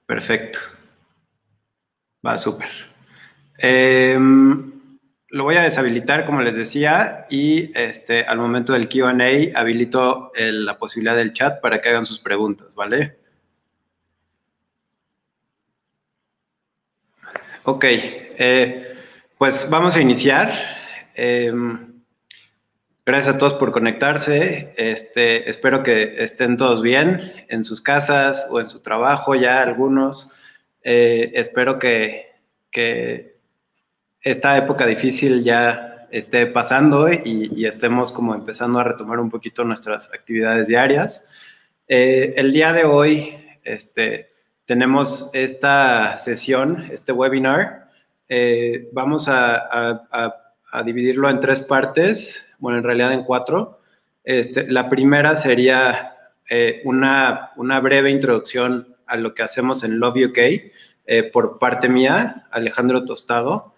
Perfecto. Va, súper. Lo voy a deshabilitar, como les decía, y al momento del Q&A habilito la posibilidad del chat para que hagan sus preguntas, ¿vale? Ok, pues vamos a iniciar. Gracias a todos por conectarse. Espero que estén todos bien en sus casas o en su trabajo, ya algunos. Espero que esta época difícil ya esté pasando y estemos como empezando a retomar un poquito nuestras actividades diarias. El día de hoy tenemos esta sesión, este webinar. Vamos a dividirlo en 3 partes, bueno, en realidad en 4. La primera sería una breve introducción a lo que hacemos en Love UK por parte mía, Alejandro Tostado.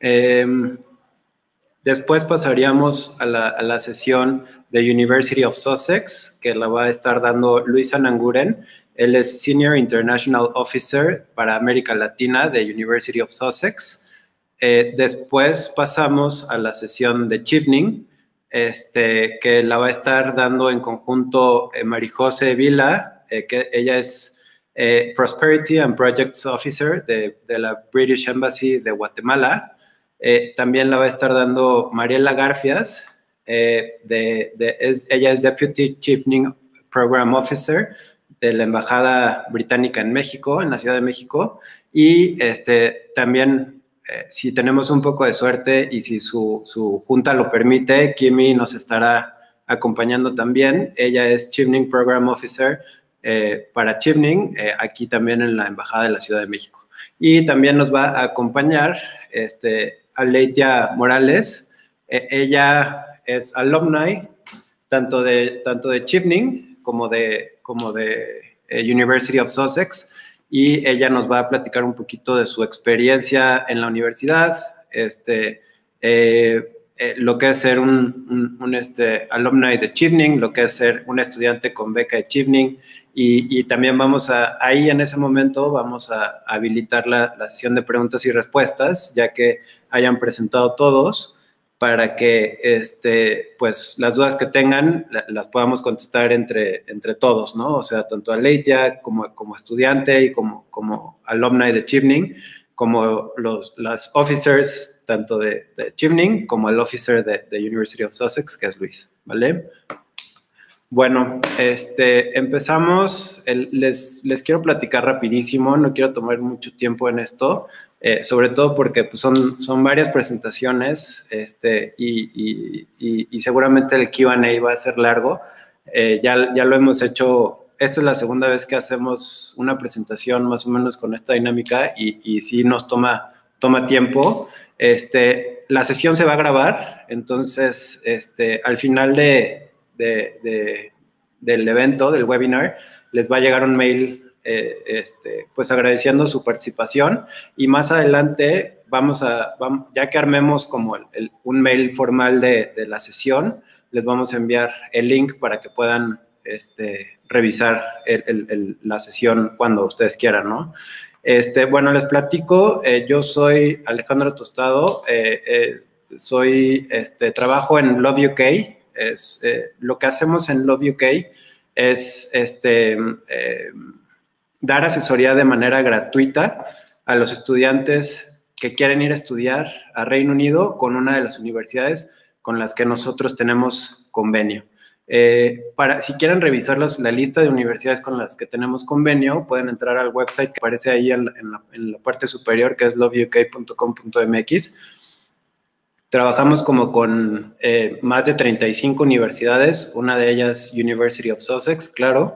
Después pasaríamos a la sesión de University of Sussex, que la va a estar dando Luis Ananguren. Él es Senior International Officer para América Latina de University of Sussex. Después pasamos a la sesión de Chevening, que la va a estar dando en conjunto Marijose Vila, que ella es Prosperity and Projects Officer de la British Embassy de Guatemala. También la va a estar dando Mariela Garfias, ella es Deputy Chevening Program Officer de la Embajada Británica en México, en la Ciudad de México, y también, si tenemos un poco de suerte y si su junta lo permite, Kimi nos estará acompañando también. Ella es Chevening Program Officer para Chevening, aquí también en la Embajada de la Ciudad de México. Y también nos va a acompañar Aleitia Morales. Ella es alumni tanto de Chevening como de University of Sussex, y ella nos va a platicar un poquito de su experiencia en la universidad, lo que es ser un alumni de Chevening, lo que es ser un estudiante con beca de Chevening, y también ahí en ese momento vamos a habilitar la sesión de preguntas y respuestas, ya que hayan presentado todos, para que pues las dudas que tengan las podamos contestar entre todos, ¿no? O sea, tanto Aleitia como estudiante y como alumni de Chevening, como las officers tanto de Chevening como el officer de University of Sussex, que es Luis, ¿vale? Bueno, empezamos. Les quiero platicar rapidísimo, no quiero tomar mucho tiempo en esto, sobre todo porque pues, son varias presentaciones y seguramente el Q&A va a ser largo. Ya lo hemos hecho, esta es la segunda vez que hacemos una presentación más o menos con esta dinámica y sí nos toma tiempo. La sesión se va a grabar, entonces al final del evento, del webinar, les va a llegar un mail pues agradeciendo su participación, y más adelante ya que armemos como un mail formal de la sesión, les vamos a enviar el link para que puedan revisar la sesión cuando ustedes quieran, ¿no? Bueno, les platico, yo soy Alejandro Tostado, trabajo en Love UK. Lo que hacemos en Love UK es dar asesoría de manera gratuita a los estudiantes que quieren ir a estudiar a Reino Unido con una de las universidades con las que nosotros tenemos convenio. Si quieren revisar la lista de universidades con las que tenemos convenio, pueden entrar al website que aparece ahí en la parte superior, que es loveuk.com.mx. Trabajamos como con más de 35 universidades, una de ellas University of Sussex, claro.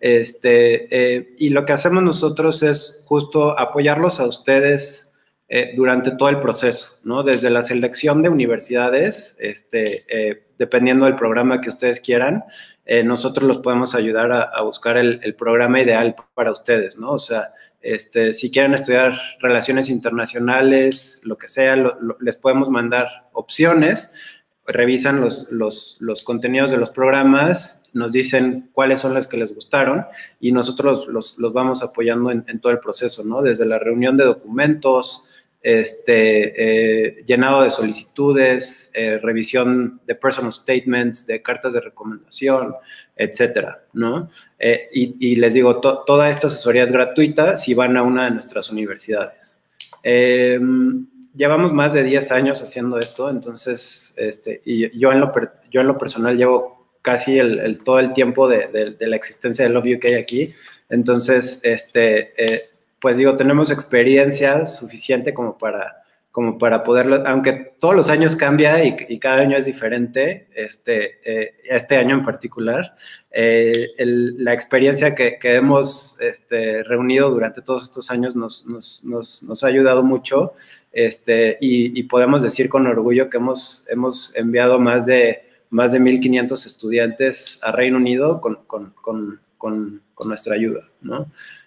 Y lo que hacemos nosotros es justo apoyarlos a ustedes durante todo el proceso, ¿no? Desde la selección de universidades, dependiendo del programa que ustedes quieran, nosotros los podemos ayudar a buscar el programa ideal para ustedes, ¿no? O sea, si quieren estudiar relaciones internacionales, lo que sea, les podemos mandar opciones, revisan los contenidos de los programas, nos dicen cuáles son las que les gustaron y nosotros los vamos apoyando en todo el proceso, ¿no? Desde la reunión de documentos, llenado de solicitudes, revisión de personal statements, de cartas de recomendación, etcétera, ¿no? Y les digo, toda esta asesoría es gratuita si van a una de nuestras universidades. Llevamos más de 10 años haciendo esto, entonces, y yo en lo personal llevo casi todo el tiempo de la existencia de Love UK aquí, entonces, pues digo, tenemos experiencia suficiente como para poderlo, aunque todos los años cambia y cada año es diferente, este año en particular, la experiencia que hemos reunido durante todos estos años nos ha ayudado mucho, y podemos decir con orgullo que hemos enviado más de 1,500 estudiantes a Reino Unido con nuestra ayuda, ¿no?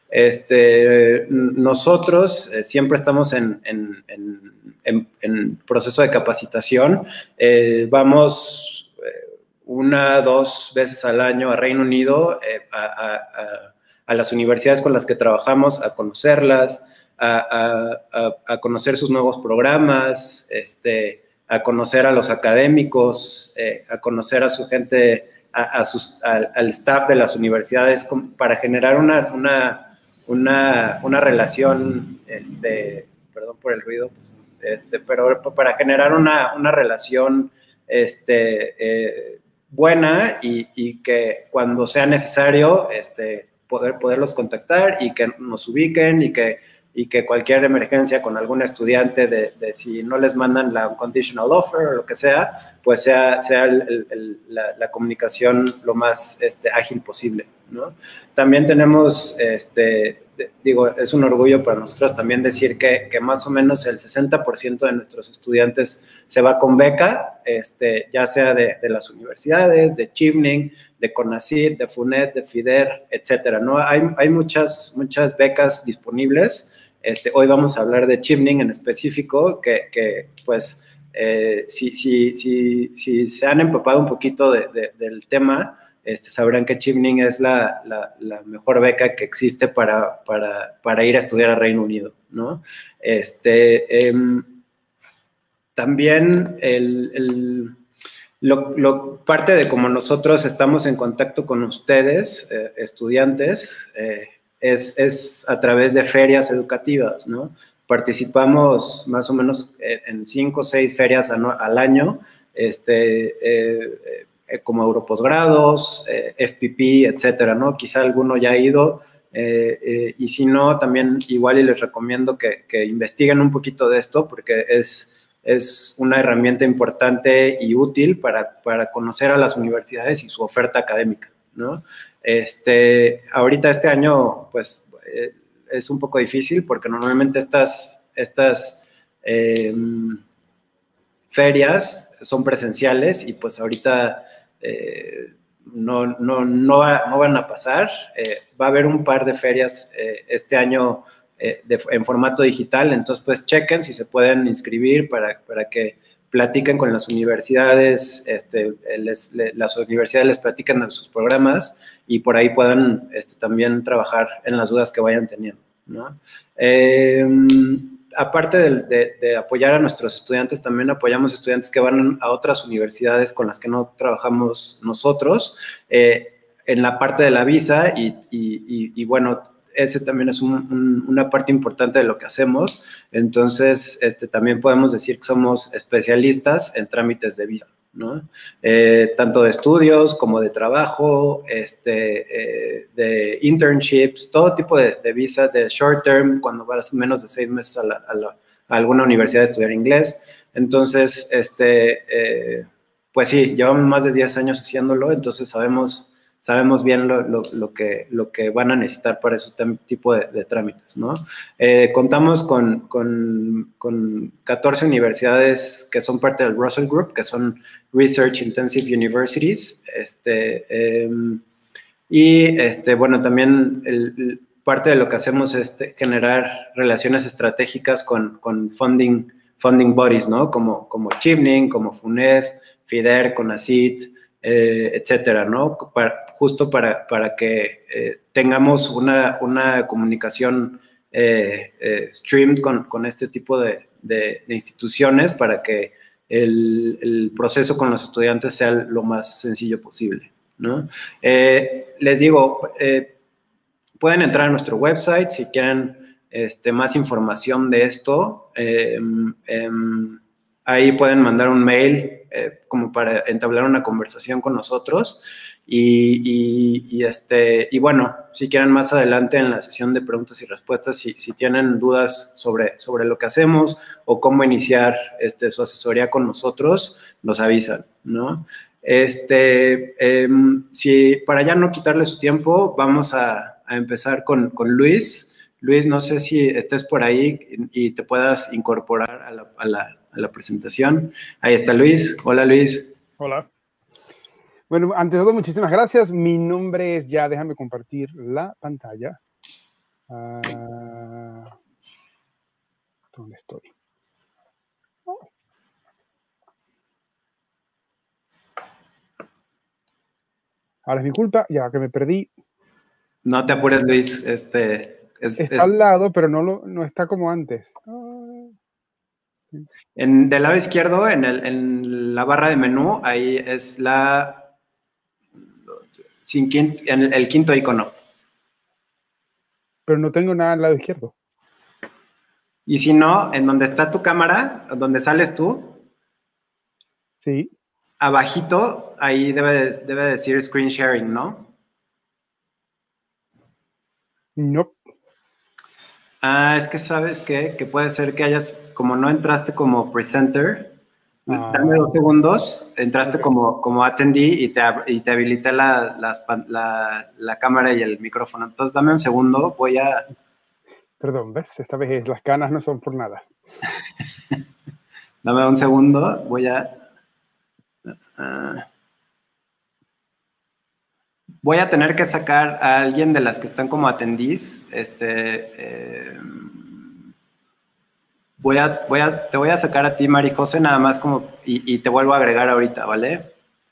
Nosotros siempre estamos en proceso de capacitación. Vamos 1 o 2 veces al año a Reino Unido, a las universidades con las que trabajamos, a conocerlas, a conocer sus nuevos programas, a conocer a los académicos, a conocer a su gente, al staff de las universidades, para generar una relación, perdón por el ruido, pues, pero para generar una relación buena y que cuando sea necesario poderlos contactar y que nos ubiquen y que cualquier emergencia con algún estudiante de si no les mandan la unconditional offer o lo que sea, pues sea la comunicación lo más ágil posible, ¿no? También tenemos, digo, es un orgullo para nosotros también decir que más o menos el 60% de nuestros estudiantes se va con beca, ya sea de las universidades, de Chevening, de CONACYT, de FUNED, de FIDER, etcétera, ¿no? Hay muchas becas disponibles. Hoy vamos a hablar de Chevening en específico, que pues, si se han empapado un poquito del tema, sabrán que Chevening es la mejor beca que existe para ir a estudiar a Reino Unido, ¿no? También parte de cómo nosotros estamos en contacto con ustedes, estudiantes, es a través de ferias educativas, ¿no? Participamos más o menos en 5 o 6 ferias al año, como Europosgrados, FPP, etcétera, ¿no? Quizá alguno ya ha ido, y si no, también igual y les recomiendo que investiguen un poquito de esto, porque es una herramienta importante y útil para conocer a las universidades y su oferta académica, ¿no? Ahorita este año, pues, es un poco difícil porque normalmente estas ferias son presenciales y pues ahorita no van a pasar. Va a haber un par de ferias este año en formato digital, entonces pues chequen si se pueden inscribir para que platiquen con las universidades, las universidades les platican de sus programas y por ahí puedan también trabajar en las dudas que vayan teniendo, ¿no? Aparte de apoyar a nuestros estudiantes, también apoyamos estudiantes que van a otras universidades con las que no trabajamos nosotros, en la parte de la visa y bueno, ese también es una parte importante de lo que hacemos. Entonces, también podemos decir que somos especialistas en trámites de visa, ¿no? Tanto de estudios como de trabajo, de internships, todo tipo de visas, de short term, cuando vas menos de 6 meses a alguna universidad a estudiar inglés. Entonces, pues sí, llevamos más de 10 años haciéndolo, entonces sabemos bien lo que van a necesitar para ese tipo de trámites, ¿no? Contamos con 14 universidades que son parte del Russell Group, que son Research Intensive Universities, bueno, también parte de lo que hacemos es generar relaciones estratégicas con funding funding bodies, ¿no? Como Chivning, como FUNED, FIDER, CONACYT, etcétera, ¿no? Justo para que tengamos una comunicación streamed con este tipo de instituciones para que el proceso con los estudiantes sea lo más sencillo posible, ¿no? Les digo, pueden entrar a nuestro website si quieren más información de esto. Ahí pueden mandar un mail como para entablar una conversación con nosotros. Y bueno, si quieren más adelante en la sesión de preguntas y respuestas, si tienen dudas sobre lo que hacemos o cómo iniciar su asesoría con nosotros, nos avisan, ¿no? Si para ya no quitarle su tiempo, vamos a empezar con Luis. Luis, no sé si estés por ahí y te puedas incorporar a la presentación. Ahí está Luis. Hola, Luis. Hola. Bueno, ante todo, muchísimas gracias. Mi nombre es, déjame compartir la pantalla. ¿Dónde estoy? Ahora es mi culpa, ya que me perdí. No te apures, Luis. Está al lado, pero no está como antes. Del lado izquierdo, en la barra de menú, ahí es el quinto icono. Pero no tengo nada al lado izquierdo. Y si no, en donde está tu cámara, donde sales tú. Sí. Abajito, ahí debe decir screen sharing, ¿no? No. Es que sabes que puede ser que como no entraste como presenter, dame 2 segundos, entraste como attendee y te habilité la cámara y el micrófono. Entonces dame un segundo, voy a... Perdón, ¿ves? Esta vez las canas no son por nada. Dame un segundo, voy a tener que sacar a alguien de las que están como attendees. Te voy a sacar a ti, Mari José, nada más y te vuelvo a agregar ahorita, ¿vale?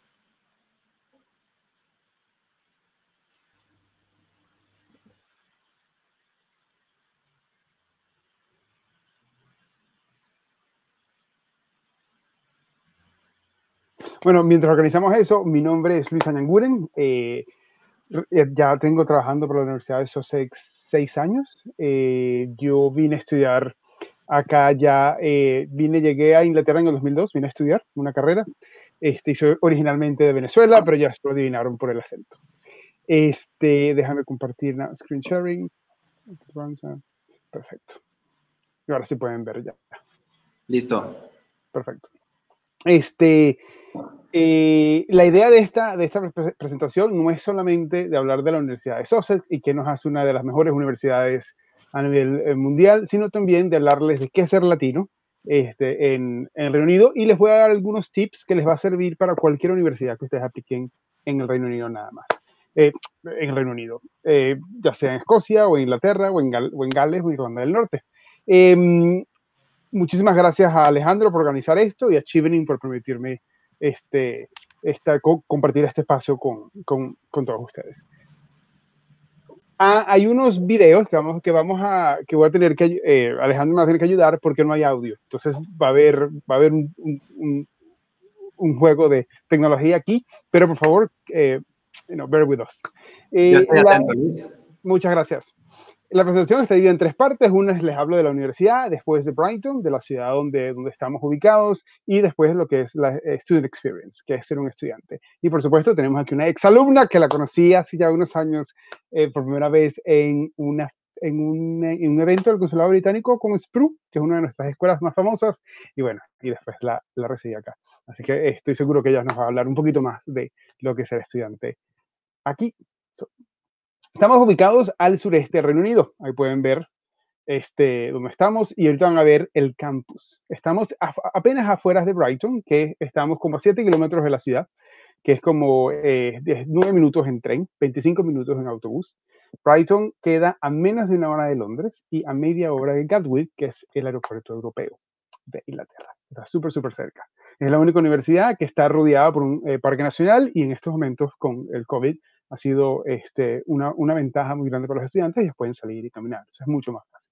Bueno, mientras organizamos eso, mi nombre es Luis Añanguren. Ya tengo trabajando por la Universidad de Sussex 6 años. Yo vine a estudiar acá llegué a Inglaterra en el 2002, vine a estudiar una carrera. Soy originalmente de Venezuela, pero ya se lo adivinaron por el acento. Déjame compartir screen sharing. Perfecto. Y ahora sí pueden ver ya. Listo. Perfecto. La idea de esta presentación no es solamente de hablar de la Universidad de Sussex y que nos hace una de las mejores universidades a nivel mundial, sino también de hablarles de qué es ser latino en el Reino Unido, y les voy a dar algunos tips que les va a servir para cualquier universidad que ustedes apliquen en el Reino Unido nada más. En el Reino Unido, ya sea en Escocia o en Inglaterra o en Gales o Irlanda del Norte. Muchísimas gracias a Alejandro por organizar esto y a Chivning por permitirme compartir este espacio con todos ustedes. Hay unos videos que voy a tener que Alejandro me va a tener que ayudar porque no hay audio. Entonces va a haber un juego de tecnología aquí, pero por favor, bear with us. Yo estoy atento, Luis. Muchas gracias. La presentación está dividida en 3 partes. Una es les hablo de la universidad, después de Brighton, de la ciudad donde estamos ubicados, y después lo que es la Student Experience, que es ser un estudiante. Y por supuesto tenemos aquí una exalumna que la conocí hace ya unos años por primera vez en un evento del Consulado Británico con SPRU, que es una de nuestras escuelas más famosas, y bueno, y después la recibí acá. Así que estoy seguro que ella nos va a hablar un poquito más de lo que es ser estudiante aquí. Estamos ubicados al sureste del Reino Unido. Ahí pueden ver donde estamos, y ahorita van a ver el campus. Estamos apenas afuera de Brighton, que estamos como a 7 kilómetros de la ciudad, que es como 9 minutos en tren, 25 minutos en autobús. Brighton queda a menos de 1 hora de Londres y a media hora de Gatwick, que es el aeropuerto europeo. de Inglaterra. Está súper, súper cerca. Es la única universidad que está rodeada por un parque nacional y en estos momentos con el COVID ha sido una ventaja muy grande para los estudiantes. Ellos pueden salir y caminar. Eso es mucho más fácil.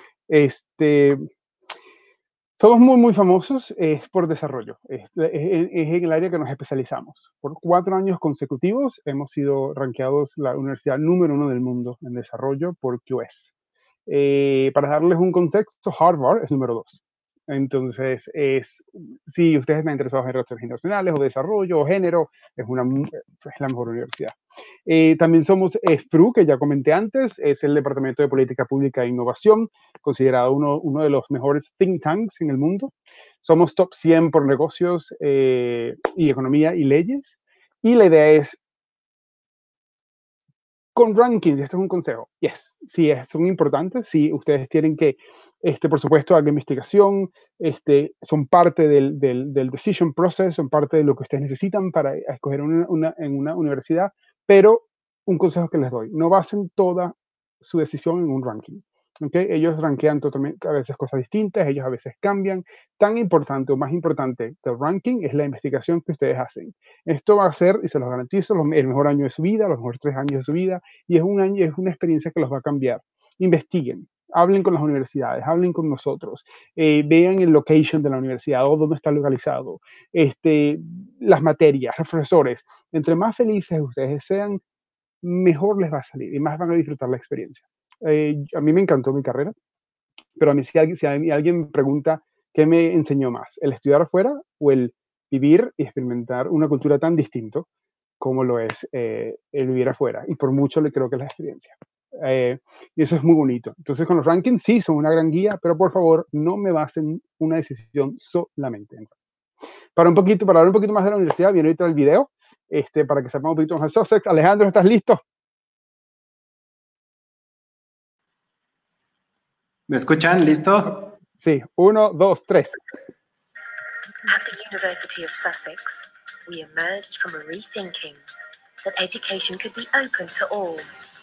Somos muy, muy famosos por desarrollo. Es en el área que nos especializamos. Por 4 años consecutivos hemos sido rankeados la universidad número 1 del mundo en desarrollo por QS. Para darles un contexto, Harvard es número 2. Entonces, si ustedes están interesados en relaciones internacionales o desarrollo o género, es la mejor universidad. También somos SPRU, que ya comenté antes, es el Departamento de Política Pública e Innovación, considerado uno de los mejores think tanks en el mundo. Somos top 100 por negocios y economía y leyes. Y la idea es, con rankings, esto es un consejo, yes, sí, son importantes, sí, ustedes tienen que, por supuesto, hagan investigación, son parte del decision process, son parte de lo que ustedes necesitan para escoger en una universidad, pero un consejo que les doy, no basen toda su decisión en un ranking. ¿Okay? Ellos rankean totalmente, a veces cosas distintas, ellos a veces cambian. Tan importante o más importante del ranking es la investigación que ustedes hacen. Esto va a ser, y se los garantizo, el mejor año de su vida, los mejores 3 años de su vida, y es una experiencia que los va a cambiar. Investiguen, hablen con las universidades, hablen con nosotros, vean el location de la universidad o dónde está localizado, las materias, los profesores. Entre más felices ustedes sean, mejor les va a salir y más van a disfrutar la experiencia. A mí me encantó mi carrera, pero a mí si alguien me pregunta qué me enseñó más, el estudiar afuera o el vivir y experimentar una cultura tan distinta como lo es el vivir afuera. Y por mucho le creo que es la experiencia. Y eso es muy bonito. Entonces con los rankings sí son una gran guía, pero por favor no me basen una decisión solamente en. Para hablar un poquito más de la universidad, viene ahorita el video, para que sepamos un poquito más de Sussex. Alejandro, ¿estás listo? ¿Me escuchan? ¿Listo? Sí, 1, 2, 3. At the University of Sussex, we emerged from a rethinking that education could be open to all.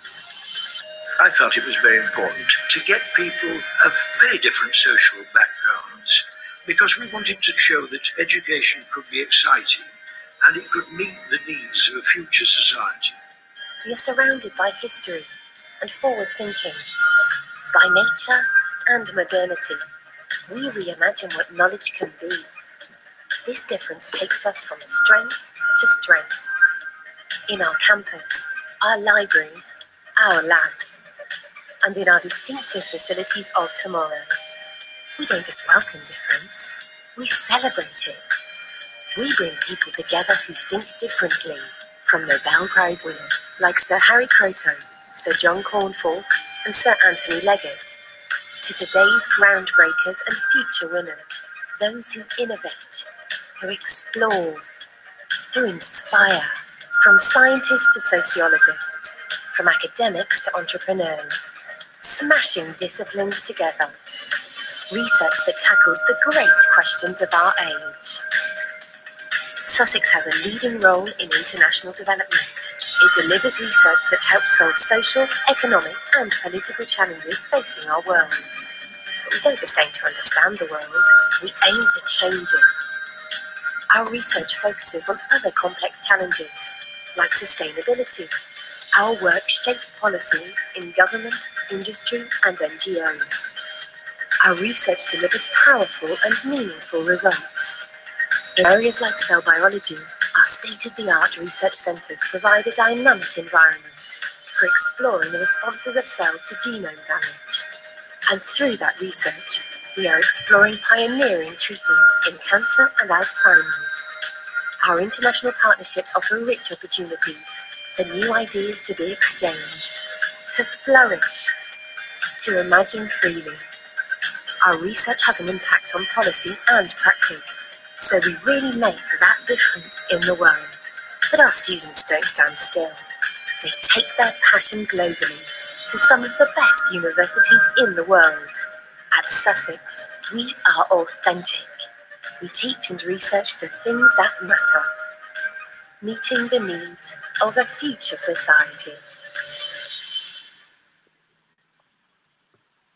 I felt it was very important to get people of very different social backgrounds because we wanted to show that education could be exciting and it could meet the needs of a future society. We are surrounded by history and forward thinking, by nature and modernity. We reimagine what knowledge can be. This difference takes us from strength to strength. In our campus, our library, our labs, and in our distinctive facilities of tomorrow. We don't just welcome difference, we celebrate it. We bring people together who think differently, from Nobel Prize winners like Sir Harry Kroto, Sir John Cornforth, and Sir Anthony Leggett, to today's groundbreakers and future winners, those who innovate, who explore, who inspire, from scientists to sociologists, from academics to entrepreneurs, smashing disciplines together. Research that tackles the great questions of our age. Sussex has a leading role in international development. It delivers research that helps solve social, economic, and political challenges facing our world. But we don't just aim to understand the world, we aim to change it. Our research focuses on other complex challenges, like sustainability. Our work shapes policy in government, industry, and NGOs. Our research delivers powerful and meaningful results. In areas like cell biology, our state-of-the-art research centres provide a dynamic environment for exploring the responses of cells to genome damage. And through that research, we are exploring pioneering treatments in cancer and Alzheimer's. Our international partnerships offer rich opportunities for new ideas to be exchanged, to flourish, to imagine freely. Our research has an impact on policy and practice, so we really make that difference in the world. But our students don't stand still. They take their passion globally to some of the best universities in the world. At Sussex, we are authentic. We teach and research the things that matter, meeting the needs of a future society.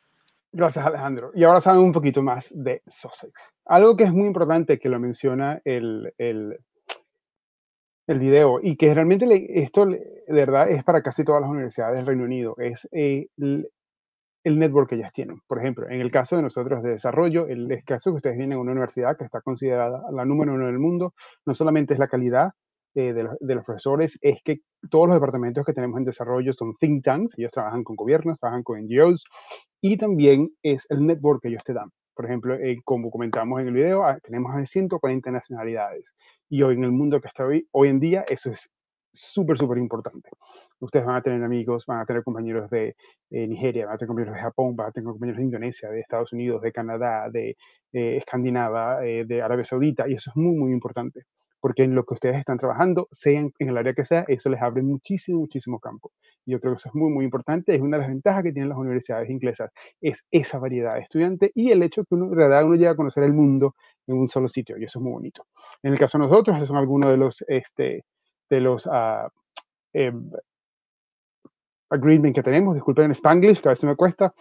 Gracias, Alejandro. Y ahora saben un poquito más de Sussex. Algo que es muy importante, que lo menciona el video, y que realmente esto de verdad es para casi todas las universidades del Reino Unido, es el network que ellas tienen. Por ejemplo, en el caso de nosotros de desarrollo, el caso que ustedes vienen a una universidad que está considerada la número uno del mundo, no solamente es la calidad de los profesores, es que todos los departamentos que tenemos en desarrollo son think tanks, ellos trabajan con gobiernos, trabajan con NGOs, y también es el network que ellos te dan. Por ejemplo, como comentamos en el video, tenemos a 140 nacionalidades, y hoy en el mundo que está hoy en día, eso es súper, súper importante. Ustedes van a tener amigos, van a tener compañeros de Nigeria, van a tener compañeros de Japón, van a tener compañeros de Indonesia, de Estados Unidos, de Canadá, de Escandinava, de Arabia Saudita, y eso es muy, muy importante, porque en lo que ustedes están trabajando, sea en el área que sea, eso les abre muchísimo, muchísimo campo. Y yo creo que eso es muy, muy importante, es una de las ventajas que tienen las universidades inglesas, es esa variedad de estudiantes y el hecho que uno, en realidad, uno llega a conocer el mundo en un solo sitio, y eso es muy bonito. En el caso de nosotros, esos son algunos de los agreement que tenemos, disculpen en Spanglish, que a veces me cuesta,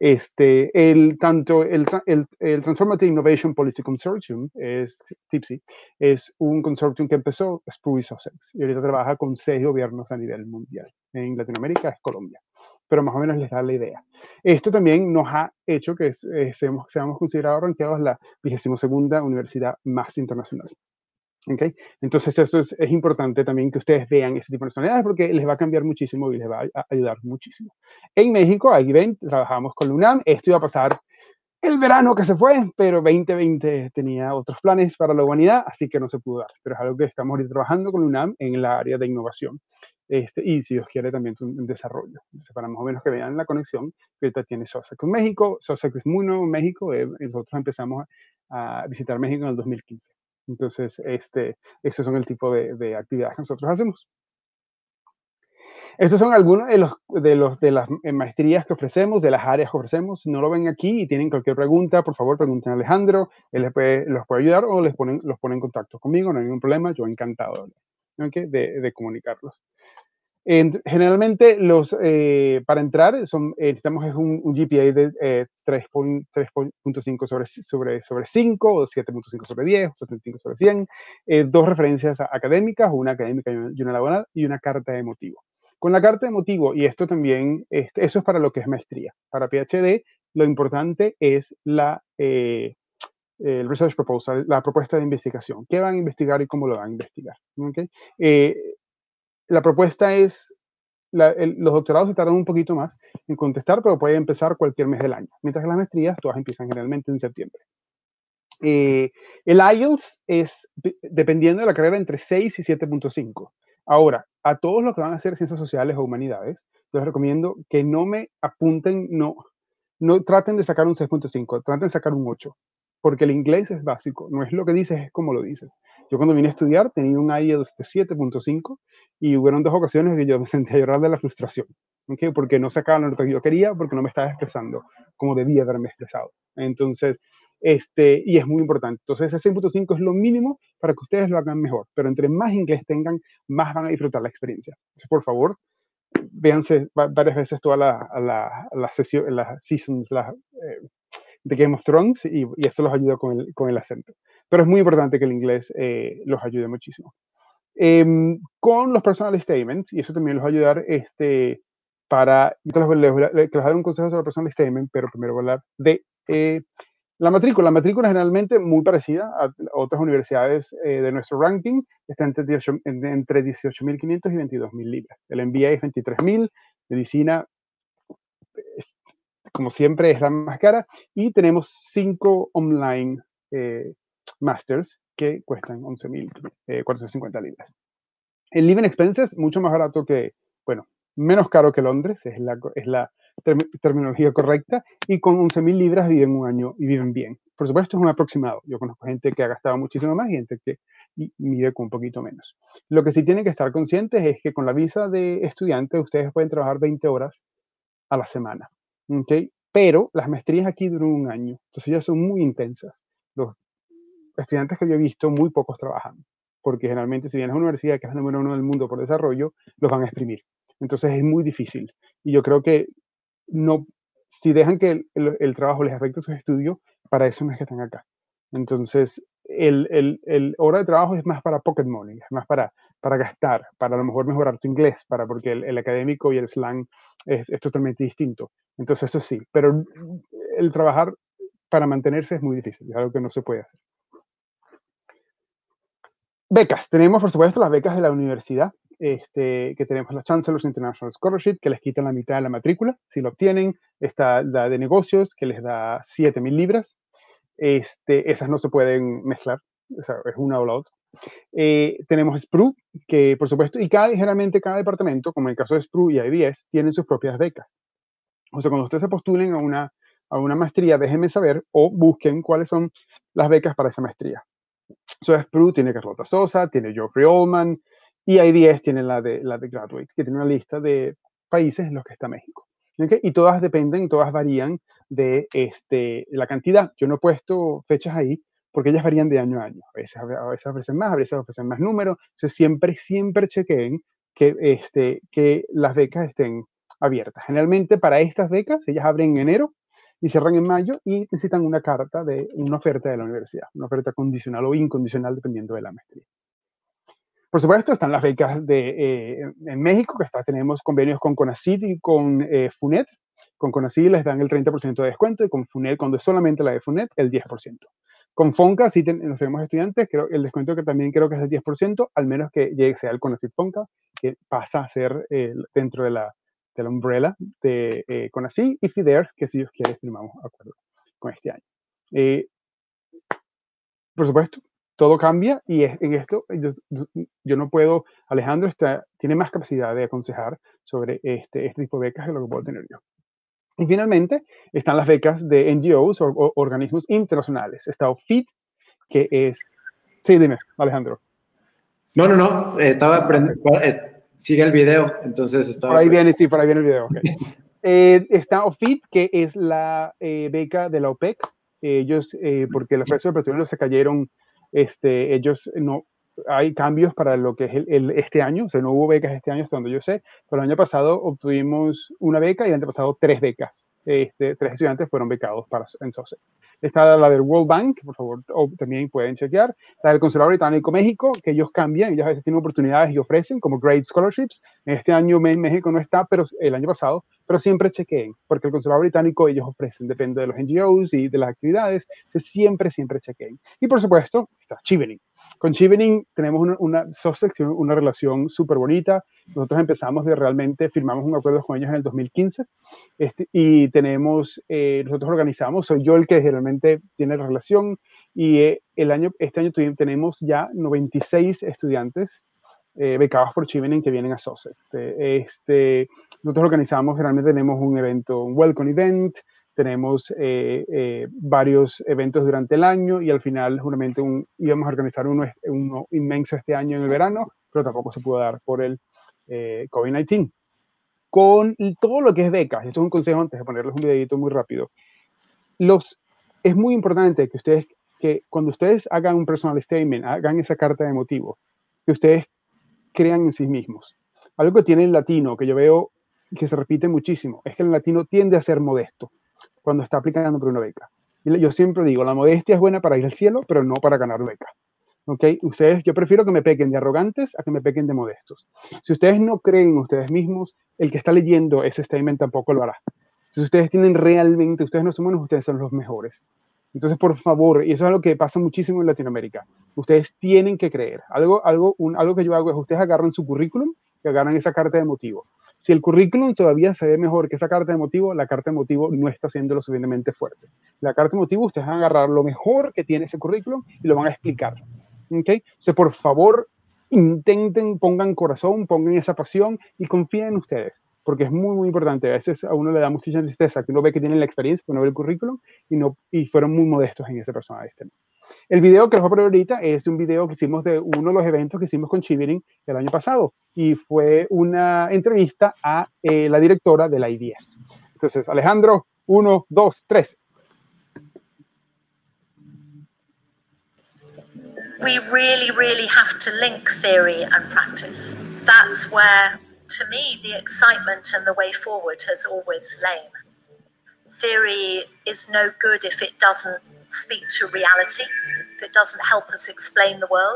el Transformative Innovation Policy Consortium, TIPSI, es un consortium que empezó SPRU y Sussex, y ahorita trabaja con 6 gobiernos a nivel mundial. En Latinoamérica es Colombia, pero más o menos les da la idea. Esto también nos ha hecho que seamos considerados rankeados la 22ª universidad más internacional. ¿Okay? Entonces, eso es importante también que ustedes vean ese tipo de personalidades, porque les va a cambiar muchísimo y les va a ayudar muchísimo. En México, aquí ven, trabajamos con la UNAM. Esto iba a pasar el verano que se fue, pero 2020 tenía otros planes para la humanidad, así que no se pudo dar. Pero es algo que estamos ahorita trabajando con la UNAM en la área de innovación. Y si Dios quiere, también un desarrollo. Entonces, para más o menos que vean la conexión que ahorita tiene Sussex con México. Sussex es muy nuevo en México. Nosotros empezamos a visitar México en el 2015. Entonces, esos son el tipo de actividades que nosotros hacemos. Estos son algunos de las maestrías que ofrecemos, de las áreas que ofrecemos. Si no lo ven aquí y tienen cualquier pregunta, por favor, pregunten a Alejandro. Él los puede ayudar o los pone en contacto conmigo, no hay ningún problema. Yo encantado de comunicarlos. Generalmente, para entrar, necesitamos un GPA de 3.5 sobre 5, o 7.5 sobre 10, o 75 sobre 100, 2 referencias académicas, una académica y una laboral, y una carta de motivo. Con la carta de motivo, y esto también, eso es para lo que es maestría. Para PhD, lo importante es el research proposal, la propuesta de investigación. ¿Qué van a investigar y cómo lo van a investigar? ¿Okay? La propuesta es, los doctorados se tardan un poquito más en contestar, pero puede empezar cualquier mes del año, mientras que las maestrías todas empiezan generalmente en septiembre. El IELTS es, dependiendo de la carrera, entre 6 y 7.5. Ahora, a todos los que van a hacer ciencias sociales o humanidades, les recomiendo que no me apunten, no traten de sacar un 6.5, traten de sacar un 8, porque el inglés es básico, no es lo que dices, es como lo dices. Yo cuando vine a estudiar tenía un IELTS de 7.5 y hubieron 2 ocasiones que yo me sentí a llorar de la frustración, ¿okay? Porque no sacaba lo que yo quería, porque no me estaba expresando como debía haberme expresado. Entonces, y es muy importante. Entonces, ese 6.5 es lo mínimo para que ustedes lo hagan mejor, pero entre más inglés tengan, más van a disfrutar la experiencia. Entonces, por favor, véanse varias veces todas las seasons de Game of Thrones y esto los ayuda con el acento. Pero es muy importante que el inglés los ayude muchísimo. Con los personal statements, y eso también los va a ayudar les voy a dar un consejo sobre el personal statement, pero primero voy a hablar de la matrícula. La matrícula es generalmente muy parecida a otras universidades de nuestro ranking. Está entre 18.500 y 22.000 libras. El MBA es 23.000. Medicina, como siempre, es la más cara. Y tenemos 5 online masters que cuestan 11.450 libras. El living expenses, mucho más barato menos caro que Londres, es la terminología correcta, y con 11.000 libras viven un año y viven bien. Por supuesto, es un aproximado. Yo conozco gente que ha gastado muchísimo más y gente que vive con un poquito menos. Lo que sí tienen que estar conscientes es que con la visa de estudiante ustedes pueden trabajar 20 horas a la semana, ¿okay? Pero las maestrías aquí duran un año, entonces ya son muy intensas. Los estudiantes que yo he visto, muy pocos trabajan, porque generalmente si vienes a una universidad que es la número 1 del mundo por desarrollo, los van a exprimir. Entonces es muy difícil. Y yo creo que si dejan que el trabajo les afecte sus estudios, para eso no es que están acá. Entonces, el hora de trabajo es más para pocket money, es más para gastar, para a lo mejor mejorar tu inglés, porque el académico y el slang es totalmente distinto. Entonces, eso sí, pero el trabajar para mantenerse es muy difícil, es algo que no se puede hacer. Becas. Tenemos, por supuesto, las becas de la universidad, que tenemos la Chancellor's International Scholarship, que les quitan la mitad de la matrícula, si lo obtienen. Está la de negocios, que les da 7,000 libras. Esas no se pueden mezclar, o sea, es una o la otra. Tenemos SPRU, que por supuesto, y generalmente cada departamento, como en el caso de SPRU y IBS, tienen sus propias becas. O sea, cuando ustedes se postulen a una maestría, déjenme saber o busquen cuáles son las becas para esa maestría. SPRU tiene Carlota Sosa, tiene Geoffrey Allman, y IDS tiene la de Graduate, que tiene una lista de países en los que está México. ¿Okay? Y todas dependen, todas varían de la cantidad. Yo no he puesto fechas ahí porque ellas varían de año a año. A veces ofrecen más, a veces ofrecen más números. Entonces siempre chequeen que las becas estén abiertas. Generalmente para estas becas, ellas abren en enero y cierran en mayo y necesitan una carta de una oferta de la universidad, una oferta condicional o incondicional dependiendo de la maestría. Por supuesto, están las becas en México, que tenemos convenios con CONACYT y con FUNED. Con CONACYT les dan el 30% de descuento y con FUNED, cuando es solamente la de FUNED, el 10%. Con FONCA, sí nos tenemos estudiantes, el descuento que también creo que es el 10%, al menos que sea el CONACYT FONCA, que pasa a ser dentro de la umbrella de CONACYT, y FIDER, que si Dios quiere firmamos acuerdo con este año. Por supuesto, todo cambia y en esto yo no puedo, Alejandro tiene más capacidad de aconsejar sobre este tipo de becas que lo que puedo tener yo. Y finalmente están las becas de NGOs o organismos internacionales. Está OFIT, que es... Sí, dime, Alejandro. No, sigue el video, entonces estaba... Por ahí viene el video, ok. Está OFIT, que es la beca de la OPEC. Ellos, porque los precios del petróleo se cayeron, ellos no... Hay cambios para lo que es este año, o sea, no hubo becas este año hasta donde yo sé, pero el año pasado obtuvimos una beca y el año pasado 3 becas. 3 estudiantes fueron becados en SOCE. Está la del World Bank, por favor, también pueden chequear. La del Consulado Británico México, que ellos cambian, ellos a veces tienen oportunidades y ofrecen como Great Scholarships. Este año México no está, pero el año pasado, pero siempre chequeen, porque el Consulado Británico ellos ofrecen, depende de los NGOs y de las actividades, siempre chequeen. Y por supuesto, está Chevening. Con Chevening tenemos una relación súper bonita. Nosotros firmamos un acuerdo con ellos en el 2015 y nosotros organizamos, soy yo el que generalmente tiene la relación y este año tenemos ya 96 estudiantes becados por Chevening que vienen a SOCE. Nosotros organizamos, generalmente tenemos un evento, un welcome event, tenemos varios eventos durante el año y al final justamente íbamos a organizar uno inmenso este año en el verano, pero tampoco se pudo dar por el COVID-19. Con todo lo que es becas, esto es un consejo antes de ponerles un videito muy rápido, es muy importante que cuando ustedes hagan un personal statement, hagan esa carta de motivo, que ustedes crean en sí mismos. Algo que tiene el latino, que yo veo que se repite muchísimo, es que el latino tiende a ser modesto cuando está aplicando por una beca. Y yo siempre digo, la modestia es buena para ir al cielo, pero no para ganar beca. ¿Okay? Yo prefiero que me pequen de arrogantes a que me pequen de modestos. Si ustedes no creen en ustedes mismos, el que está leyendo ese statement tampoco lo hará. Si ustedes tienen realmente, ustedes no son buenos, ustedes son los mejores. Entonces, por favor, y eso es algo que pasa muchísimo en Latinoamérica, ustedes tienen que creer. Algo que yo hago es, ustedes agarran su currículum y agarran esa carta de motivo. Si el currículum todavía se ve mejor que esa carta de motivo, la carta de motivo no está siendo lo suficientemente fuerte. La carta de motivo, ustedes van a agarrar lo mejor que tiene ese currículum y lo van a explicar. ¿Okay? O sea, por favor, intenten, pongan corazón, pongan esa pasión y confíen en ustedes, porque es muy importante. A veces a uno le da mucha tristeza que uno ve que tienen la experiencia, que uno ve el currículum y fueron muy modestos en ese personal. El video que les voy a poner ahorita es un video que hicimos de uno de los eventos que hicimos con Chevening el año pasado y fue una entrevista a la directora de la IDS. Entonces, Alejandro, 1, 2, 3. We really have to link theory and practice. That's where, to me, the excitement and the way forward has always lain. theory is no good if it doesn't speak to reality, if it doesn't help us explain the world.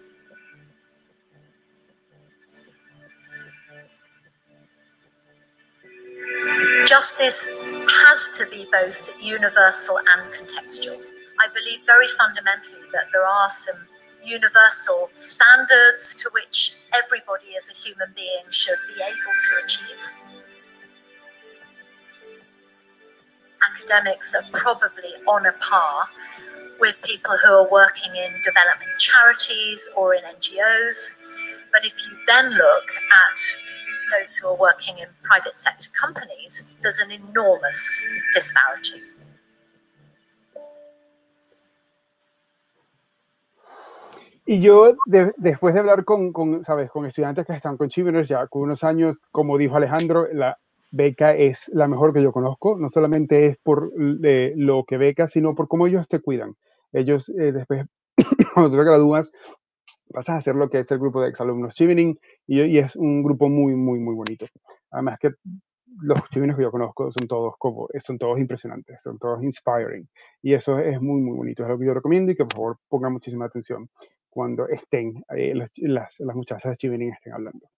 Justice has to be both universal and contextual. I believe very fundamentally that there are some universal standards to which everybody as a human being should be able to achieve. Academics are probably on a par with people who are working in development charities or in NGOs. But if you then look at those who are working in private sector companies, there's an enormous disparity. Y yo, después de hablar ¿sabes? Con estudiantes que están con Chimeners ya con unos años, como dijo Alejandro, la beca es la mejor que yo conozco. No solamente es por lo que beca, sino por cómo ellos te cuidan. Ellos, después, cuando tú te gradúas, pasas a hacer lo que es el grupo de exalumnos Chevening y es un grupo muy, muy, muy bonito. Además que los Cheveners que yo conozco son todos impresionantes, son todos inspiring. Y eso es muy, muy bonito. Es lo que yo recomiendo y que por favor pongan muchísima atención cuando estén, las muchachas de Chevening estén hablando.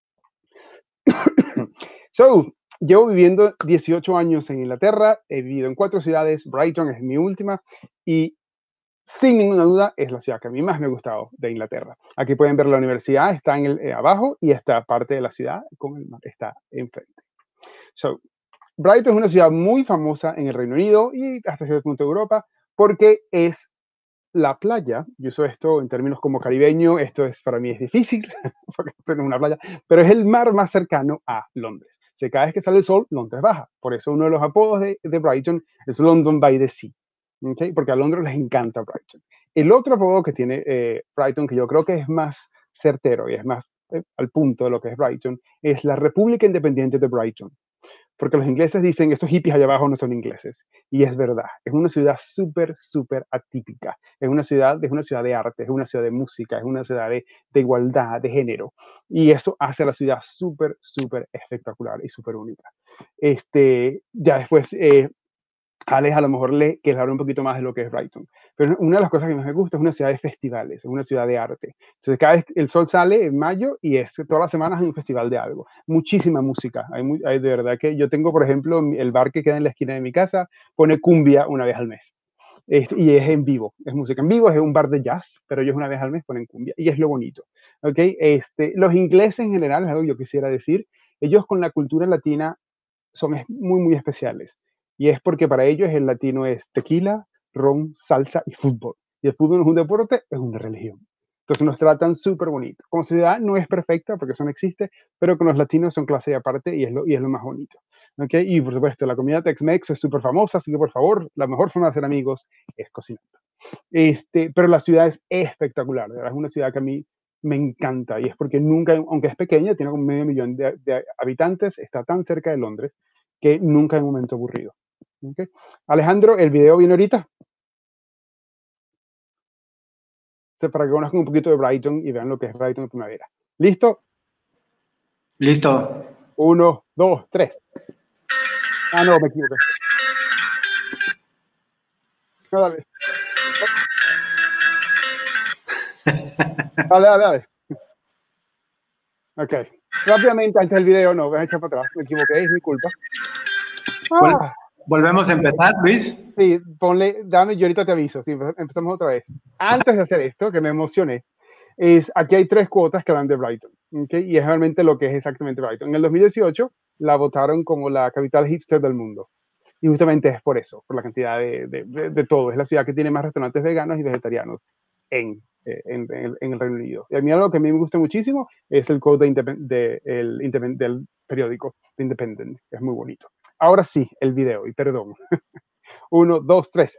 Llevo viviendo 18 años en Inglaterra, he vivido en 4 ciudades, Brighton es mi última y sin ninguna duda es la ciudad que a mí más me ha gustado de Inglaterra. Aquí pueden ver la universidad, está en abajo y esta parte de la ciudad con el mar está enfrente. Brighton es una ciudad muy famosa en el Reino Unido y hasta cierto punto de Europa porque es la playa. Yo uso esto en términos como caribeño, esto para mí es difícil porque esto no es una playa, pero es el mar más cercano a Londres. Cada vez que sale el sol, Londres baja. Por eso uno de los apodos de Brighton es London by the Sea. ¿Okay? Porque a Londres les encanta Brighton. El otro apodo que tiene Brighton, que yo creo que es más certero y es más al punto de lo que es Brighton, es la República Independiente de Brighton. Porque los ingleses dicen, esos hippies allá abajo no son ingleses. Y es verdad, es una ciudad súper, súper atípica. Es una ciudad de arte, es una ciudad de música, es una ciudad de igualdad, de género. Y eso hace a la ciudad súper, súper espectacular y súper única. Ya después, Alex a lo mejor que les habla un poquito más de lo que es Brighton. Pero una de las cosas que más me gusta es una ciudad de festivales, es una ciudad de arte. Entonces, cada vez el sol sale en mayo y todas las semanas hay un festival de algo. Muchísima música. Hay de verdad que yo tengo, por ejemplo, el bar que queda en la esquina de mi casa, pone cumbia una vez al mes. Y es en vivo, es música en vivo, es un bar de jazz, pero ellos una vez al mes ponen cumbia. Y es lo bonito. ¿Okay? Los ingleses en general, es algo que yo quisiera decir, ellos con la cultura latina son muy, muy especiales. Y es porque para ellos el latino es tequila, ron, salsa y fútbol. Y el fútbol no es un deporte, es una religión. Entonces nos tratan súper bonito. Como ciudad no es perfecta porque eso no existe, pero con los latinos son clase de aparte y es lo más bonito. ¿Okay? Y por supuesto, la comida Tex-Mex es súper famosa, así que por favor, la mejor forma de hacer amigos es cocinando. Pero la ciudad es espectacular. Es una ciudad que a mí me encanta y es porque nunca, aunque es pequeña, tiene como 500,000 de habitantes, está tan cerca de Londres que nunca hay un momento aburrido. ¿Okay? Alejandro, el video viene ahorita. Para que conozcan un poquito de Brighton y vean lo que es Brighton en primavera. ¿Listo? Listo. 1, 2, 3. Ah, no, me equivoqué. No, dale. Dale. Ok. Rápidamente, antes del video, no, voy a echar para atrás. Me equivoqué, es mi culpa. ¿Volvemos a empezar, Luis? Sí, dame, yo ahorita te aviso. Sí, empezamos otra vez. Antes de hacer esto, que me emocioné, aquí hay 3 cuotas que hablan de Brighton. ¿Okay? Y es realmente lo que es exactamente Brighton. En el 2018 la votaron como la capital hipster del mundo. Y justamente es por eso, por la cantidad de todo. Es la ciudad que tiene más restaurantes veganos y vegetarianos en el Reino Unido. Y a mí algo que a mí me gusta muchísimo es el quote del periódico The Independent. Es muy bonito. Ahora sí, el video, y perdón. 1, 2, 3.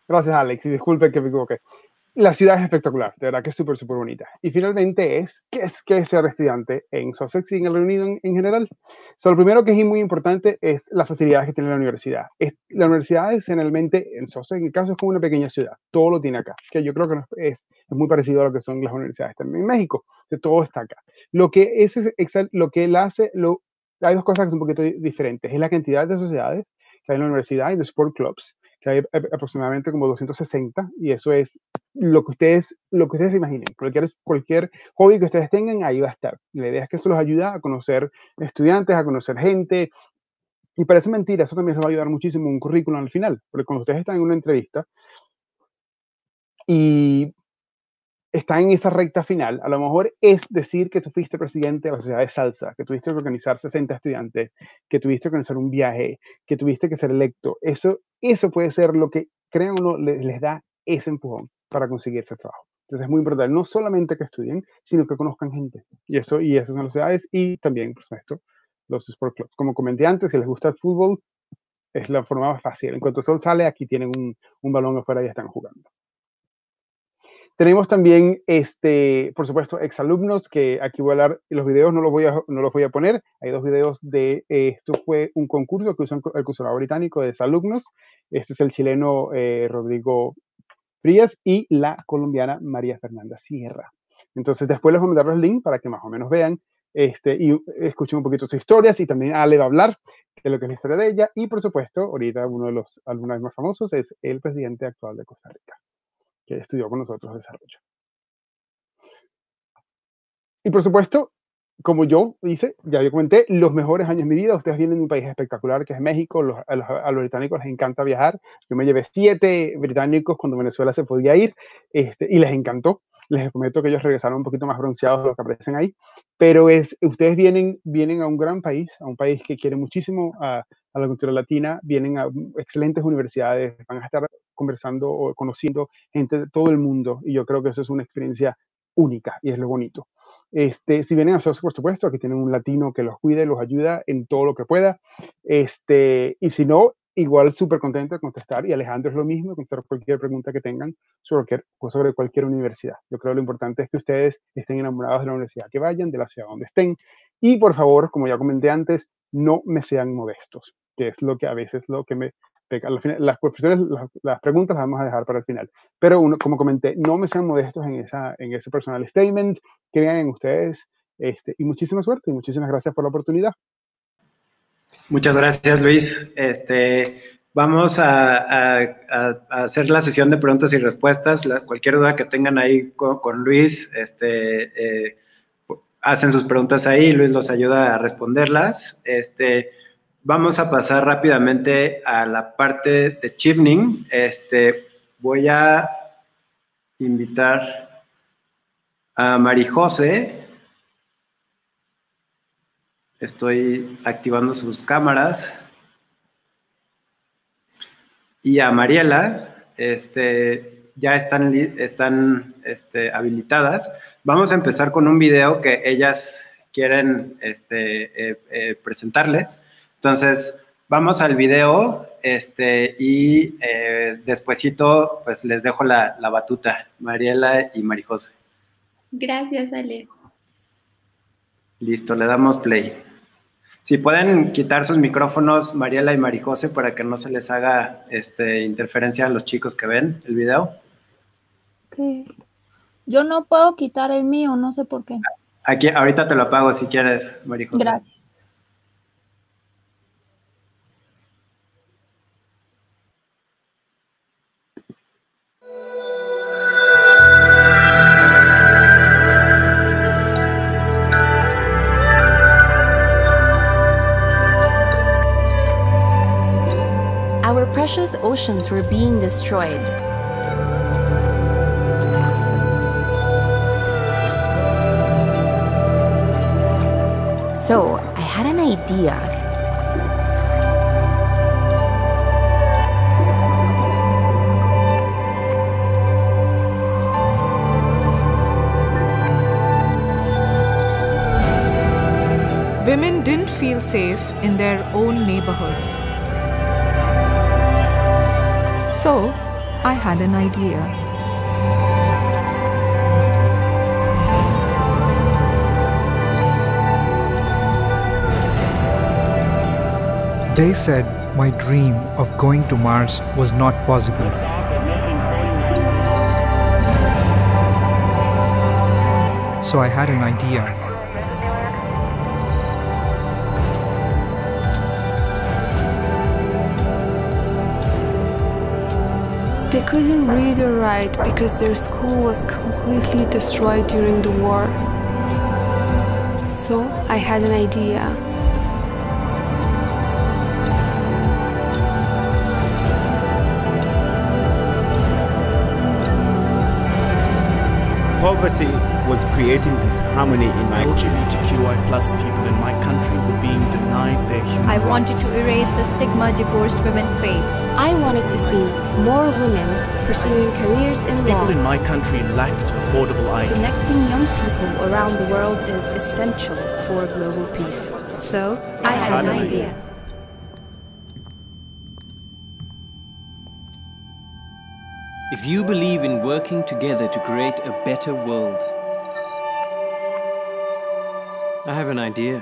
Gracias, Alex, y disculpe que me equivoqué. La ciudad es espectacular, de verdad que es súper, súper bonita. Y finalmente ¿qué es ser estudiante en Sussex y en el Reino Unido en general? Lo primero que es muy importante es las facilidades que tiene la universidad. La universidad es generalmente, en Sussex, en el caso es como una pequeña ciudad, todo lo tiene acá, que yo creo que es muy parecido a lo que son las universidades también en México, que todo está acá. Lo que él hace, hay dos cosas que son un poquito diferentes, es la cantidad de sociedades que hay en la universidad y de sport clubs, que hay aproximadamente como 260, y eso es lo que ustedes se imaginen. Cualquier hobby que ustedes tengan, ahí va a estar. Y la idea es que eso los ayuda a conocer estudiantes, a conocer gente, y parece mentira, eso también les va a ayudar muchísimo en un currículum al final, porque cuando ustedes están en una entrevista y están en esa recta final, a lo mejor es decir que tú fuiste presidente de la sociedad de salsa, que tuviste que organizar 60 estudiantes, que tuviste que organizar un viaje, que tuviste que ser electo. Eso puede ser lo que, crean o no, les da ese empujón para conseguir ese trabajo. Entonces es muy importante, no solamente que estudien, sino que conozcan gente. Y esas son las sociedades y también, por supuesto, los sport clubs. Como comenté antes, si les gusta el fútbol, es la forma más fácil. En cuanto el sol sale, aquí tienen un balón afuera y están jugando. Tenemos también, por supuesto, exalumnos, que aquí voy a dar los videos, no los voy a poner. Hay 2 videos de, esto fue un concurso que usó el Consulado Británico de exalumnos. Este es el chileno Rodrigo Frías y la colombiana María Fernanda Sierra. Entonces, después les voy a mandar los links para que más o menos vean y escuchen un poquito sus historias, y también Ale va a hablar de lo que es la historia de ella. Y, por supuesto, ahorita uno de los alumnos más famosos es el presidente actual de Costa Rica, que estudió con nosotros desarrollo. Y por supuesto, como yo comenté, los mejores años de mi vida. Ustedes vienen de un país espectacular que es México. A los británicos les encanta viajar. Yo me llevé 7 británicos cuando Venezuela se podía ir, y les encantó. Les prometo que ellos regresaron un poquito más bronceados de lo que aparecen ahí. Pero ustedes vienen a un gran país, a un país que quiere muchísimo a la cultura latina, vienen a excelentes universidades, van a estar conversando o conociendo gente de todo el mundo, y yo creo que eso es una experiencia única y es lo bonito. Si vienen a Sussex, por supuesto, aquí tienen un latino que los cuide, los ayuda en todo lo que pueda, y si no, igual súper contento de contestar, y Alejandro es lo mismo, contestar cualquier pregunta que tengan sobre cualquier universidad. Yo creo que lo importante es que ustedes estén enamorados de la universidad que vayan, de la ciudad donde estén, y por favor, como ya comenté antes, no me sean modestos, que es lo que a veces lo que me pega. Al final, las preguntas las vamos a dejar para el final, pero como comenté, no me sean modestos en ese personal statement, crean en ustedes, y muchísima suerte y muchísimas gracias por la oportunidad. Muchas gracias, Luis. Vamos a hacer la sesión de preguntas y respuestas. Cualquier duda que tengan ahí con Luis, hacen sus preguntas ahí, Luis los ayuda a responderlas. Vamos a pasar rápidamente a la parte de Chevening. Voy a invitar a Marijose. Estoy activando sus cámaras. Y a Mariela, ya están habilitadas. Vamos a empezar con un video que ellas quieren presentarles. Entonces, vamos al video y despuesito pues les dejo la batuta, Mariela y Marijose. Gracias, Ale. Listo, le damos play. Si pueden quitar sus micrófonos, Mariela y Marijose, para que no se les haga interferencia a los chicos que ven el video. Okay. Yo no puedo quitar el mío, no sé por qué. Aquí, ahorita te lo apago si quieres, Marijose. Gracias. Our precious oceans were being destroyed. So, I had an idea. Women didn't feel safe in their own neighborhoods. So, I had an idea. They said my dream of going to Mars was not possible. So I had an idea. They couldn't read or write because their school was completely destroyed during the war. So I had an idea. Poverty was creating disharmony in my LGBTQI+ people in my country were being denied their human rights. I wanted to erase the stigma divorced women faced. I wanted to see more women pursuing careers in law. People in my country lacked affordable ID. Connecting young people around the world is essential for global peace. So I had an idea. If you believe in working together to create a better world, I have an idea.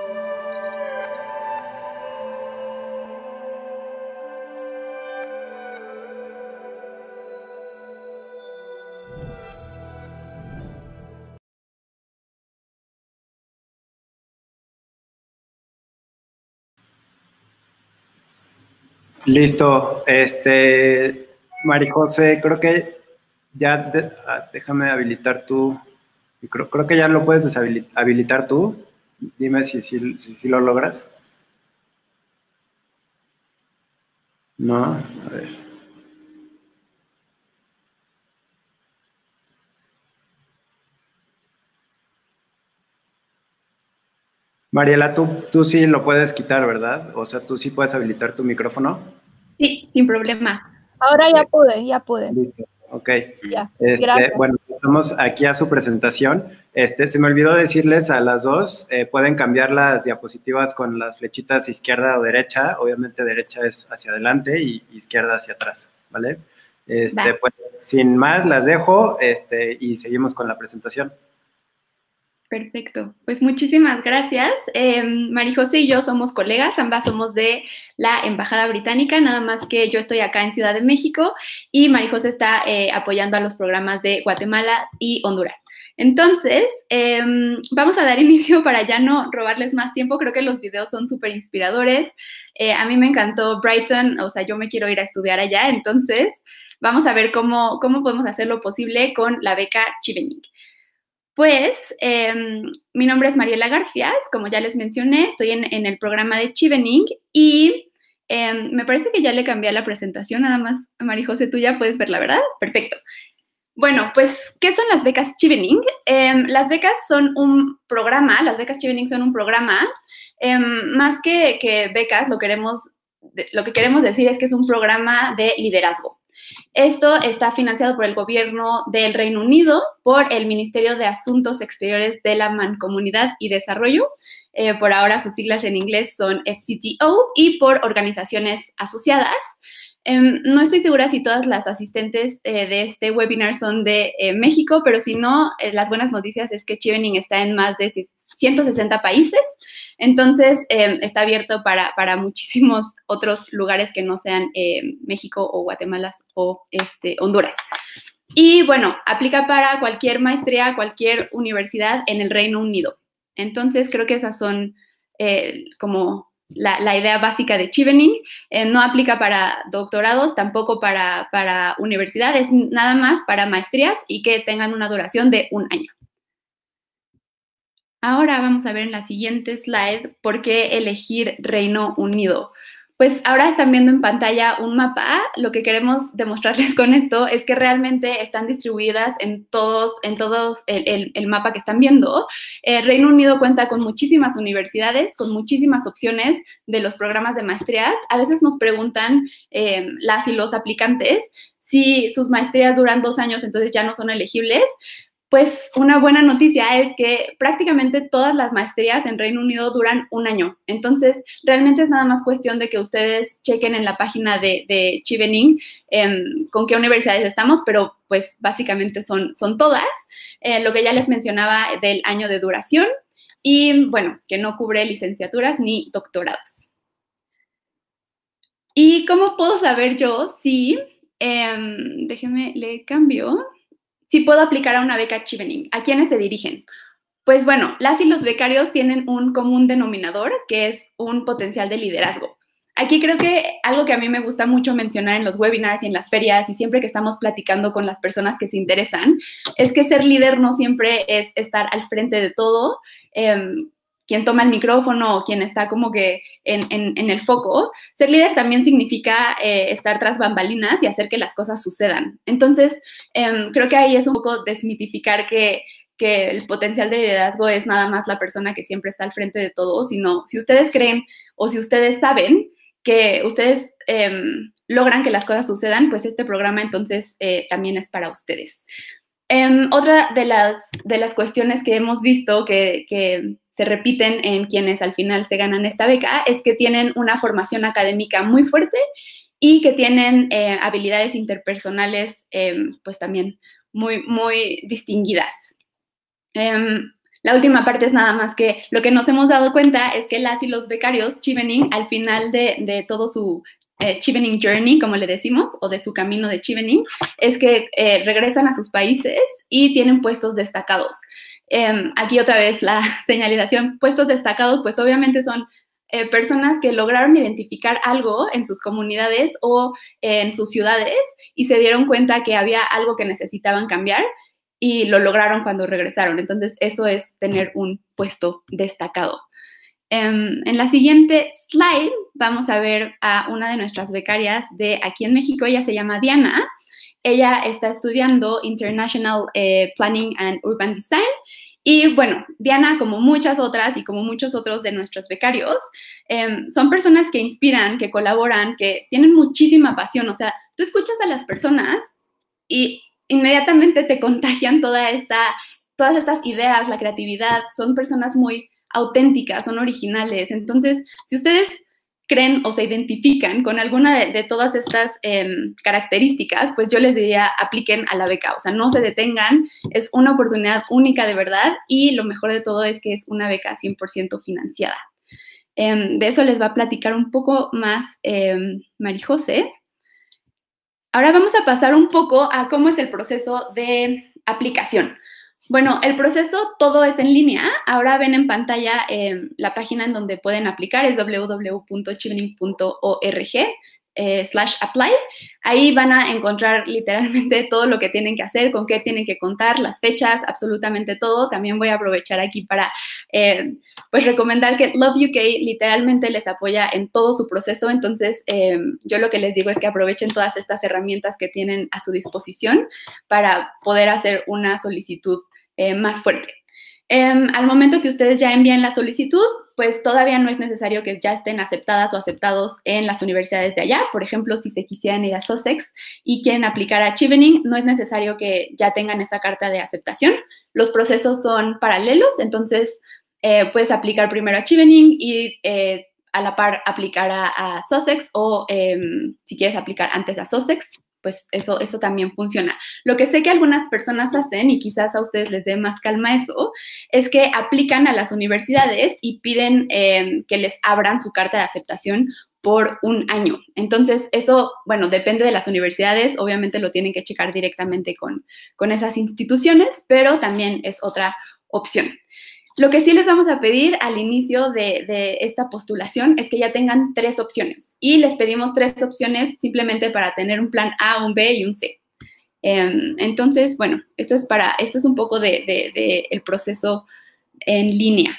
Listo. Marijose, creo que ya déjame habilitar tu micro. Creo que ya lo puedes habilitar tú. Dime si lo logras. No, a ver. Mariela, tú sí lo puedes quitar, ¿verdad? O sea, tú sí puedes habilitar tu micrófono. Sí, sin problema. Ahora ya pude. Listo. Ok. Ya, gracias. Bueno, estamos aquí a su presentación. Se me olvidó decirles a las dos, pueden cambiar las diapositivas con las flechitas izquierda o derecha. Obviamente derecha es hacia adelante y izquierda hacia atrás, ¿vale? Pues, sin más, las dejo y seguimos con la presentación. Perfecto, pues muchísimas gracias. Marijose y yo somos colegas, ambas somos de la Embajada Británica, nada más que yo estoy acá en Ciudad de México y Marijose está apoyando a los programas de Guatemala y Honduras. Entonces, vamos a dar inicio para ya no robarles más tiempo. Creo que los videos son súper inspiradores. A mí me encantó Brighton, o sea, yo me quiero ir a estudiar allá, entonces vamos a ver cómo podemos hacer lo posible con la beca Chevening. Pues, mi nombre es Mariela Garfias, como ya les mencioné, estoy en el programa de Chevening y me parece que ya le cambié la presentación, nada más, Marijose, tú ya puedes verla, ¿verdad? Perfecto. Bueno, pues, ¿qué son las becas Chevening? Las becas son un programa, las becas Chevening son un programa, más que becas, lo que queremos decir es que es un programa de liderazgo. Esto está financiado por el gobierno del Reino Unido, por el Ministerio de Asuntos Exteriores de la Mancomunidad y Desarrollo, por ahora sus siglas en inglés son FCTO, y por organizaciones asociadas. No estoy segura si todas las asistentes de este webinar son de México, pero si no, las buenas noticias es que Chevening está en más de 160 países, entonces está abierto para muchísimos otros lugares que no sean México o Guatemala o Honduras. Y bueno, aplica para cualquier maestría, cualquier universidad en el Reino Unido. Entonces creo que esas son como la idea básica de Chevening. No aplica para doctorados, tampoco para universidades, nada más para maestrías y que tengan una duración de 1 año. Ahora vamos a ver en la siguiente slide por qué elegir Reino Unido. Pues ahora están viendo en pantalla un mapa. Lo que queremos demostrarles con esto es que realmente están distribuidas en todos el mapa que están viendo. Reino Unido cuenta con muchísimas universidades, con muchísimas opciones de los programas de maestrías. A veces nos preguntan las y los aplicantes si sus maestrías duran 2 años, entonces ya no son elegibles. pues una buena noticia es que prácticamente todas las maestrías en Reino Unido duran 1 año. Entonces, realmente es nada más cuestión de que ustedes chequen en la página de Chevening con qué universidades estamos, pero pues básicamente son todas. Lo que ya les mencionaba del año de duración y, bueno, que no cubre licenciaturas ni doctorados. ¿Y cómo puedo saber yo si, déjenme, le cambio, si puedo aplicar a una beca Chevening? ¿A quiénes se dirigen? Pues bueno, las y los becarios tienen un común denominador, que es un potencial de liderazgo. Aquí creo que algo que a mí me gusta mucho mencionar en los webinars y en las ferias y siempre que estamos platicando con las personas que se interesan, es que ser líder no siempre es estar al frente de todo, quien toma el micrófono o quien está como que en el foco. Ser líder también significa estar tras bambalinas y hacer que las cosas sucedan. Entonces, creo que ahí es un poco desmitificar que el potencial de liderazgo es nada más la persona que siempre está al frente de todo, sino si ustedes creen o si ustedes saben que ustedes logran que las cosas sucedan, pues este programa entonces también es para ustedes. Otra de las cuestiones que hemos visto que se repiten en quienes al final se ganan esta beca es que tienen una formación académica muy fuerte y que tienen habilidades interpersonales pues también muy, muy distinguidas. La última parte es nada más que lo que nos hemos dado cuenta es que las y los becarios Chevening al final de todo su Chevening Journey, como le decimos, o de su camino de Chevening, es que regresan a sus países y tienen puestos destacados. Aquí otra vez la señalización, puestos destacados, pues obviamente son personas que lograron identificar algo en sus comunidades o en sus ciudades y se dieron cuenta que había algo que necesitaban cambiar y lo lograron cuando regresaron. Entonces, eso es tener un puesto destacado. En la siguiente slide vamos a ver a una de nuestras becarias de aquí en México. Ella se llama Diana. Ella está estudiando International Planning and Urban Design. Y bueno, Diana, como muchas otras y como muchos otros de nuestros becarios, son personas que inspiran, que colaboran, que tienen muchísima pasión. O sea, tú escuchas a las personas y inmediatamente te contagian todas estas ideas, la creatividad. Son personas muy auténticas, son originales. Entonces, si ustedes creen o se identifican con alguna de todas estas características, pues yo les diría, apliquen a la beca. O sea, no se detengan, es una oportunidad única de verdad y lo mejor de todo es que es una beca 100% financiada. De eso les va a platicar un poco más Marijose. Ahora vamos a pasar un poco a cómo es el proceso de aplicación. Bueno, el proceso todo es en línea. Ahora ven en pantalla la página en donde pueden aplicar, es www.chevening.org/apply. Ahí van a encontrar literalmente todo lo que tienen que hacer, con qué tienen que contar, las fechas, absolutamente todo. También voy a aprovechar aquí para pues recomendar que Love UK literalmente les apoya en todo su proceso. Entonces, yo lo que les digo es que aprovechen todas estas herramientas que tienen a su disposición para poder hacer una solicitud más fuerte. Al momento que ustedes ya envían la solicitud, pues todavía no es necesario que ya estén aceptadas o aceptados en las universidades de allá. Por ejemplo, si se quisieran ir a Sussex y quieren aplicar a Chevening, no es necesario que ya tengan esa carta de aceptación. Los procesos son paralelos, entonces puedes aplicar primero a Chevening y a la par aplicar a Sussex o si quieres aplicar antes a Sussex, pues eso también funciona. Lo que sé que algunas personas hacen, y quizás a ustedes les dé más calma eso, es que aplican a las universidades y piden que les abran su carta de aceptación por 1 año. Entonces, eso, bueno, depende de las universidades, obviamente lo tienen que checar directamente con esas instituciones, pero también es otra opción. Lo que sí les vamos a pedir al inicio de esta postulación es que ya tengan 3 opciones y les pedimos 3 opciones simplemente para tener un plan A, un B y un C. Entonces, bueno, esto es un poco el proceso en línea.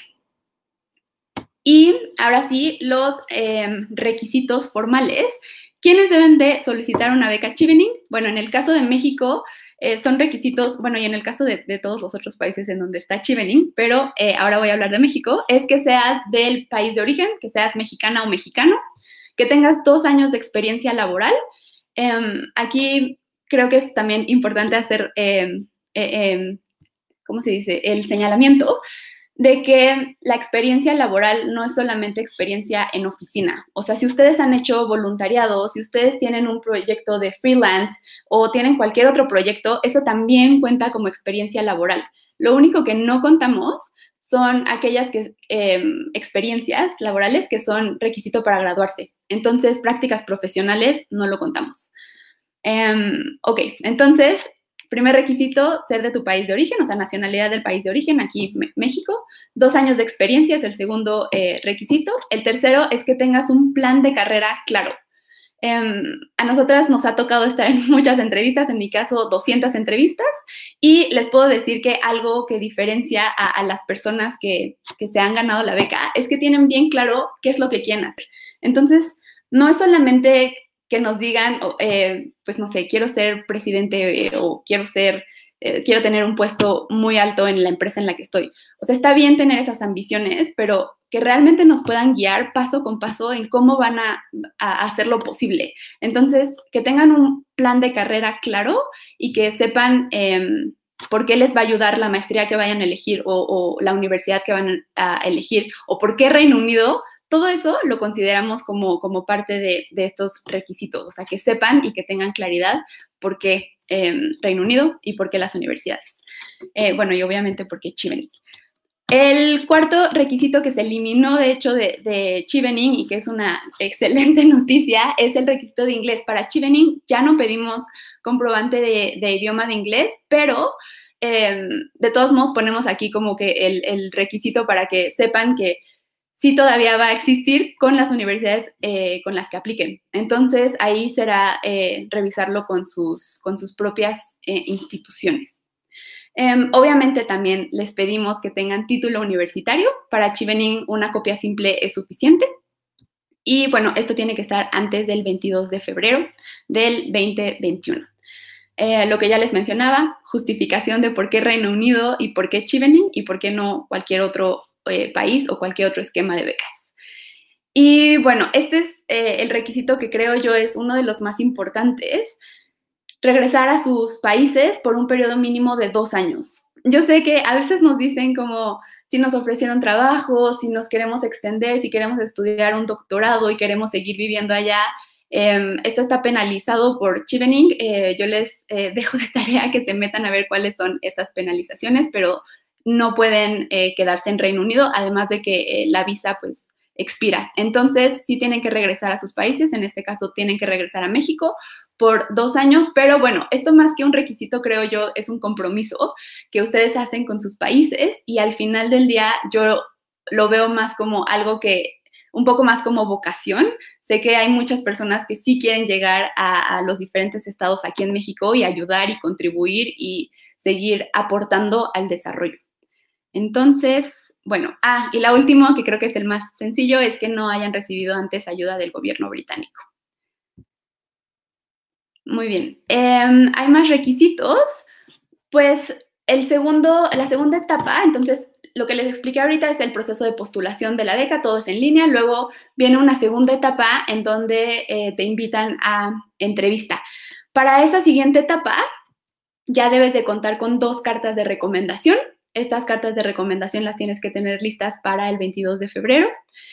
Y ahora sí, los requisitos formales. ¿Quiénes deben de solicitar una beca Chevening? Bueno, en el caso de México, son requisitos, bueno, y en el caso de todos los otros países en donde está Chevening, pero ahora voy a hablar de México, es que seas del país de origen, que seas mexicana o mexicano, que tengas 2 años de experiencia laboral. Aquí creo que es también importante hacer ¿cómo se dice?, el señalamiento de que la experiencia laboral no es solamente experiencia en oficina. O sea, si ustedes han hecho voluntariado, si ustedes tienen un proyecto de freelance o tienen cualquier otro proyecto, eso también cuenta como experiencia laboral. Lo único que no contamos son aquellas experiencias laborales que son requisito para graduarse. Entonces, prácticas profesionales no lo contamos. Ok, entonces, primer requisito, ser de tu país de origen, o sea, nacionalidad del país de origen, aquí México. 2 años de experiencia es el segundo requisito. El tercero es que tengas un plan de carrera claro. A nosotras nos ha tocado estar en muchas entrevistas, en mi caso 200 entrevistas, y les puedo decir que algo que diferencia a las personas que se han ganado la beca es que tienen bien claro qué es lo que quieren hacer. Entonces, no es solamente que nos digan, pues no sé, quiero ser presidente o quiero tener un puesto muy alto en la empresa en la que estoy. O sea, está bien tener esas ambiciones, pero que realmente nos puedan guiar paso con paso en cómo van a hacerlo posible. Entonces, que tengan un plan de carrera claro y que sepan por qué les va a ayudar la maestría que vayan a elegir o la universidad que van a elegir o por qué Reino Unido. Todo eso lo consideramos como parte de estos requisitos, o sea, que sepan y que tengan claridad por qué Reino Unido y por qué las universidades. Bueno, y obviamente por qué Chevening. El cuarto requisito que se eliminó, de hecho, de Chevening y que es una excelente noticia, es el requisito de inglés. Para Chevening ya no pedimos comprobante de idioma de inglés, pero de todos modos ponemos aquí como que el requisito para que sepan que sí todavía va a existir con las universidades con las que apliquen. Entonces, ahí será revisarlo con sus propias instituciones. Obviamente, también les pedimos que tengan título universitario. Para Chevening, una copia simple es suficiente. Y, bueno, esto tiene que estar antes del 22 de febrero del 2021. Lo que ya les mencionaba, justificación de por qué Reino Unido y por qué Chevening y por qué no cualquier otro país o cualquier otro esquema de becas. Y bueno, este es el requisito que creo yo es uno de los más importantes, regresar a sus países por un periodo mínimo de 2 años. Yo sé que a veces nos dicen como si nos ofrecieron trabajo, si nos queremos extender, si queremos estudiar un doctorado y queremos seguir viviendo allá, esto está penalizado por Chevening. Yo les dejo de tarea que se metan a ver cuáles son esas penalizaciones, pero no pueden quedarse en Reino Unido, además de que la visa pues expira. Entonces, sí tienen que regresar a sus países, en este caso tienen que regresar a México por 2 años, pero bueno, esto más que un requisito, creo yo, es un compromiso que ustedes hacen con sus países y al final del día yo lo veo más como algo que, un poco más como vocación. Sé que hay muchas personas que sí quieren llegar a los diferentes estados aquí en México y ayudar y contribuir y seguir aportando al desarrollo. Entonces, bueno, y la última, que creo que es el más sencillo, es que no hayan recibido antes ayuda del gobierno británico. Muy bien. Hay más requisitos. Pues la segunda etapa, entonces, lo que les expliqué ahorita es el proceso de postulación de la beca, todo es en línea. Luego viene una segunda etapa en donde te invitan a entrevista. Para esa siguiente etapa, ya debes de contar con 2 cartas de recomendación. Estas cartas de recomendación las tienes que tener listas para el 22 de febrero.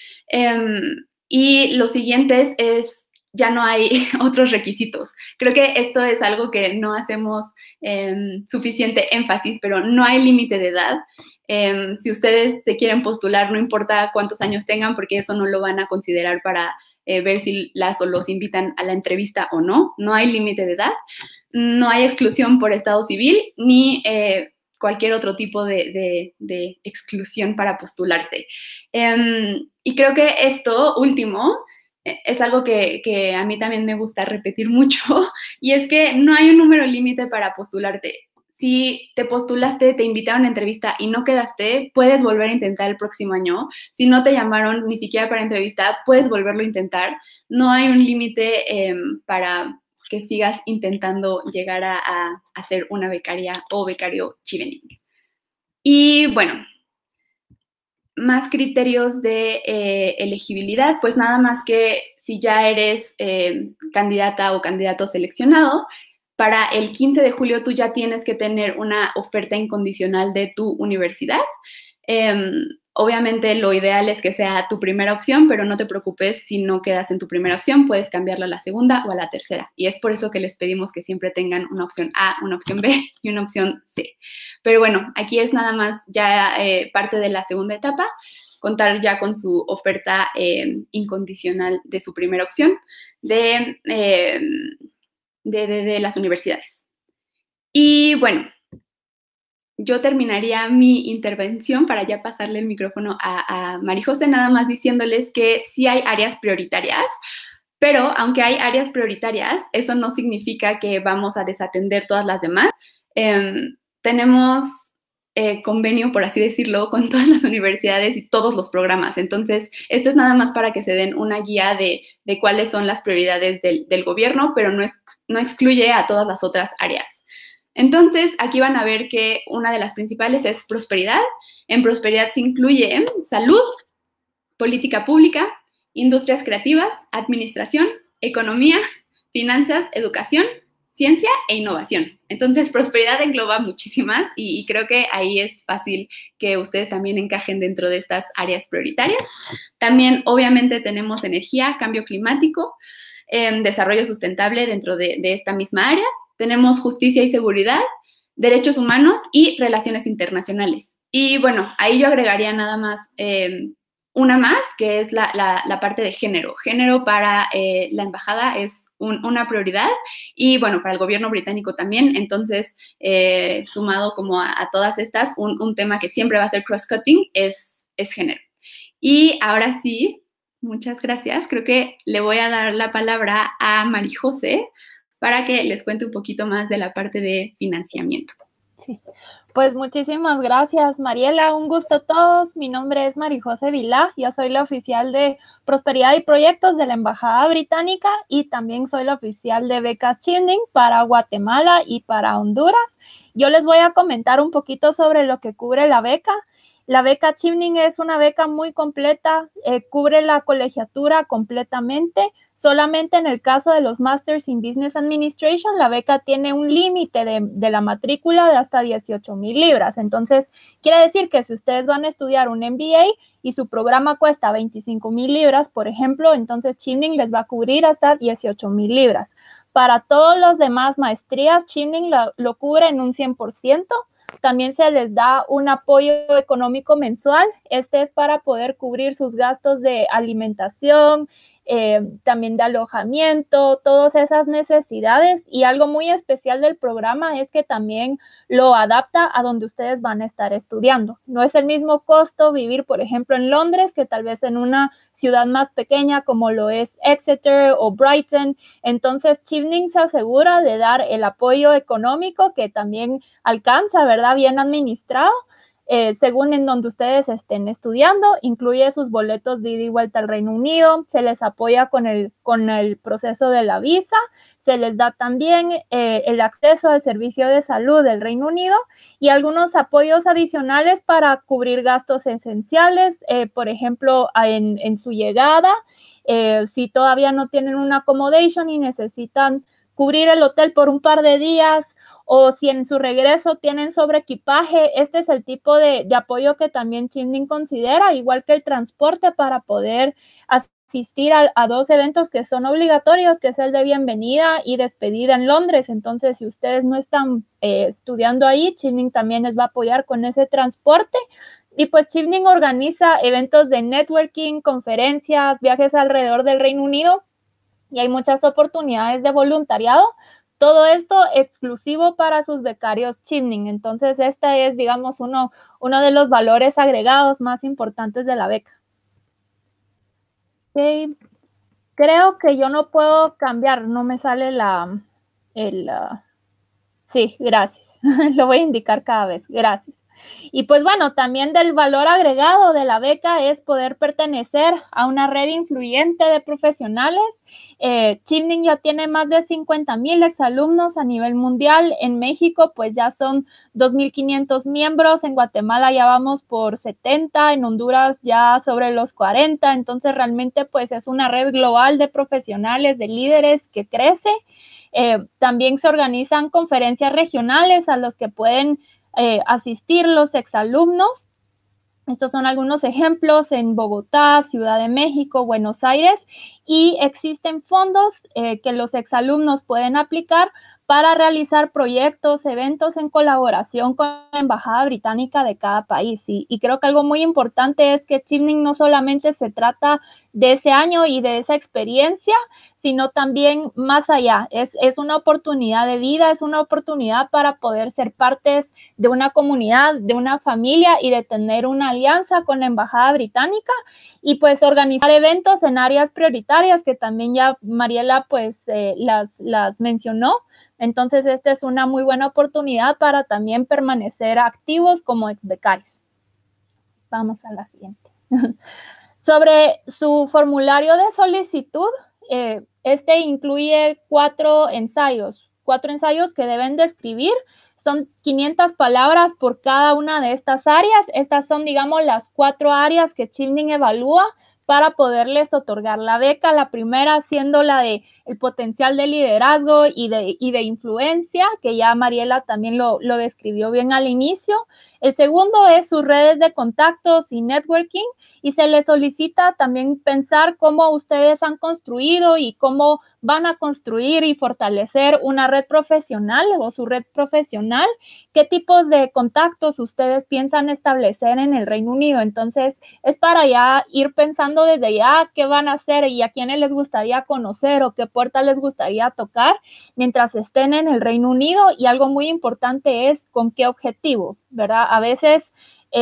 Y lo siguiente es, ya no hay otros requisitos. Creo que esto es algo que no hacemos suficiente énfasis, pero no hay límite de edad. Si ustedes se quieren postular, no importa cuántos años tengan, porque eso no lo van a considerar para ver si las o los invitan a la entrevista o no. No hay límite de edad. No hay exclusión por estado civil, ni cualquier otro tipo de exclusión para postularse. Y creo que esto último es algo que a mí también me gusta repetir mucho, y es que no hay un número límite para postularte. Si te postulaste, te invitaron a entrevista y no quedaste, puedes volver a intentar el próximo año. Si no te llamaron ni siquiera para entrevista, puedes volverlo a intentar. No hay un límite para que sigas intentando llegar a ser una becaria o becario Chevening. Y bueno, más criterios de elegibilidad, pues nada más que si ya eres candidata o candidato seleccionado, para el 15 de julio tú ya tienes que tener una oferta incondicional de tu universidad. Obviamente lo ideal es que sea tu primera opción, pero no te preocupes si no quedas en tu primera opción, puedes cambiarla a la segunda o a la tercera. Y es por eso que les pedimos que siempre tengan una opción A, una opción B y una opción C. Pero bueno, aquí es nada más ya parte de la segunda etapa, contar ya con su oferta incondicional de su primera opción de las universidades. Y bueno, yo terminaría mi intervención para ya pasarle el micrófono a Marijose, nada más diciéndoles que sí hay áreas prioritarias, pero aunque hay áreas prioritarias, eso no significa que vamos a desatender todas las demás. Tenemos convenio, por así decirlo, con todas las universidades y todos los programas. Entonces, esto es nada más para que se den una guía de cuáles son las prioridades del gobierno, pero no excluye a todas las otras áreas. Entonces, aquí van a ver que una de las principales es prosperidad. En prosperidad se incluye salud, política pública, industrias creativas, administración, economía, finanzas, educación, ciencia e innovación. Entonces, prosperidad engloba muchísimas y creo que ahí es fácil que ustedes también encajen dentro de estas áreas prioritarias. También, obviamente, tenemos energía, cambio climático, desarrollo sustentable dentro de esta misma área. Tenemos justicia y seguridad, derechos humanos y relaciones internacionales. Y bueno, ahí yo agregaría nada más una más, que es la parte de género. Género para la embajada es una prioridad y bueno, para el gobierno británico también. Entonces, sumado como a todas estas, un tema que siempre va a ser cross-cutting es género. Y ahora sí, muchas gracias. Creo que le voy a dar la palabra a Marijose para que les cuente un poquito más de la parte de financiamiento. Sí, pues muchísimas gracias, Mariela. Un gusto a todos. Mi nombre es Marijose Vilá. Yo soy la oficial de Prosperidad y Proyectos de la Embajada Británica y también soy la oficial de becas Chivning para Guatemala y para Honduras. Yo les voy a comentar un poquito sobre lo que cubre la beca. La beca Chivning es una beca muy completa, cubre la colegiatura completamente. Solamente en el caso de los Masters in Business Administration, la beca tiene un límite de la matrícula de hasta 18,000 libras. Entonces, quiere decir que si ustedes van a estudiar un MBA y su programa cuesta 25,000 libras, por ejemplo, entonces Chivning les va a cubrir hasta 18,000 libras. Para todos los demás maestrías, Chivning lo cubre en un 100%. También se les da un apoyo económico mensual. Este es para poder cubrir sus gastos de alimentación, también de alojamiento, todas esas necesidades. Y algo muy especial del programa es que también lo adapta a donde ustedes van a estar estudiando. No es el mismo costo vivir, por ejemplo, en Londres que tal vez en una ciudad más pequeña como lo es Exeter o Brighton. Entonces, Chivning se asegura de dar el apoyo económico que también alcanza, ¿verdad? Bien administrado. Según en donde ustedes estén estudiando, incluye sus boletos de ida y vuelta al Reino Unido, se les apoya con el proceso de la visa, se les da también el acceso al servicio de salud del Reino Unido y algunos apoyos adicionales para cubrir gastos esenciales, por ejemplo, en su llegada, si todavía no tienen un accommodation y necesitan cubrir el hotel por un par de días o si en su regreso tienen sobreequipaje. Este es el tipo de apoyo que también Chivning considera, igual que el transporte para poder asistir a dos eventos que son obligatorios, que es el de bienvenida y despedida en Londres. Entonces, si ustedes no están estudiando ahí, Chivning también les va a apoyar con ese transporte. Y pues Chivning organiza eventos de networking, conferencias, viajes alrededor del Reino Unido y hay muchas oportunidades de voluntariado. Todo esto exclusivo para sus becarios Chivning. Entonces, este es, digamos, uno de los valores agregados más importantes de la beca. Okay. Creo que yo no puedo cambiar, no me sale sí, gracias. Lo voy a indicar cada vez, gracias. Y pues bueno, también del valor agregado de la beca es poder pertenecer a una red influyente de profesionales. Chimning ya tiene más de 50,000 exalumnos a nivel mundial. En México pues ya son 2,500 miembros, en Guatemala ya vamos por 70, en Honduras ya sobre los 40, entonces realmente pues es una red global de profesionales, de líderes que crece. También se organizan conferencias regionales a los que pueden asistir los exalumnos. Estos son algunos ejemplos en Bogotá, Ciudad de México, Buenos Aires, y existen fondos que los exalumnos pueden aplicar para realizar proyectos, eventos en colaboración con la Embajada Británica de cada país. Y creo que algo muy importante es que Chimning no solamente se trata de ese año y de esa experiencia, sino también más allá. Es una oportunidad de vida, es una oportunidad para poder ser partes de una comunidad, de una familia y de tener una alianza con la Embajada Británica y pues organizar eventos en áreas prioritarias que también ya Mariela pues las mencionó. Entonces, esta es una muy buena oportunidad para también permanecer activos como exbecarios. Vamos a la siguiente. Sobre su formulario de solicitud, este incluye 4 ensayos que deben describir. Son 500 palabras por cada una de estas áreas. Estas son, digamos, las 4 áreas que Chimning evalúa para poderles otorgar la beca. La primera siendo la de el potencial de liderazgo y de influencia, que ya Mariela también lo describió bien al inicio. El segundo es sus redes de contactos y networking, y se les solicita también pensar cómo ustedes han construido y cómo van a construir y fortalecer una red profesional o su red profesional, qué tipos de contactos ustedes piensan establecer en el Reino Unido. Entonces, es para ya ir pensando desde ya qué van a hacer y a quiénes les gustaría conocer o qué puerta les gustaría tocar mientras estén en el Reino Unido, y algo muy importante es con qué objetivo, ¿verdad? A veces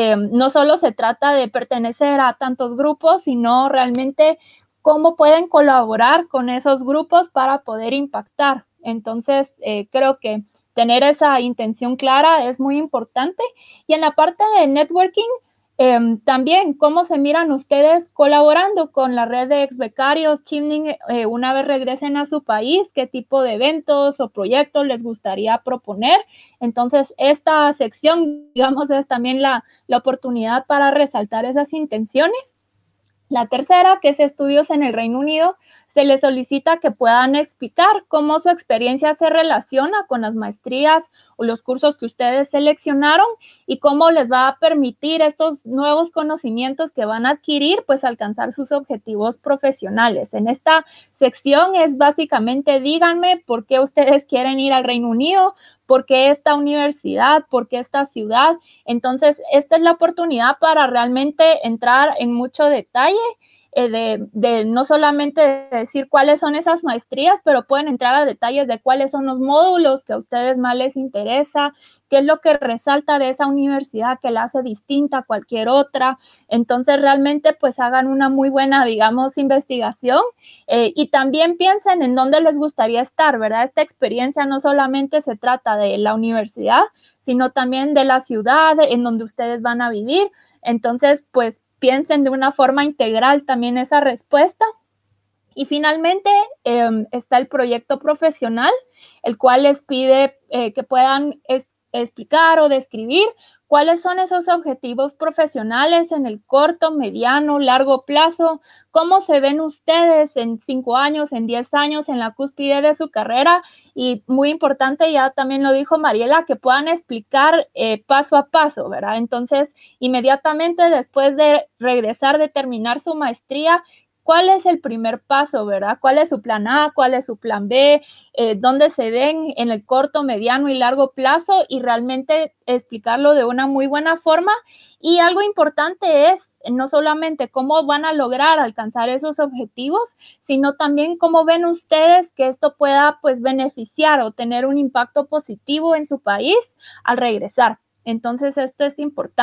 no solo se trata de pertenecer a tantos grupos, sino realmente cómo pueden colaborar con esos grupos para poder impactar. Entonces, creo que tener esa intención clara es muy importante. Y en la parte de networking, también, ¿cómo se miran ustedes colaborando con la red de exbecarios Chimning una vez regresen a su país? ¿Qué tipo de eventos o proyectos les gustaría proponer? Entonces, esta sección, digamos, es también la oportunidad para resaltar esas intenciones. La tercera, que es estudios en el Reino Unido, se les solicita que puedan explicar cómo su experiencia se relaciona con las maestrías o los cursos que ustedes seleccionaron y cómo les va a permitir estos nuevos conocimientos que van a adquirir, pues alcanzar sus objetivos profesionales. En esta sección es básicamente díganme por qué ustedes quieren ir al Reino Unido, por qué esta universidad, por qué esta ciudad. Entonces, esta es la oportunidad para realmente entrar en mucho detalle de no solamente decir cuáles son esas maestrías, pero pueden entrar a detalles de cuáles son los módulos que a ustedes más les interesa, qué es lo que resalta de esa universidad que la hace distinta a cualquier otra. Entonces, realmente, pues hagan una muy buena, digamos, investigación y también piensen en dónde les gustaría estar, ¿verdad? Esta experiencia no solamente se trata de la universidad, sino también de la ciudad en donde ustedes van a vivir. Entonces, pues, piensen de una forma integral también esa respuesta. Y finalmente está el proyecto profesional, el cual les pide que puedan explicar o describir cuáles son esos objetivos profesionales en el corto, mediano, largo plazo, cómo se ven ustedes en 5 años, en 10 años, en la cúspide de su carrera, y muy importante, ya también lo dijo Mariela, que puedan explicar paso a paso, ¿verdad? Entonces, inmediatamente después de regresar, de terminar su maestría, ¿cuál es el primer paso, verdad? ¿Cuál es su plan A? ¿Cuál es su plan B? ¿Dónde se ven en el corto, mediano y largo plazo? Y realmente explicarlo de una muy buena forma. Y algo importante es no solamente cómo van a lograr alcanzar esos objetivos, sino también cómo ven ustedes que esto pueda, pues, beneficiar o tener un impacto positivo en su país al regresar. Entonces, esto es importante,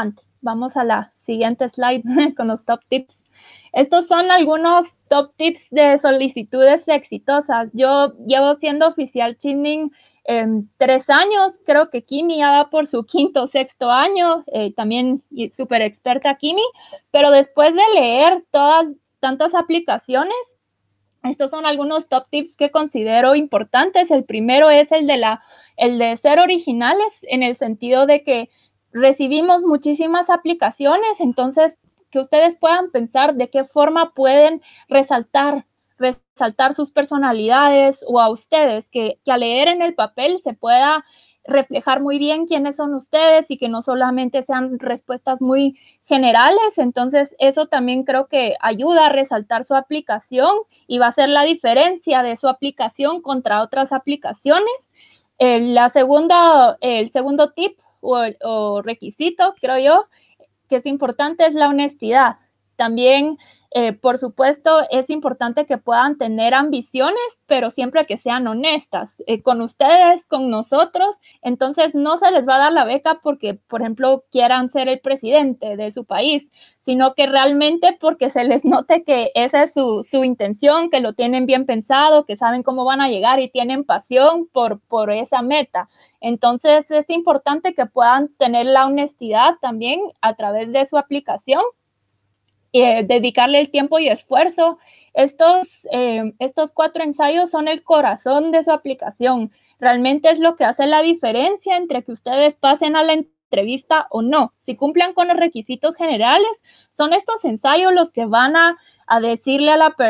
Vamos a la siguiente slide con los top tips. Estos son algunos top tips de solicitudes exitosas. Yo llevo siendo oficial Chimning en 3 años. Creo que Kimi ya va por su 5º o 6º año. También súper experta Kimi. Pero después de leer tantas aplicaciones, estos son algunos top tips que considero importantes. El primero es el de ser originales, en el sentido de que recibimos muchísimas aplicaciones, entonces que ustedes puedan pensar de qué forma pueden resaltar sus personalidades, o a ustedes, que al leer en el papel se pueda reflejar muy bien quiénes son ustedes y que no solamente sean respuestas muy generales. Entonces eso también creo que ayuda a resaltar su aplicación y va a ser la diferencia de su aplicación contra otras aplicaciones. El segundo tip o requisito, creo yo, que es importante, es la honestidad. También, por supuesto, es importante que puedan tener ambiciones, pero siempre que sean honestas con ustedes, con nosotros. Entonces, no se les va a dar la beca porque, por ejemplo, quieran ser el presidente de su país, sino que realmente porque se les note que esa es su intención, que lo tienen bien pensado, que saben cómo van a llegar y tienen pasión por esa meta. Entonces, es importante que puedan tener la honestidad también a través de su aplicación. Dedicarle el tiempo y esfuerzo. Estos 4 ensayos son el corazón de su aplicación. Realmente es lo que hace la diferencia entre que ustedes pasen a la entrevista o no. Si cumplan con los requisitos generales, son estos ensayos los que van a decirle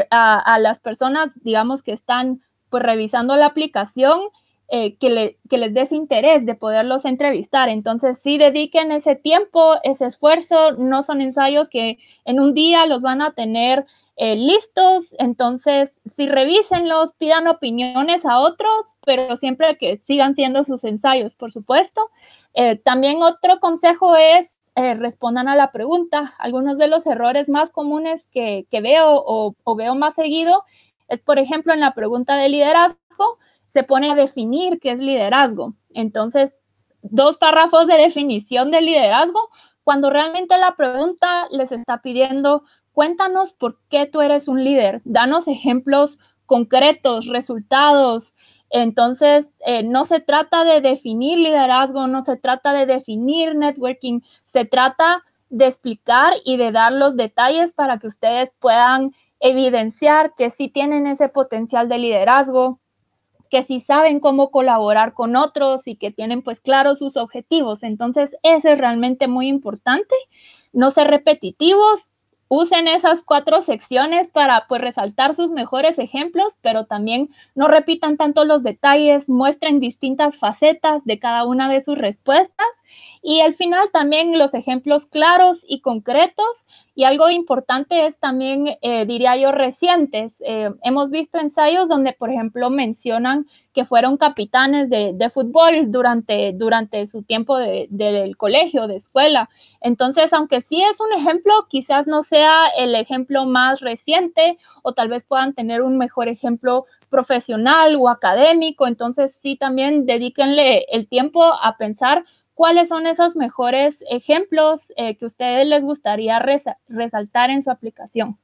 a las personas, digamos, que están pues revisando la aplicación, que les des interés de poderlos entrevistar. Entonces, sí dediquen ese tiempo, ese esfuerzo. No son ensayos que en un día los van a tener listos. Entonces, sí, revísenlos, pidan opiniones a otros, pero siempre que sigan siendo sus ensayos, por supuesto. También otro consejo es respondan a la pregunta. Algunos de los errores más comunes que veo o veo más seguido es, por ejemplo, en la pregunta de liderazgo, se pone a definir qué es liderazgo. Entonces, 2 párrafos de definición de liderazgo, cuando realmente la pregunta les está pidiendo, cuéntanos por qué tú eres un líder, danos ejemplos concretos, resultados. Entonces, no se trata de definir liderazgo, no se trata de definir networking, se trata de explicar y de dar los detalles para que ustedes puedan evidenciar que sí tienen ese potencial de liderazgo, que sí saben cómo colaborar con otros y que tienen pues claros sus objetivos. Entonces, eso es realmente muy importante. No ser repetitivos. Usen esas 4 secciones para pues resaltar sus mejores ejemplos, pero también no repitan tanto los detalles, muestren distintas facetas de cada una de sus respuestas y al final también los ejemplos claros y concretos. Y algo importante es también, diría yo, recientes. Hemos visto ensayos donde, por ejemplo, mencionan que fueron capitanes de fútbol durante su tiempo del colegio, de escuela. Entonces, aunque sí es un ejemplo, quizás no sea el ejemplo más reciente o tal vez puedan tener un mejor ejemplo profesional o académico. Entonces, sí, también dedíquenle el tiempo a pensar cuáles son esos mejores ejemplos que a ustedes les gustaría resaltar en su aplicación.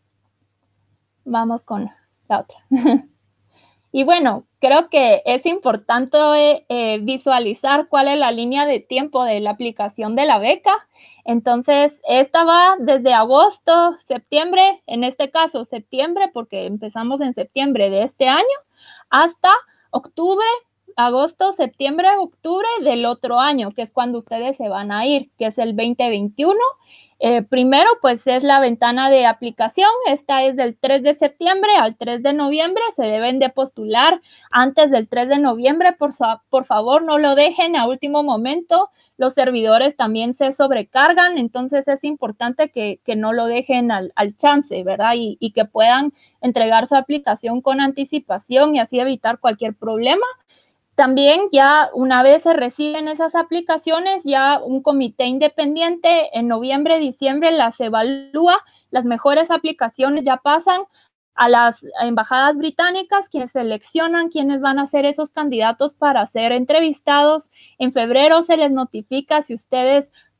Vamos con la otra. Y bueno, creo que es importante visualizar cuál es la línea de tiempo de la aplicación de la beca. Entonces, esta va desde agosto, septiembre, en este caso septiembre, porque empezamos en septiembre de este año, hasta octubre, agosto, septiembre, octubre del otro año, que es cuando ustedes se van a ir, que es el 2021. Primero, pues es la ventana de aplicación. Esta es del 3 de septiembre al 3 de noviembre. Se deben de postular antes del 3 de noviembre. Por favor, no lo dejen a último momento. Los servidores también se sobrecargan, entonces es importante que no lo dejen al chance, ¿verdad? Y que puedan entregar su aplicación con anticipación y así evitar cualquier problema. También ya una vez se reciben esas aplicaciones, ya un comité independiente en noviembre, diciembre las evalúa. Las mejores aplicaciones ya pasan a las embajadas británicas, quienes seleccionan quiénes van a ser esos candidatos para ser entrevistados. En febrero se les notifica si ustedes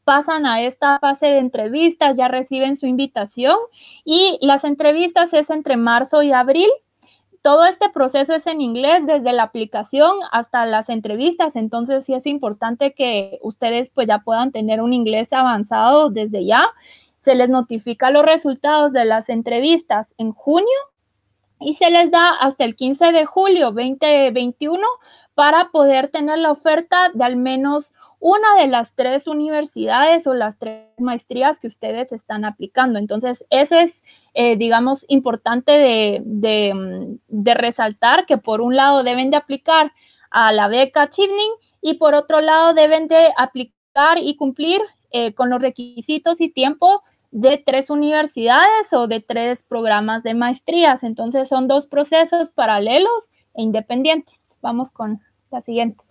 pasan a esta fase de entrevistas, ya reciben su invitación y las entrevistas es entre marzo y abril. Todo este proceso es en inglés, desde la aplicación hasta las entrevistas, entonces sí es importante que ustedes pues ya puedan tener un inglés avanzado desde ya. Se les notifica los resultados de las entrevistas en junio y se les da hasta el 15 de julio 2021 para poder tener la oferta de al menos una de las 3 universidades o las 3 maestrías que ustedes están aplicando. Entonces, eso es, digamos, importante de resaltar, que por un lado deben de aplicar a la beca Chevening y por otro lado deben de aplicar y cumplir con los requisitos y tiempo de 3 universidades o de 3 programas de maestrías. Entonces, son 2 procesos paralelos e independientes. Vamos con la siguiente.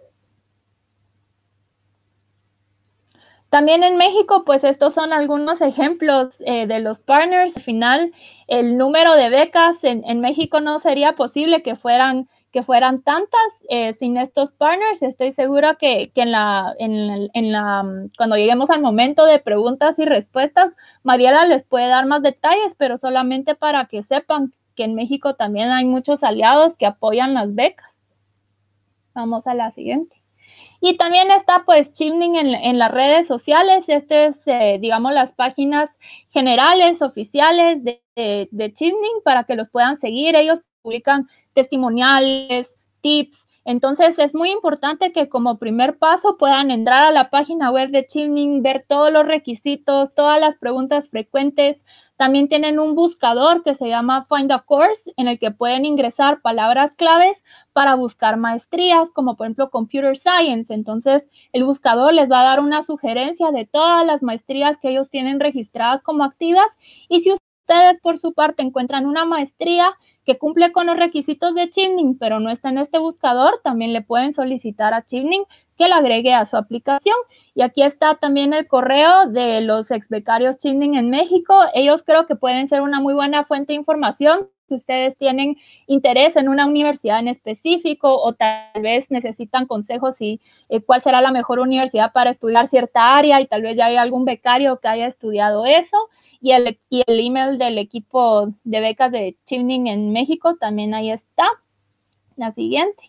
También en México, pues estos son algunos ejemplos de los partners. Al final, el número de becas en México no sería posible que fueran tantas sin estos partners. Estoy segura que cuando lleguemos al momento de preguntas y respuestas, Mariela les puede dar más detalles, pero solamente para que sepan que en México también hay muchos aliados que apoyan las becas. Vamos a la siguiente. Y también está pues Chevening en las redes sociales. Esto es, digamos, las páginas generales, oficiales de Chevening para que los puedan seguir. Ellos publican testimoniales, tips. Entonces es muy importante que como primer paso puedan entrar a la página web de Chevening, ver todos los requisitos, todas las preguntas frecuentes. También tienen un buscador que se llama Find a Course, en el que pueden ingresar palabras claves para buscar maestrías, como por ejemplo Computer Science. Entonces el buscador les va a dar una sugerencia de todas las maestrías que ellos tienen registradas como activas, y si ustedes por su parte encuentran una maestría que cumple con los requisitos de Chevening, pero no está en este buscador, también le pueden solicitar a Chevening que la agregue a su aplicación. Y aquí está también el correo de los ex becarios Chevening en México. Ellos creo que pueden ser una muy buena fuente de información si ustedes tienen interés en una universidad en específico o tal vez necesitan consejos y cuál será la mejor universidad para estudiar cierta área, y tal vez ya hay algún becario que haya estudiado eso. Y el email del equipo de becas de Chevening en México también ahí está. La siguiente.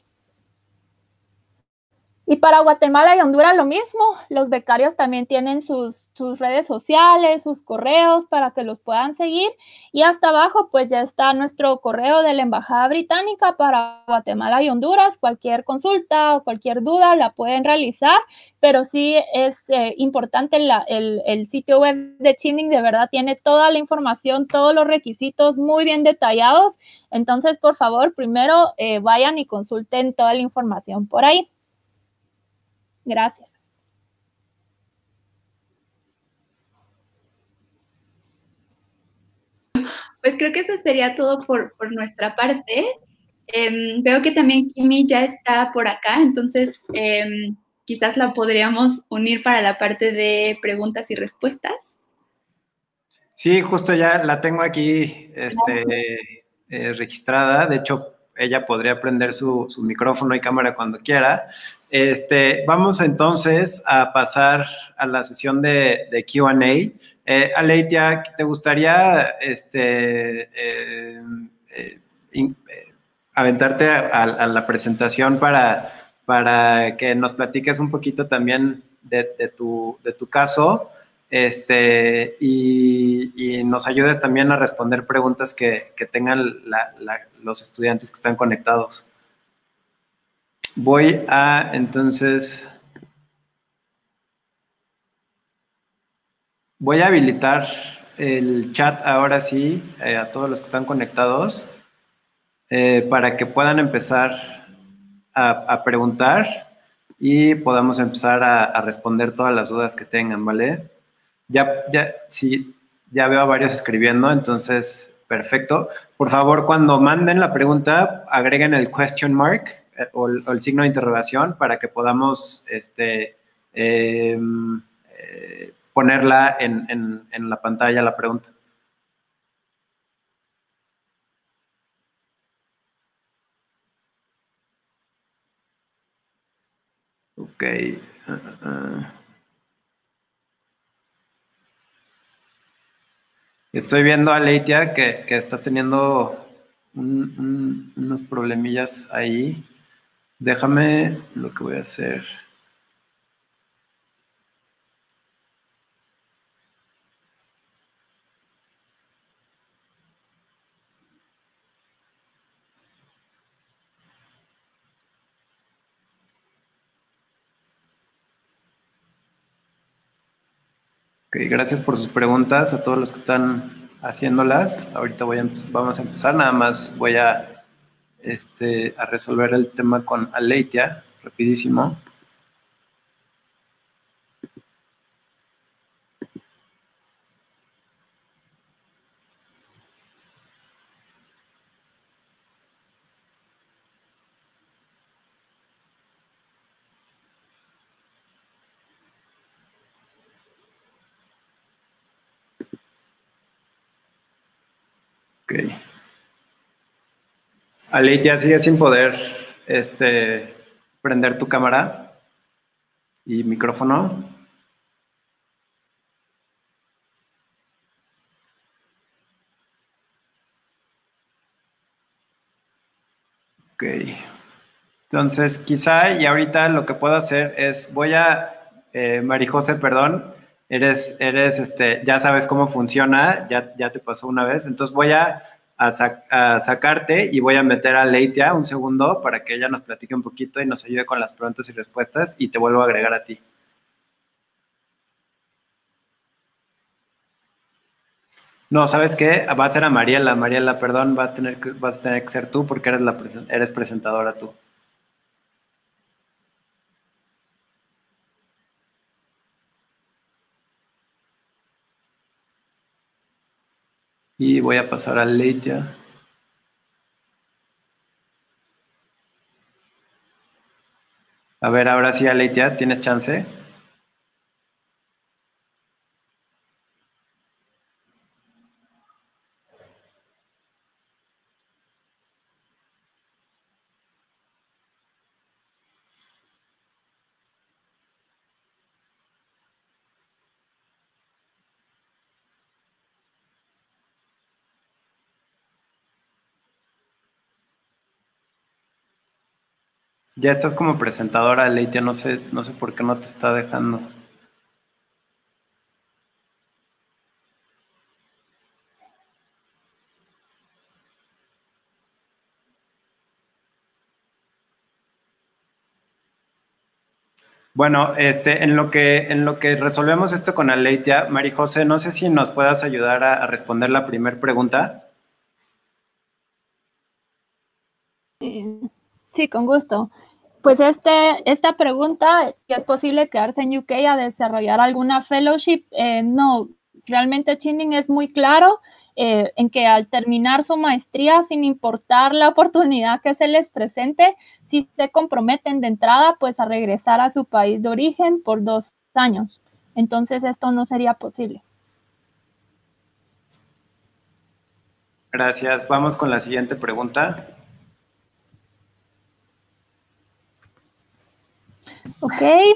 Y para Guatemala y Honduras lo mismo, los becarios también tienen sus redes sociales, sus correos para que los puedan seguir, y hasta abajo pues ya está nuestro correo de la Embajada Británica para Guatemala y Honduras. Cualquier consulta o cualquier duda la pueden realizar, pero sí es importante el sitio web de Chevening, de verdad tiene toda la información, todos los requisitos muy bien detallados. Entonces, por favor, primero vayan y consulten toda la información por ahí. Gracias. Pues creo que eso sería todo por nuestra parte. Veo que también Kimi ya está por acá, entonces quizás la podríamos unir para la parte de preguntas y respuestas. Sí, justo ya la tengo aquí registrada. De hecho, ella podría prender su micrófono y cámara cuando quiera. Vamos entonces a pasar a la sesión de Q&A. Aleitia, ¿te gustaría aventarte a la presentación para que nos platiques un poquito también de tu caso y nos ayudes también a responder preguntas que tengan los estudiantes que están conectados? Voy a, entonces, voy a habilitar el chat ahora sí a todos los que están conectados para que puedan empezar a preguntar y podamos empezar a responder todas las dudas que tengan, ¿vale? Sí, ya veo a varios escribiendo, entonces, perfecto. Por favor, cuando manden la pregunta, agreguen el question mark o el signo de interrogación para que podamos ponerla en la pantalla, la pregunta. Ok. Estoy viendo a Leitia que estás teniendo unos problemillas ahí. Déjame lo que voy a hacer. Ok, gracias por sus preguntas a todos los que están haciéndolas. Ahorita vamos a empezar. Nada más voy a resolver el tema con Aleitia, rapidísimo. Ok. Aleitia, sigue sin poder prender tu cámara y micrófono. Ok. Entonces, quizá, y ahorita lo que puedo hacer es, Marijose, perdón, ya sabes cómo funciona, ya te pasó una vez, entonces voy a sacarte y voy a meter a Leitia un segundo para que ella nos platique un poquito y nos ayude con las preguntas y respuestas y te vuelvo a agregar a ti. No, ¿sabes qué? Va a ser a Mariela. Mariela, perdón, vas a tener que ser tú porque eres presentadora tú. Y voy a pasar a Leitia. A ver, ahora sí, Aleitia, ¿tienes chance? Ya estás como presentadora, Leitia, no sé por qué no te está dejando. Bueno, en lo que resolvemos esto con Aleitia, Marijose, no sé si nos puedas ayudar a responder la primera pregunta. Sí, con gusto. Pues esta pregunta, si es posible quedarse en UK a desarrollar alguna fellowship, no, realmente Chinding es muy claro en que al terminar su maestría, sin importar la oportunidad que se les presente, si se comprometen de entrada, pues a regresar a su país de origen por 2 años. Entonces esto no sería posible. Gracias. Vamos con la siguiente pregunta. Ok.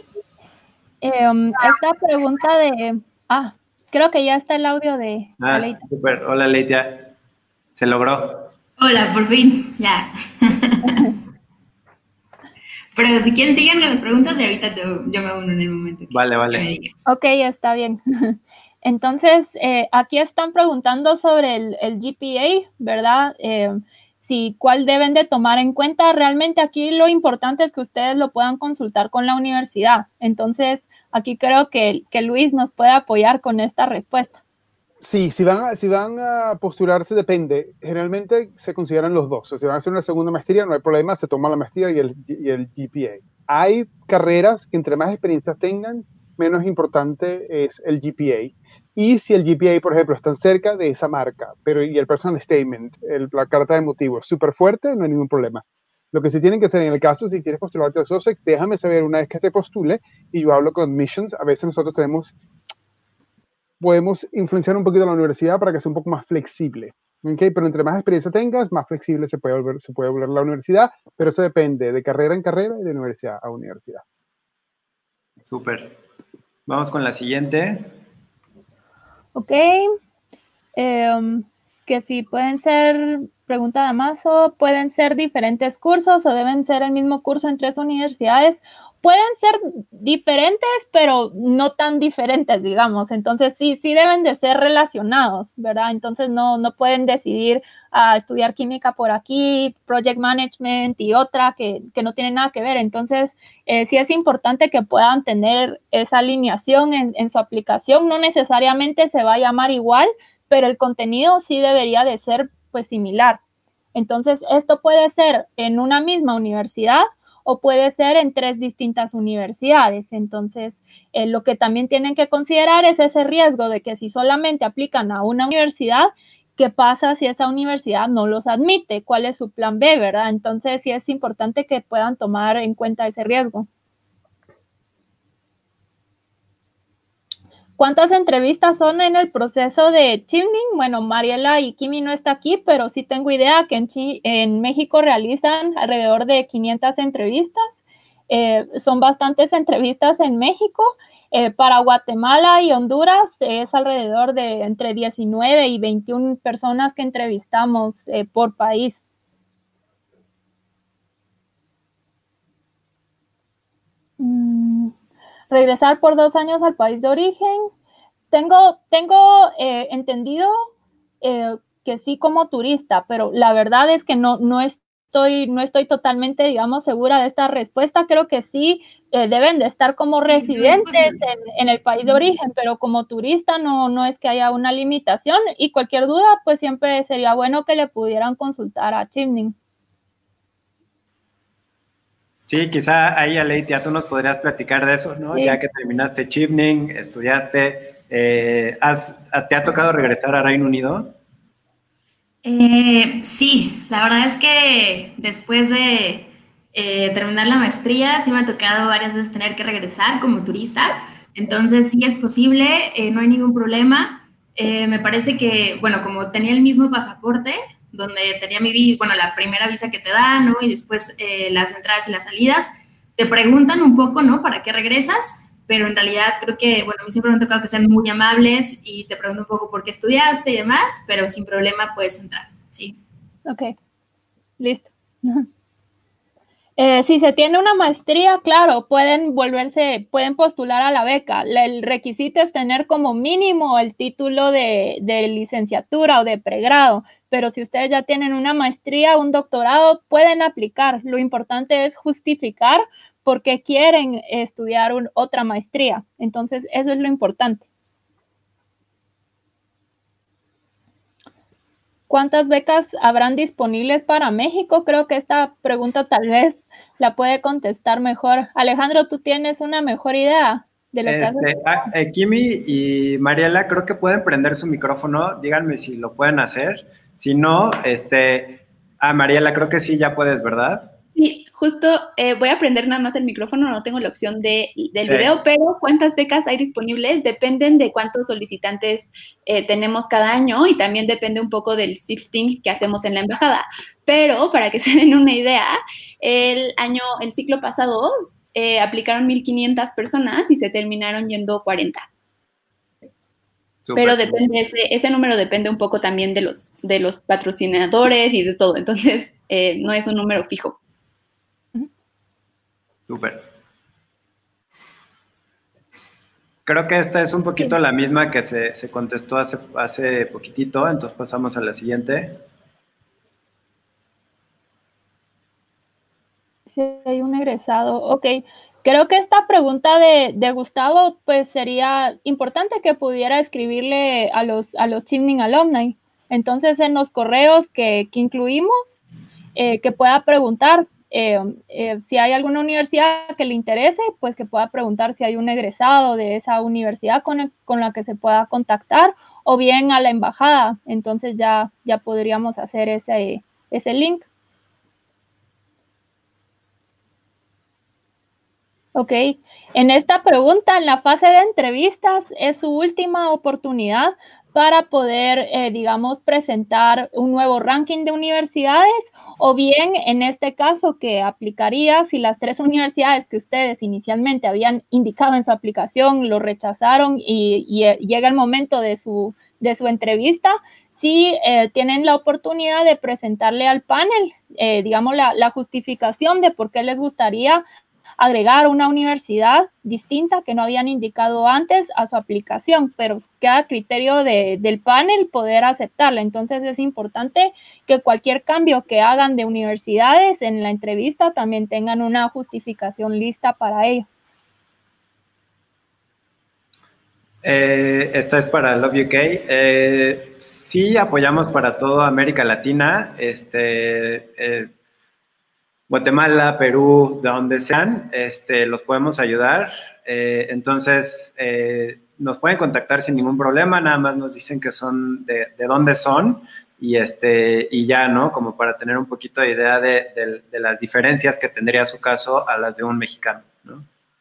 Esta pregunta de... creo que ya está el audio de Aleitia. Super. Hola, Aleitia. Se logró. Hola, por fin, ya. Pero si quieren, sigan con las preguntas y ahorita yo me uno en el momento. Vale. Que me digan. Ok, está bien. Entonces, aquí están preguntando sobre el GPA, ¿verdad? ¿Cuál deben de tomar en cuenta? Realmente aquí lo importante es que ustedes lo puedan consultar con la universidad. Entonces, aquí creo que Luis nos puede apoyar con esta respuesta. Sí, si van a postularse, depende. Generalmente se consideran los dos. O sea, si van a hacer una segunda maestría, no hay problema, se toma la maestría y el GPA. Hay carreras que entre más experiencia tengan, menos importante es el GPA. Y si el GPA, por ejemplo, está cerca de esa marca, y el personal statement, la carta de motivo es súper fuerte, no hay ningún problema. Lo que sí tienen que hacer en el caso, si quieres postularte a Sussex, déjame saber una vez que se postule y yo hablo con admissions. A veces nosotros podemos influenciar un poquito a la universidad para que sea un poco más flexible. ¿Okay? Pero entre más experiencia tengas, más flexible se puede volver la universidad, pero eso depende de carrera en carrera y de universidad a universidad. Súper. Vamos con la siguiente. Ok. Que si pueden ser, pregunta Damaso, pueden ser diferentes cursos o deben ser el mismo curso en 3 universidades. Pueden ser diferentes, pero no tan diferentes, digamos. Entonces, sí deben de ser relacionados, ¿verdad? Entonces, no pueden decidir estudiar química por aquí, project management y otra que no tiene nada que ver. Entonces, sí es importante que puedan tener esa alineación en su aplicación. No necesariamente se va a llamar igual, pero el contenido sí debería de ser, pues, similar. Entonces, esto puede ser en una misma universidad o puede ser en 3 distintas universidades. Entonces, lo que también tienen que considerar es ese riesgo de que si solamente aplican a una universidad, ¿qué pasa si esa universidad no los admite? ¿Cuál es su plan B, verdad? Entonces, sí es importante que puedan tomar en cuenta ese riesgo. ¿Cuántas entrevistas son en el proceso de Chimning? Bueno, Mariela y Kimi no está aquí, pero sí tengo idea que en México realizan alrededor de 500 entrevistas. Son bastantes entrevistas en México. Para Guatemala y Honduras es alrededor de entre 19 y 21 personas que entrevistamos por país. Regresar por 2 años al país de origen. Tengo entendido que sí como turista, pero la verdad es que no estoy totalmente, digamos, segura de esta respuesta. Creo que sí deben de estar como residentes en el país de origen, pero como turista no es que haya una limitación, y cualquier duda, pues siempre sería bueno que le pudieran consultar a Chimning. Sí, quizá ahí, Aleitia, tú nos podrías platicar de eso, ¿no? Sí. Ya que terminaste Chimning, estudiaste, ¿te ha tocado regresar a Reino Unido? Sí, la verdad es que después de terminar la maestría, sí me ha tocado varias veces tener que regresar como turista, entonces sí es posible, no hay ningún problema. Me parece que, bueno, como tenía el mismo pasaporte, donde tenía la primera visa que te dan, ¿no? Y después las entradas y las salidas, te preguntan un poco, ¿no? ¿Para qué regresas? Pero en realidad creo que, bueno, a mí siempre me ha tocado que sean muy amables y te preguntan un poco por qué estudiaste y demás, pero sin problema puedes entrar, ¿sí? Ok, listo. Si se tiene una maestría, claro, pueden postular a la beca. El requisito es tener como mínimo el título de licenciatura o de pregrado, pero si ustedes ya tienen una maestría o un doctorado, pueden aplicar. Lo importante es justificar por qué quieren estudiar otra maestría. Entonces, eso es lo importante. ¿Cuántas becas habrán disponibles para México? Creo que esta pregunta tal vez la puede contestar mejor. Alejandro, ¿tú tienes una mejor idea de lo que haces? Kimi y Mariela, creo que pueden prender su micrófono. Díganme si lo pueden hacer. Si no, Mariela, creo que sí, ya puedes, ¿verdad? Sí, justo voy a prender nada más el micrófono, no tengo la opción del video, pero ¿cuántas becas hay disponibles? Dependen de cuántos solicitantes tenemos cada año y también depende un poco del sifting que hacemos en la embajada. Pero para que se den una idea, el ciclo pasado aplicaron 1,500 personas y se terminaron yendo 40. Super. Pero depende, ese número depende un poco también de los patrocinadores y de todo, entonces no es un número fijo. Súper. Creo que esta es un poquito la misma que se contestó hace poquitito, entonces pasamos a la siguiente. Sí, hay un egresado. Ok, creo que esta pregunta de Gustavo, pues sería importante que pudiera escribirle a los Chimning Alumni. Entonces, en los correos que incluimos, que pueda preguntar. Si hay alguna universidad que le interese, pues que pueda preguntar si hay un egresado de esa universidad con la que se pueda contactar, o bien a la embajada. Entonces ya podríamos hacer ese link. Ok, en esta pregunta, en la fase de entrevistas, es su última oportunidad para poder, digamos, presentar un nuevo ranking de universidades, o bien, en este caso, que aplicaría si las 3 universidades que ustedes inicialmente habían indicado en su aplicación lo rechazaron y llega el momento de su entrevista, si tienen la oportunidad de presentarle al panel, digamos, la justificación de por qué les gustaría agregar una universidad distinta que no habían indicado antes a su aplicación, pero queda a criterio del panel poder aceptarla. Entonces es importante que cualquier cambio que hagan de universidades en la entrevista también tengan una justificación lista para ello. Esta es para Love UK. Sí apoyamos para toda América Latina, Guatemala, Perú, de donde sean, los podemos ayudar. Entonces, nos pueden contactar sin ningún problema, nada más nos dicen que son, de dónde son, y ya, ¿no? Como para tener un poquito de idea de las diferencias que tendría su caso a las de un mexicano, ¿no?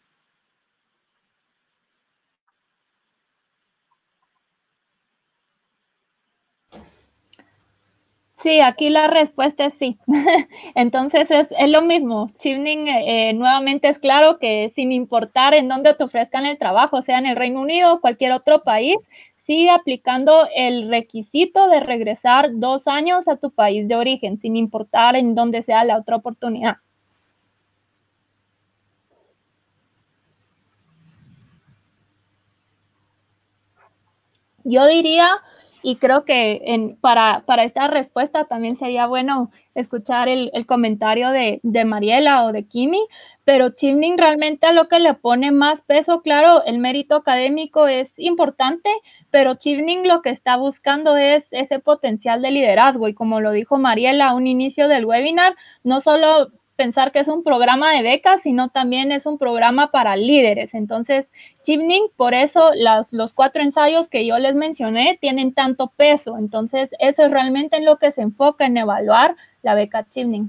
Sí, aquí la respuesta es sí. Entonces es lo mismo. Chevening nuevamente es claro que sin importar en dónde te ofrezcan el trabajo, sea en el Reino Unido o cualquier otro país, sigue aplicando el requisito de regresar 2 años a tu país de origen, sin importar en dónde sea la otra oportunidad. Yo diría, y creo que para esta respuesta también sería bueno escuchar el comentario de Mariela o de Kimi, pero Chevening realmente a lo que le pone más peso, claro, el mérito académico es importante, pero Chevening lo que está buscando es ese potencial de liderazgo, y como lo dijo Mariela a un inicio del webinar, no solo pensar que es un programa de becas, sino también es un programa para líderes. Entonces, Chevening, por eso los 4 ensayos que yo les mencioné tienen tanto peso. Entonces, eso es realmente en lo que se enfoca en evaluar la beca Chevening.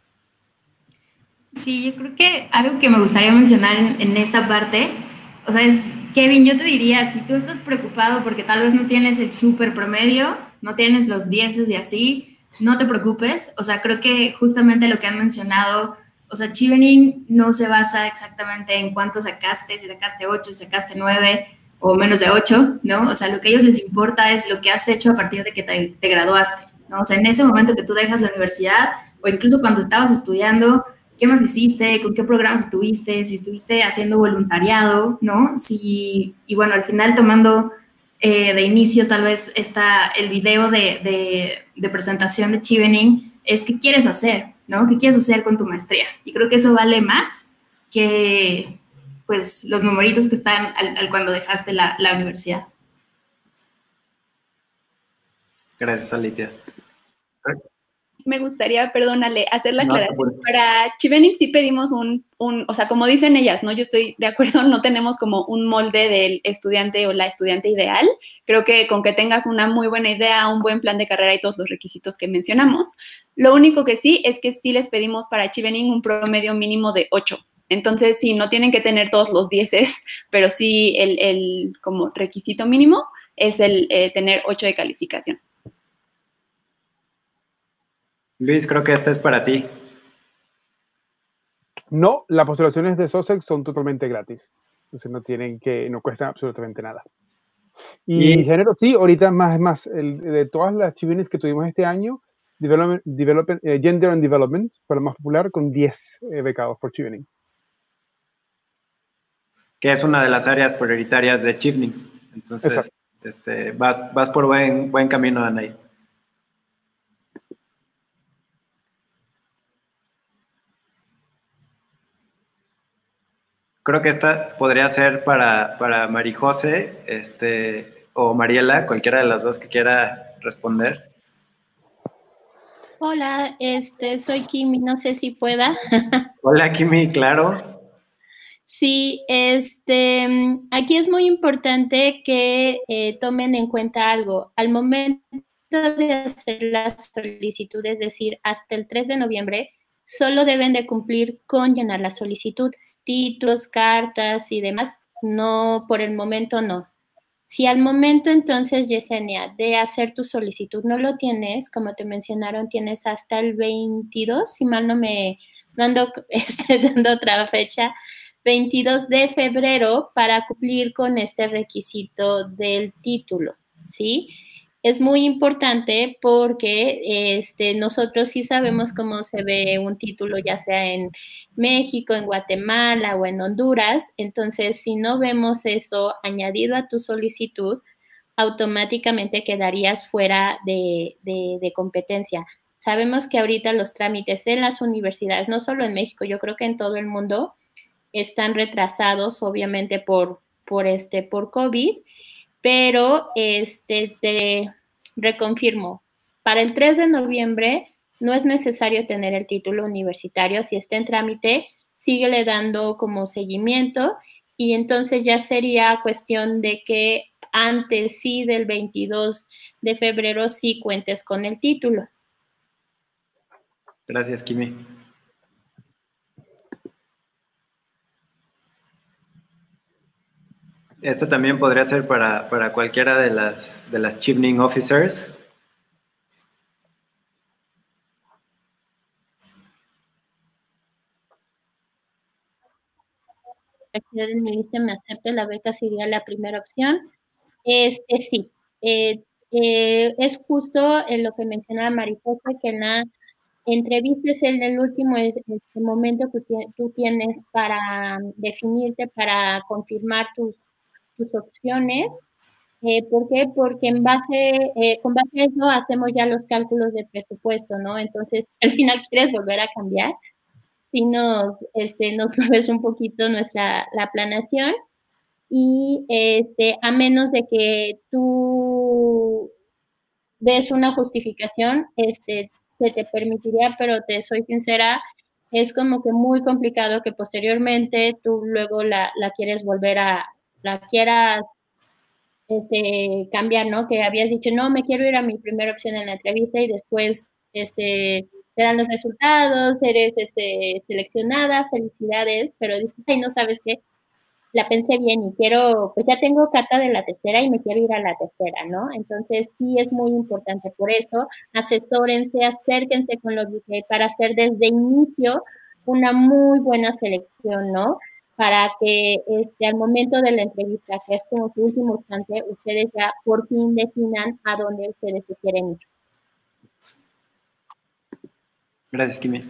Sí, yo creo que algo que me gustaría mencionar en esta parte, o sea, es, Kevin, yo te diría, si tú estás preocupado porque tal vez no tienes el súper promedio, no tienes los 10 y así, no te preocupes. O sea, creo que justamente lo que han mencionado, o sea, Chevening no se basa exactamente en cuánto sacaste, si sacaste 8, si sacaste 9 o menos de 8, ¿no? O sea, lo que a ellos les importa es lo que has hecho a partir de que te graduaste, ¿no? O sea, en ese momento que tú dejas la universidad o incluso cuando estabas estudiando, ¿qué más hiciste? ¿Con qué programas estuviste? Si estuviste haciendo voluntariado, ¿no? Y bueno, al final tomando de inicio tal vez el video de presentación de Chevening es qué quieres hacer, ¿no? ¿Qué quieres hacer con tu maestría? Y creo que eso vale más que pues los numeritos que están al cuando dejaste la universidad. Gracias, Alicia. Me gustaría, perdónale, hacer la aclaración. Para Chevening sí pedimos o sea, como dicen ellas, ¿no? Yo estoy de acuerdo, no tenemos como un molde del estudiante o la estudiante ideal. Creo que con que tengas una muy buena idea, un buen plan de carrera y todos los requisitos que mencionamos. Lo único que sí es que sí les pedimos para Chevening un promedio mínimo de 8. Entonces, sí, no tienen que tener todos los 10, pero sí el como requisito mínimo es el tener 8 de calificación. Luis, creo que esta es para ti. No, las postulaciones de Sussex son totalmente gratis. Entonces no cuestan absolutamente nada. Y género, sí, ahorita más de todas las Chevenings que tuvimos este año, Gender and Development fue la más popular con 10 becados por Chevening. Que es una de las áreas prioritarias de Chevening. Entonces, vas por buen camino, Anaí. Creo que esta podría ser para Marijose, o Mariela, cualquiera de las dos que quiera responder. Hola, soy Kimi, no sé si pueda. Hola, Kimi, claro. Sí, aquí es muy importante que tomen en cuenta algo. Al momento de hacer la solicitud, es decir, hasta el 3 de noviembre, solo deben de cumplir con llenar la solicitud. Títulos, cartas y demás, no, por el momento no. Si al momento entonces, Yesenia, de hacer tu solicitud no lo tienes, como te mencionaron, tienes hasta el 22, si mal no me ando dando otra fecha, 22 de febrero para cumplir con este requisito del título, ¿sí? Es muy importante porque nosotros sí sabemos cómo se ve un título, ya sea en México, en Guatemala o en Honduras. Entonces, si no vemos eso añadido a tu solicitud, automáticamente quedarías fuera de competencia. Sabemos que ahorita los trámites en las universidades, no solo en México, yo creo que en todo el mundo, están retrasados, obviamente, por COVID. Pero te reconfirmo, para el 3 de noviembre no es necesario tener el título universitario. Si está en trámite, síguele dando como seguimiento y entonces ya sería cuestión de que antes sí del 22 de febrero sí cuentes con el título. Gracias, Kimi. Esto también podría ser para cualquiera de las Chiefning Officers. El presidente ministro me acepte la beca sería la primera opción. Sí, es justo lo que mencionaba Marijosa, que en la entrevista es el último momento que tú tienes para definirte, para confirmar tus opciones. ¿Por qué? Porque con base a eso hacemos ya los cálculos de presupuesto, ¿no? Entonces, al final quieres volver a cambiar, si nos mueves un poquito la planeación y a menos de que tú des una justificación, se te permitiría, pero te soy sincera, es como que muy complicado que posteriormente tú luego la quieres la quieras cambiar, ¿no? Que habías dicho, no, me quiero ir a mi primera opción en la entrevista y después te dan los resultados, eres seleccionada, felicidades, pero dices, ay, no sabes qué, la pensé bien y quiero, pues ya tengo carta de la tercera y me quiero ir a la tercera, ¿no? Entonces sí es muy importante, por eso asesórense, acérquense con los UK para hacer desde inicio una muy buena selección, ¿no? Para que al momento de la entrevista, que es como su último instante, ustedes ya por fin definan a dónde ustedes se quieren ir. Gracias, Kimi.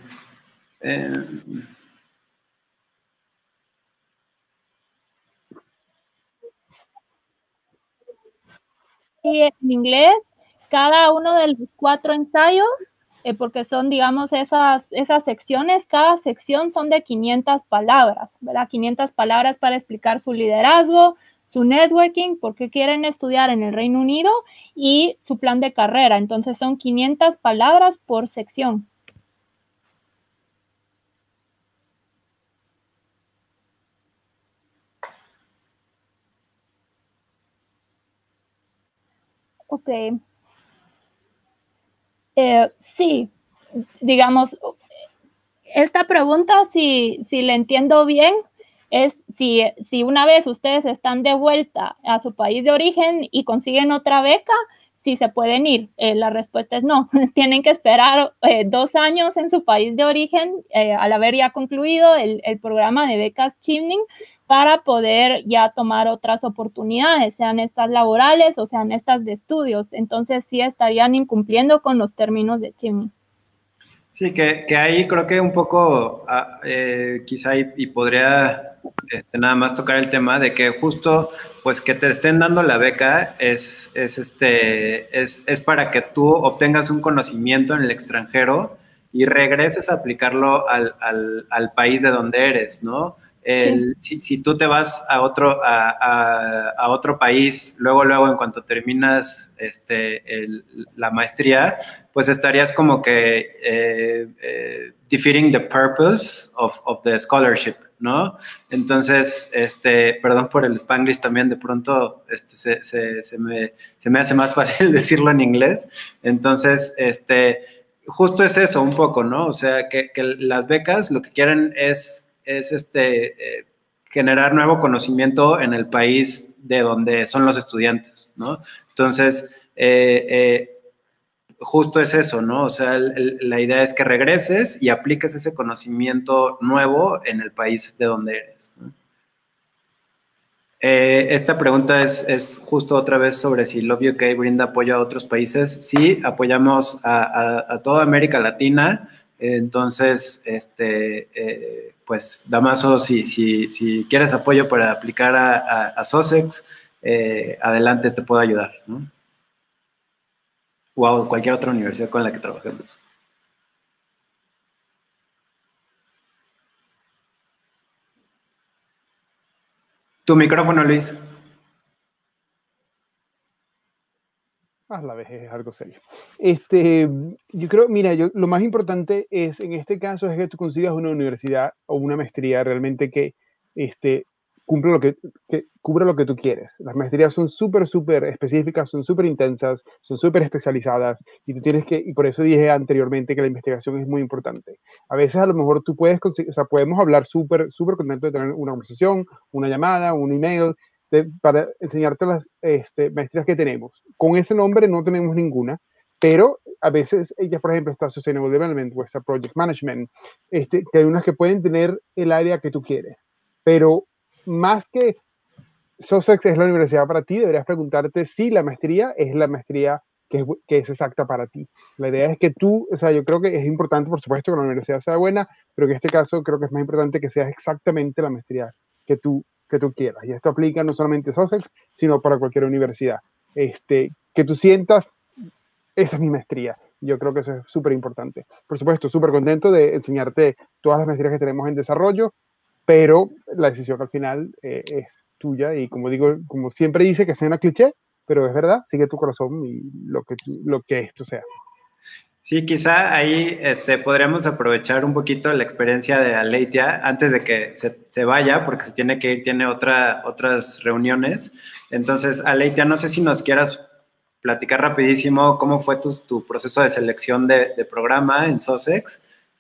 Y en inglés, cada uno de los 4 ensayos, porque son, digamos, esas secciones, cada sección son de 500 palabras, ¿verdad? 500 palabras para explicar su liderazgo, su networking, por qué quieren estudiar en el Reino Unido y su plan de carrera. Entonces, son 500 palabras por sección. Ok. Sí, digamos, esta pregunta, si la entiendo bien, es si una vez ustedes están de vuelta a su país de origen y consiguen otra beca, si se pueden ir. La respuesta es no. Tienen que esperar 2 años en su país de origen al haber ya concluido el programa de becas Chiefning para poder ya tomar otras oportunidades, sean estas laborales o sean estas de estudios. Entonces sí estarían incumpliendo con los términos de Chiefning. Sí, que ahí creo que un poco quizá y podría nada más tocar el tema de que justo pues que te estén dando la beca es para que tú obtengas un conocimiento en el extranjero y regreses a aplicarlo al país de donde eres, ¿no? Sí. Si tú te vas a otro país, luego en cuanto terminas la maestría, pues estarías como que defeating the purpose of the scholarship, ¿no? Entonces, perdón por el Spanglish también, de pronto se me hace más fácil decirlo en inglés. Entonces, justo es eso un poco, ¿no? O sea, que las becas lo que quieren es generar nuevo conocimiento en el país de donde son los estudiantes, ¿no? Entonces, justo es eso, ¿no? O sea, la idea es que regreses y apliques ese conocimiento nuevo en el país de donde eres, ¿no? Esta pregunta es justo otra vez sobre si Love UK brinda apoyo a otros países. Sí, apoyamos a toda América Latina. Entonces, pues, Damaso, si quieres apoyo para aplicar a Sussex, adelante, te puedo ayudar, ¿no? O a cualquier otra universidad con la que trabajemos. Tu micrófono, Luis. La vejez es algo serio. Yo creo, mira, lo más importante es, en este caso, es que tú consigas una universidad o una maestría realmente que cubra lo que tú quieres. Las maestrías son súper específicas, son súper intensas, son súper especializadas, y tú tienes que, y por eso dije anteriormente que la investigación es muy importante. A veces a lo mejor tú puedes conseguir, o sea, podemos hablar súper contento de tener una conversación, una llamada, un email, para enseñarte las maestrías que tenemos. Con ese nombre no tenemos ninguna, pero a veces ella, por ejemplo, está Sustainable Development o está Project Management, que hay unas que pueden tener el área que tú quieres. Pero más que Sussex es la universidad para ti, deberías preguntarte si la maestría es la maestría que es exacta para ti. La idea es que tú, o sea, yo creo que es importante, por supuesto, que la universidad sea buena, pero en este caso creo que es más importante que sea exactamente la maestría que tú quieras. Y esto aplica no solamente a Sussex, sino para cualquier universidad. Que tú sientas, esa es mi maestría. Yo creo que eso es súper importante. Por supuesto, súper contento de enseñarte todas las maestrías que tenemos en desarrollo, pero la decisión al final es tuya, y como digo, como siempre dice, que sea una cliché, pero es verdad, sigue tu corazón y lo que esto sea. Sí, quizá ahí podríamos aprovechar un poquito la experiencia de Aleitia antes de que se vaya, porque se tiene que ir, tiene otras reuniones. Entonces, Aleitia, no sé si nos quieras platicar rapidísimo cómo fue tu proceso de selección de programa en Sussex,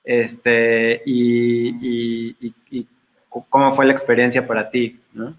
y cómo fue la experiencia para ti, ¿no?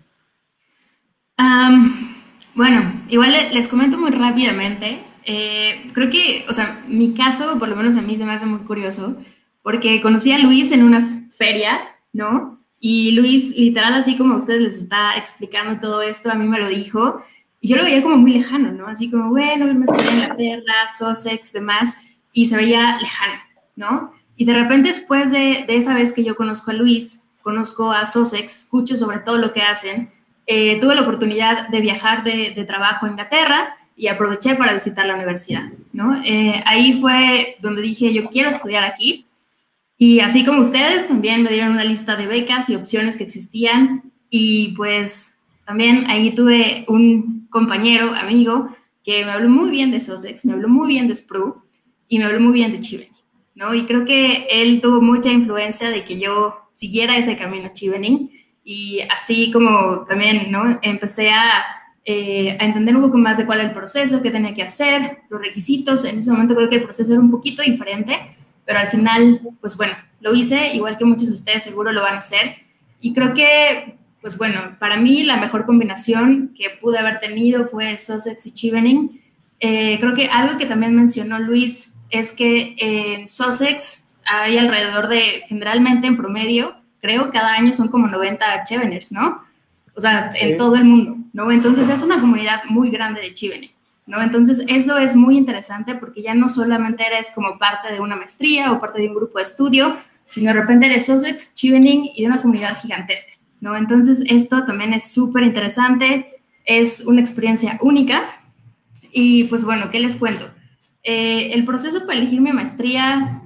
Bueno, igual les comento muy rápidamente. Creo que, o sea, mi caso, por lo menos a mí se me hace muy curioso, porque conocí a Luis en una feria, ¿no? Y Luis, literal, así como a ustedes les está explicando todo esto, a mí me lo dijo, y yo lo veía como muy lejano, ¿no? Así como, bueno, me estudié en Inglaterra, Sussex, demás, y se veía lejano, ¿no? Y de repente, después de esa vez que yo conozco a Luis, conozco a Sussex, escucho sobre todo lo que hacen, tuve la oportunidad de viajar de trabajo a Inglaterra y aproveché para visitar la universidad, ¿no? Ahí fue donde dije, yo quiero estudiar aquí, y así como ustedes, también me dieron una lista de becas y opciones que existían, y pues también ahí tuve un compañero, amigo, que me habló muy bien de Sussex, me habló muy bien de SPRU, y me habló muy bien de Chevening, ¿no? Y creo que él tuvo mucha influencia de que yo siguiera ese camino a Chevening, y así como también, ¿no? Empecé a entender un poco más de cuál era el proceso, qué tenía que hacer, los requisitos. En ese momento creo que el proceso era un poquito diferente, pero al final, pues bueno, lo hice, igual que muchos de ustedes seguro lo van a hacer. Y creo que, pues bueno, para mí la mejor combinación que pude haber tenido fue Sussex y Chevening. Creo que algo que también mencionó Luis es que en Sussex hay alrededor de, generalmente en promedio, creo cada año son como 90 Cheveners, ¿no? O sea, en todo el mundo, ¿no? Entonces es una comunidad muy grande de Chevening, ¿no? Entonces eso es muy interesante porque ya no solamente eres como parte de una maestría o parte de un grupo de estudio, sino de repente eres Sussex, Chevening y de una comunidad gigantesca, ¿no? Entonces esto también es súper interesante, es una experiencia única. Y pues bueno, ¿qué les cuento? El proceso para elegir mi maestría,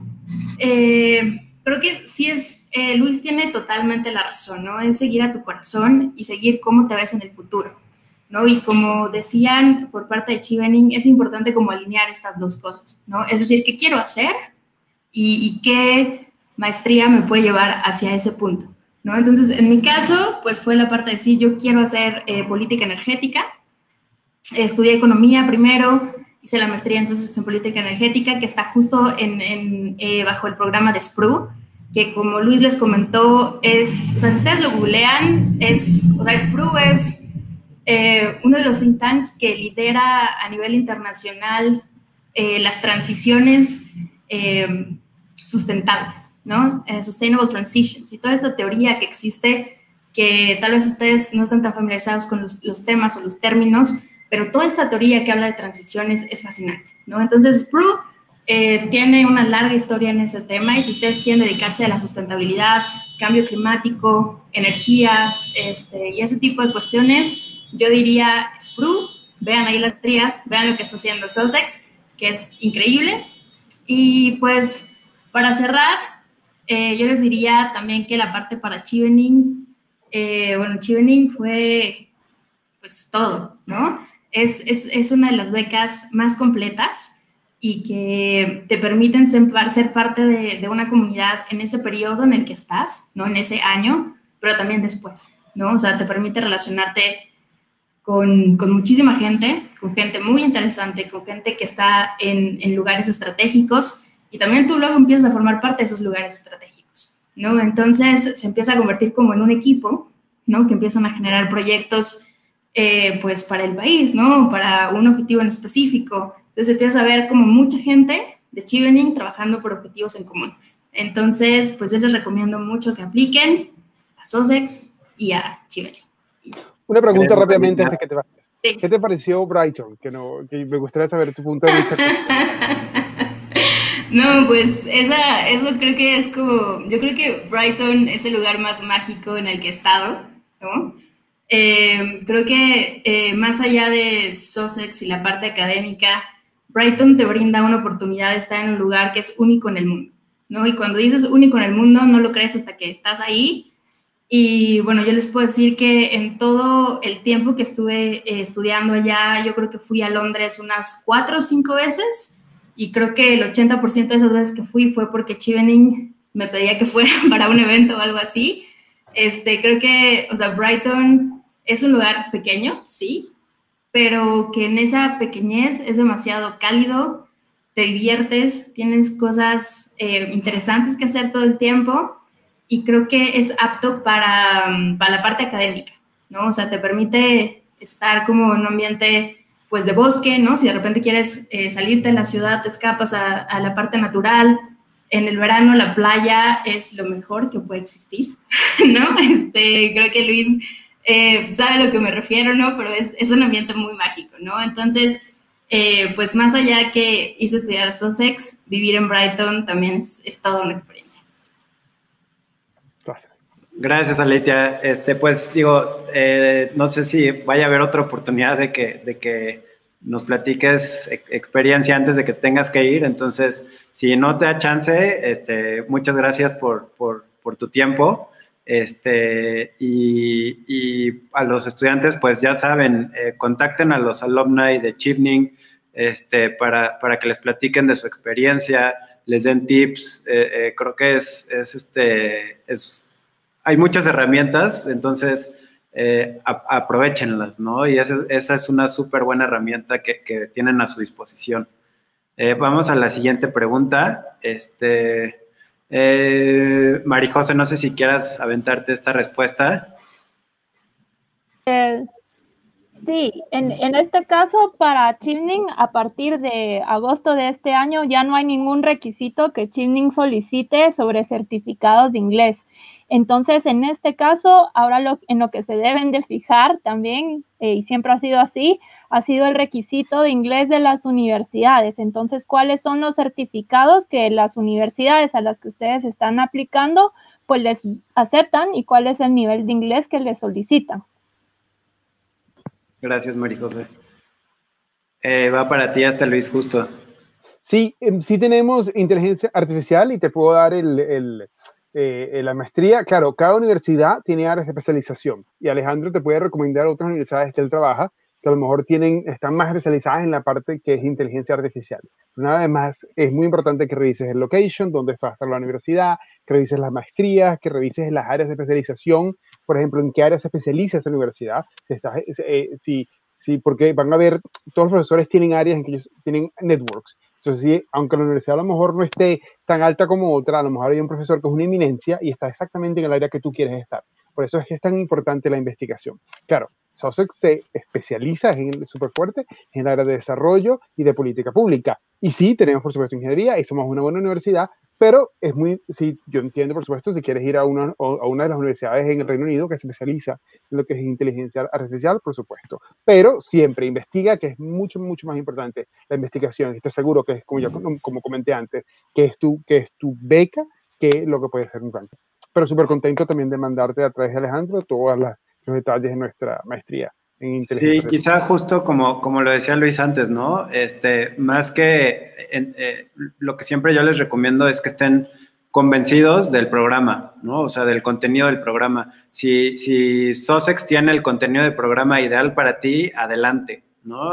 creo que sí es, Luis tiene totalmente la razón, ¿no? Es seguir a tu corazón y seguir cómo te ves en el futuro, ¿no? Y como decían por parte de Chevening, es importante como alinear estas dos cosas, ¿no? Es decir, ¿qué quiero hacer? Y qué maestría me puede llevar hacia ese punto, ¿no? Entonces, en mi caso, pues fue la parte de decir, yo quiero hacer política energética. Estudié economía primero, hice la maestría en Sussex en política energética, que está justo bajo el programa de SPRU. que como Luis les comentó, o sea, si ustedes lo googlean, SPRU es uno de los think tanks que lidera a nivel internacional las transiciones sustentables, ¿no? Sustainable Transitions, y toda esta teoría que existe, que tal vez ustedes no están tan familiarizados con los temas o los términos, pero toda esta teoría que habla de transiciones es fascinante, ¿no? Entonces, SPRU tiene una larga historia en ese tema, y si ustedes quieren dedicarse a la sustentabilidad, cambio climático, energía, y ese tipo de cuestiones, yo diría SPRU, vean ahí las trías, vean lo que está haciendo Sussex, que es increíble. Y pues, para cerrar, yo les diría también que la parte para Chevening, Chevening fue pues todo, ¿no? Es una de las becas más completas y que te permiten ser parte de una comunidad en ese periodo en el que estás, ¿no? En ese año, pero también después, ¿no? O sea, te permite relacionarte con muchísima gente, con gente muy interesante, con gente que está en lugares estratégicos, y también tú luego empiezas a formar parte de esos lugares estratégicos, ¿no? Entonces se empieza a convertir como en un equipo, ¿no? Que empiezan a generar proyectos pues para el país, ¿no? Para un objetivo en específico. Entonces empieza a ver como mucha gente de Chevening trabajando por objetivos en común. Entonces, pues yo les recomiendo mucho que apliquen a Sussex y a Chevening. Una pregunta rápidamente antes que te vayas. Sí. ¿Qué te pareció Brighton? Que me gustaría saber tu punto de vista. No, pues eso creo que es como, yo creo que Brighton es el lugar más mágico en el que he estado, ¿no? Creo que más allá de Sussex y la parte académica, Brighton te brinda una oportunidad de estar en un lugar que es único en el mundo, ¿no? Y cuando dices único en el mundo, no lo crees hasta que estás ahí. Y bueno, yo les puedo decir que en todo el tiempo que estuve estudiando allá, yo creo que fui a Londres unas 4 o 5 veces, y creo que el 80% de esas veces que fui fue porque Chevening me pedía que fuera para un evento o algo así. Creo que, o sea, Brighton es un lugar pequeño, sí, pero que en esa pequeñez es demasiado cálido, te diviertes, tienes cosas interesantes que hacer todo el tiempo, y creo que es apto para la parte académica, ¿no? O sea, te permite estar como en un ambiente, pues, de bosque, ¿no? Si de repente quieres salirte de la ciudad, te escapas a la parte natural. En el verano la playa es lo mejor que puede existir, ¿no? Creo que Luis sabe a lo que me refiero, ¿no? Pero es un ambiente muy mágico, ¿no? Entonces, pues más allá que irse a estudiar a Sussex, vivir en Brighton también es toda una experiencia. Gracias, Aletia. Pues digo, no sé si vaya a haber otra oportunidad de que nos platiques experiencia antes de que tengas que ir. Entonces, si no te da chance, muchas gracias por tu tiempo. Y a los estudiantes, pues ya saben, contacten a los alumni de Chevening para que les platiquen de su experiencia, les den tips. Creo que hay muchas herramientas, entonces aprovechenlas, ¿no? Y esa es una súper buena herramienta que tienen a su disposición. Vamos a la siguiente pregunta. Marijose, no sé si quieras aventarte esta respuesta. Sí, en este caso para Chevening, a partir de agosto de este año ya no hay ningún requisito que Chevening solicite sobre certificados de inglés. Entonces, en este caso, ahora en lo que se deben de fijar también, y siempre ha sido así, ha sido el requisito de inglés de las universidades. Entonces, ¿cuáles son los certificados que las universidades a las que ustedes están aplicando, pues les aceptan, y cuál es el nivel de inglés que les solicitan? Gracias, Marijose. Va para ti hasta Luis, justo. Sí, sí tenemos inteligencia artificial y te puedo dar la maestría. Claro, cada universidad tiene áreas de especialización y Alejandro te puede recomendar otras universidades que él trabaja que a lo mejor están más especializadas en la parte que es inteligencia artificial. Una vez más, es muy importante que revises el location, dónde va a estar la universidad, que revises las maestrías, que revises las áreas de especialización, por ejemplo, en qué área se especializa esa universidad, porque van a ver, todos los profesores tienen áreas en que ellos tienen networks, Entonces, sí, aunque la universidad a lo mejor no esté tan alta como otra, a lo mejor hay un profesor que es una eminencia y está exactamente en el área que tú quieres estar. Por eso es que es tan importante la investigación. Claro, Sussex se especializa súper fuerte en el área de desarrollo y de política pública. Y sí, tenemos, por supuesto, ingeniería y somos una buena universidad, pero es muy, sí, yo entiendo, por supuesto, si quieres ir a una de las universidades en el Reino Unido que se especializa en lo que es inteligencia artificial, por supuesto. Pero siempre investiga, que es mucho, mucho más importante la investigación. Y te aseguro que es, como comenté antes, que es tu beca, que lo que puede ser un ranking. Pero súper contento también de mandarte a través de Alejandro todos los detalles de nuestra maestría en inteligencia artificial. Sí, quizá justo como lo decía Luis antes, ¿no? Más que lo que siempre yo les recomiendo es que estén convencidos del programa, ¿no? O sea, del contenido del programa. Si Sussex tiene el contenido del programa ideal para ti, adelante, ¿no?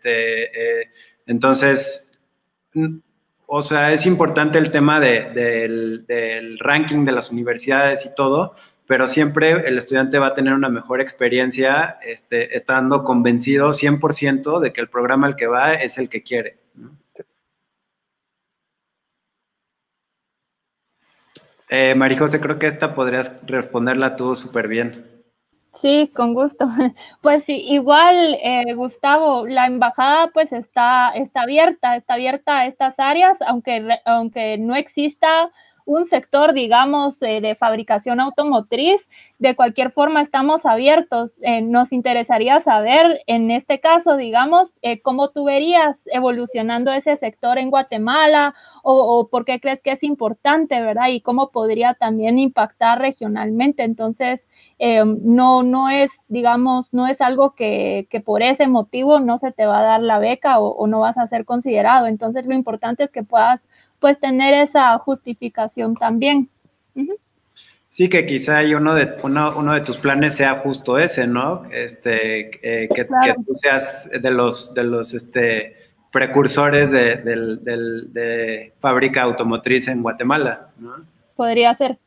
Entonces, o sea, es importante el tema del ranking de las universidades y todo, pero siempre el estudiante va a tener una mejor experiencia estando convencido 100% de que el programa al que va es el que quiere, ¿no? María José, creo que esta podrías responderla tú súper bien. Sí, con gusto. Pues sí, igual, Gustavo, la embajada pues está abierta a estas áreas, aunque no exista un sector, digamos, de fabricación automotriz. De cualquier forma, estamos abiertos. Nos interesaría saber, en este caso, digamos, cómo tú verías evolucionando ese sector en Guatemala o por qué crees que es importante, ¿verdad? Y cómo podría también impactar regionalmente. Entonces, no es, digamos, no es algo que por ese motivo no se te va a dar la beca o no vas a ser considerado. Entonces, lo importante es que puedas pues tener esa justificación también. Sí, que quizá hay uno de tus planes sea justo ese, ¿no? Claro. Que tú seas de los precursores de fábrica automotriz en Guatemala, ¿no? Podría ser.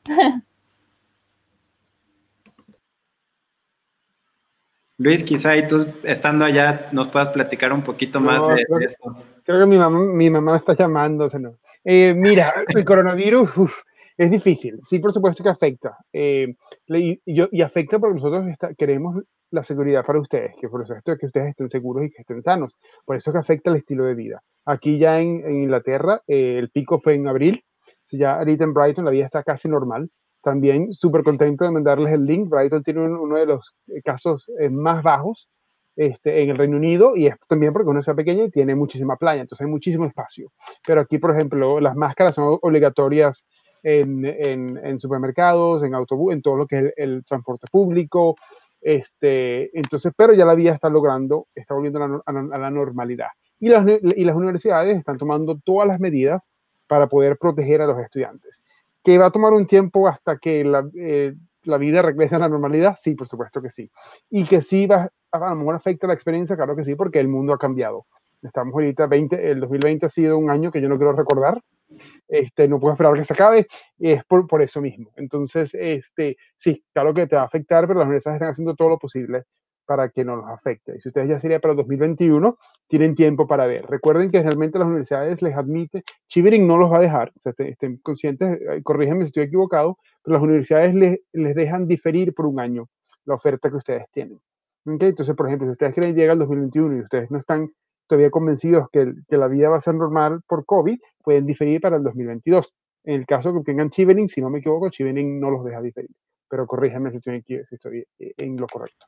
Luis, quizá y tú estando allá nos puedas platicar un poquito más de esto. Creo que mi mamá me está llamando. O sea, no. Mira, el coronavirus es difícil. Sí, por supuesto que afecta. Y afecta porque nosotros queremos la seguridad para ustedes, que por supuesto que ustedes estén seguros y que estén sanos. Por eso que afecta el estilo de vida. Aquí ya en Inglaterra, el pico fue en abril. Ya ahorita en Brighton la vida está casi normal. También súper contento de mandarles el link. Brighton tiene uno de los casos más bajos en el Reino Unido, y es también porque uno es pequeña y tiene muchísima playa, entonces hay muchísimo espacio. Pero aquí, por ejemplo, las máscaras son obligatorias en supermercados, en autobús, en todo lo que es el transporte público. Entonces, pero ya la vida está volviendo a la normalidad. Y las universidades están tomando todas las medidas para poder proteger a los estudiantes. ¿Que va a tomar un tiempo hasta que la vida regrese a la normalidad? Sí, por supuesto que sí. Y que sí a lo mejor afecta la experiencia, claro que sí, porque el mundo ha cambiado. Estamos ahorita, el 2020 ha sido un año que yo no quiero recordar. No puedo esperar que se acabe, y es por eso mismo. Entonces, sí, claro que te va a afectar, pero las universidades están haciendo todo lo posible para que no nos afecte. Y si ustedes ya sería para el 2021, tienen tiempo para ver. Recuerden que realmente las universidades les admiten, Chivering no los va a dejar, o sea, estén conscientes, corríjanme si estoy equivocado, pero las universidades les dejan diferir por un año la oferta que ustedes tienen. ¿Okay? Entonces, por ejemplo, si ustedes quieren llegar al 2021 y ustedes no están todavía convencidos que la vida va a ser normal por COVID, pueden diferir para el 2022. En el caso que tengan Chivering, si no me equivoco, Chivering no los deja diferir. Pero corríjanme si estoy en lo correcto.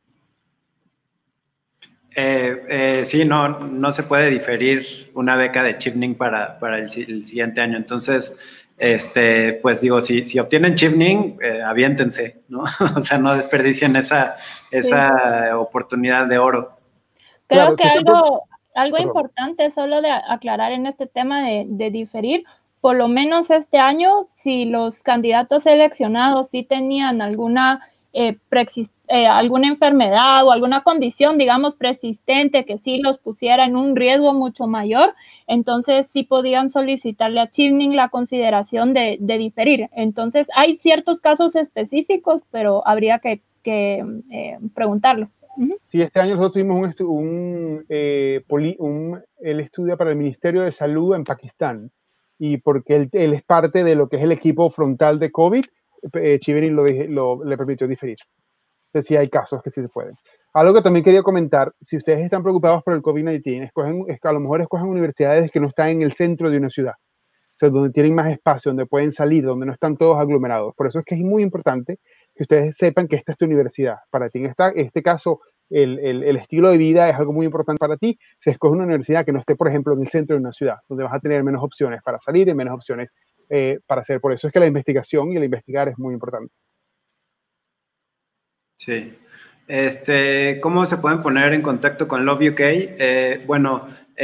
Sí, no se puede diferir una beca de Chevening para el siguiente año. Entonces, pues digo, si obtienen Chevening, aviéntense, ¿no? O sea, no desperdicien esa oportunidad de oro. Creo que algo importante solo de aclarar en este tema de diferir, por lo menos este año, si los candidatos seleccionados sí tenían alguna enfermedad o alguna condición, digamos, persistente que sí los pusiera en un riesgo mucho mayor, entonces sí podían solicitarle a Chevening la consideración de diferir. Entonces hay ciertos casos específicos, pero habría que preguntarlo. Sí, este año nosotros tuvimos él estudia para el Ministerio de Salud en Pakistán, y porque él es parte de lo que es el equipo frontal de COVID, Chiverin le permitió diferir. Entonces sí hay casos que sí se pueden. Algo que también quería comentar, si ustedes están preocupados por el COVID-19, a lo mejor escogen universidades que no están en el centro de una ciudad, o sea, donde tienen más espacio, donde pueden salir, donde no están todos aglomerados. Por eso es que es muy importante que ustedes sepan que esta es tu universidad. Para ti, en este caso, el estilo de vida es algo muy importante para ti. Si escoges una universidad que no esté, por ejemplo, en el centro de una ciudad, donde vas a tener menos opciones para salir y menos opciones para hacer. Por eso es que la investigación y el investigar es muy importante. Sí. ¿Cómo se pueden poner en contacto con Love UK? Bueno,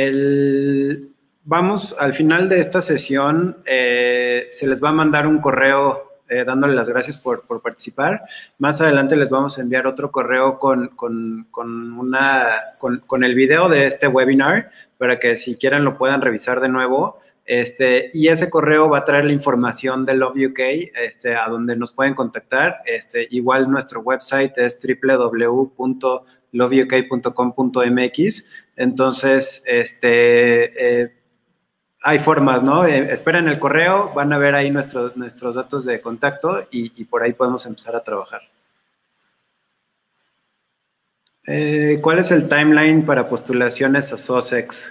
vamos al final de esta sesión, se les va a mandar un correo dándole las gracias por participar. Más adelante les vamos a enviar otro correo con el video de este webinar para que si quieren lo puedan revisar de nuevo. Y ese correo va a traer la información de Love UK a donde nos pueden contactar. Igual nuestro website es www.loveuk.com.mx. Entonces, hay formas, ¿no? Esperen el correo, van a ver ahí nuestros datos de contacto y por ahí podemos empezar a trabajar. ¿Cuál es el timeline para postulaciones a Sussex?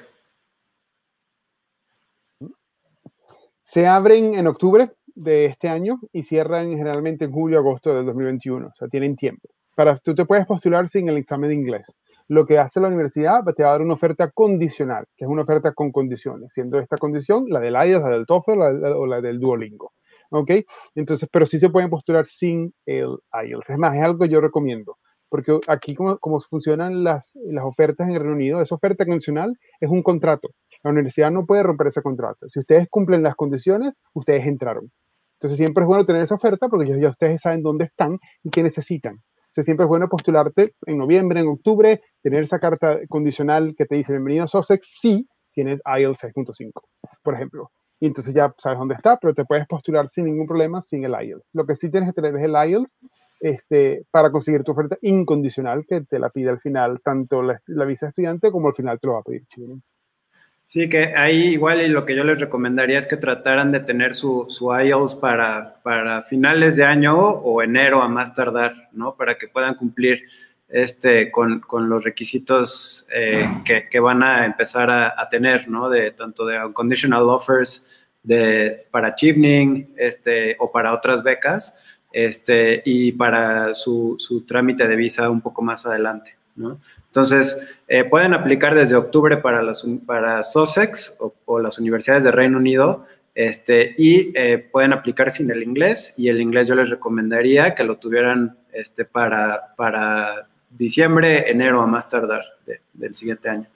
Se abren en octubre de este año y cierran generalmente en julio, agosto del 2021. O sea, tienen tiempo. Tú te puedes postular sin el examen de inglés. Lo que hace la universidad te va a dar una oferta condicional, que es una oferta con condiciones, siendo esta condición la del IELTS, la del TOEFL o la del Duolingo. ¿Ok? Entonces, pero sí se pueden postular sin el IELTS. Es más, es algo que yo recomiendo. Porque aquí, como funcionan las ofertas en el Reino Unido, esa oferta condicional es un contrato. La universidad no puede romper ese contrato. Si ustedes cumplen las condiciones, ustedes entraron. Entonces siempre es bueno tener esa oferta porque ya ustedes saben dónde están y qué necesitan. Entonces siempre es bueno postularte en noviembre, en octubre, tener esa carta condicional que te dice bienvenido a Sussex si tienes IELTS 6.5, por ejemplo. Y entonces ya sabes dónde está, pero te puedes postular sin ningún problema sin el IELTS. Lo que sí tienes que tener es el IELTS para conseguir tu oferta incondicional que te la pide al final tanto la visa estudiante como al final te lo va a pedir Chile. Sí, que ahí igual y lo que yo les recomendaría es que trataran de tener su IELTS para finales de año o enero a más tardar, ¿no? Para que puedan cumplir con los requisitos que van a empezar a tener, ¿no? Tanto de unconditional offers para Chevening o para otras becas y para su trámite de visa un poco más adelante, ¿no? Entonces, pueden aplicar desde octubre para Sussex o las universidades de Reino Unido y pueden aplicar sin el inglés, y el inglés yo les recomendaría que lo tuvieran para diciembre, enero a más tardar del siguiente año.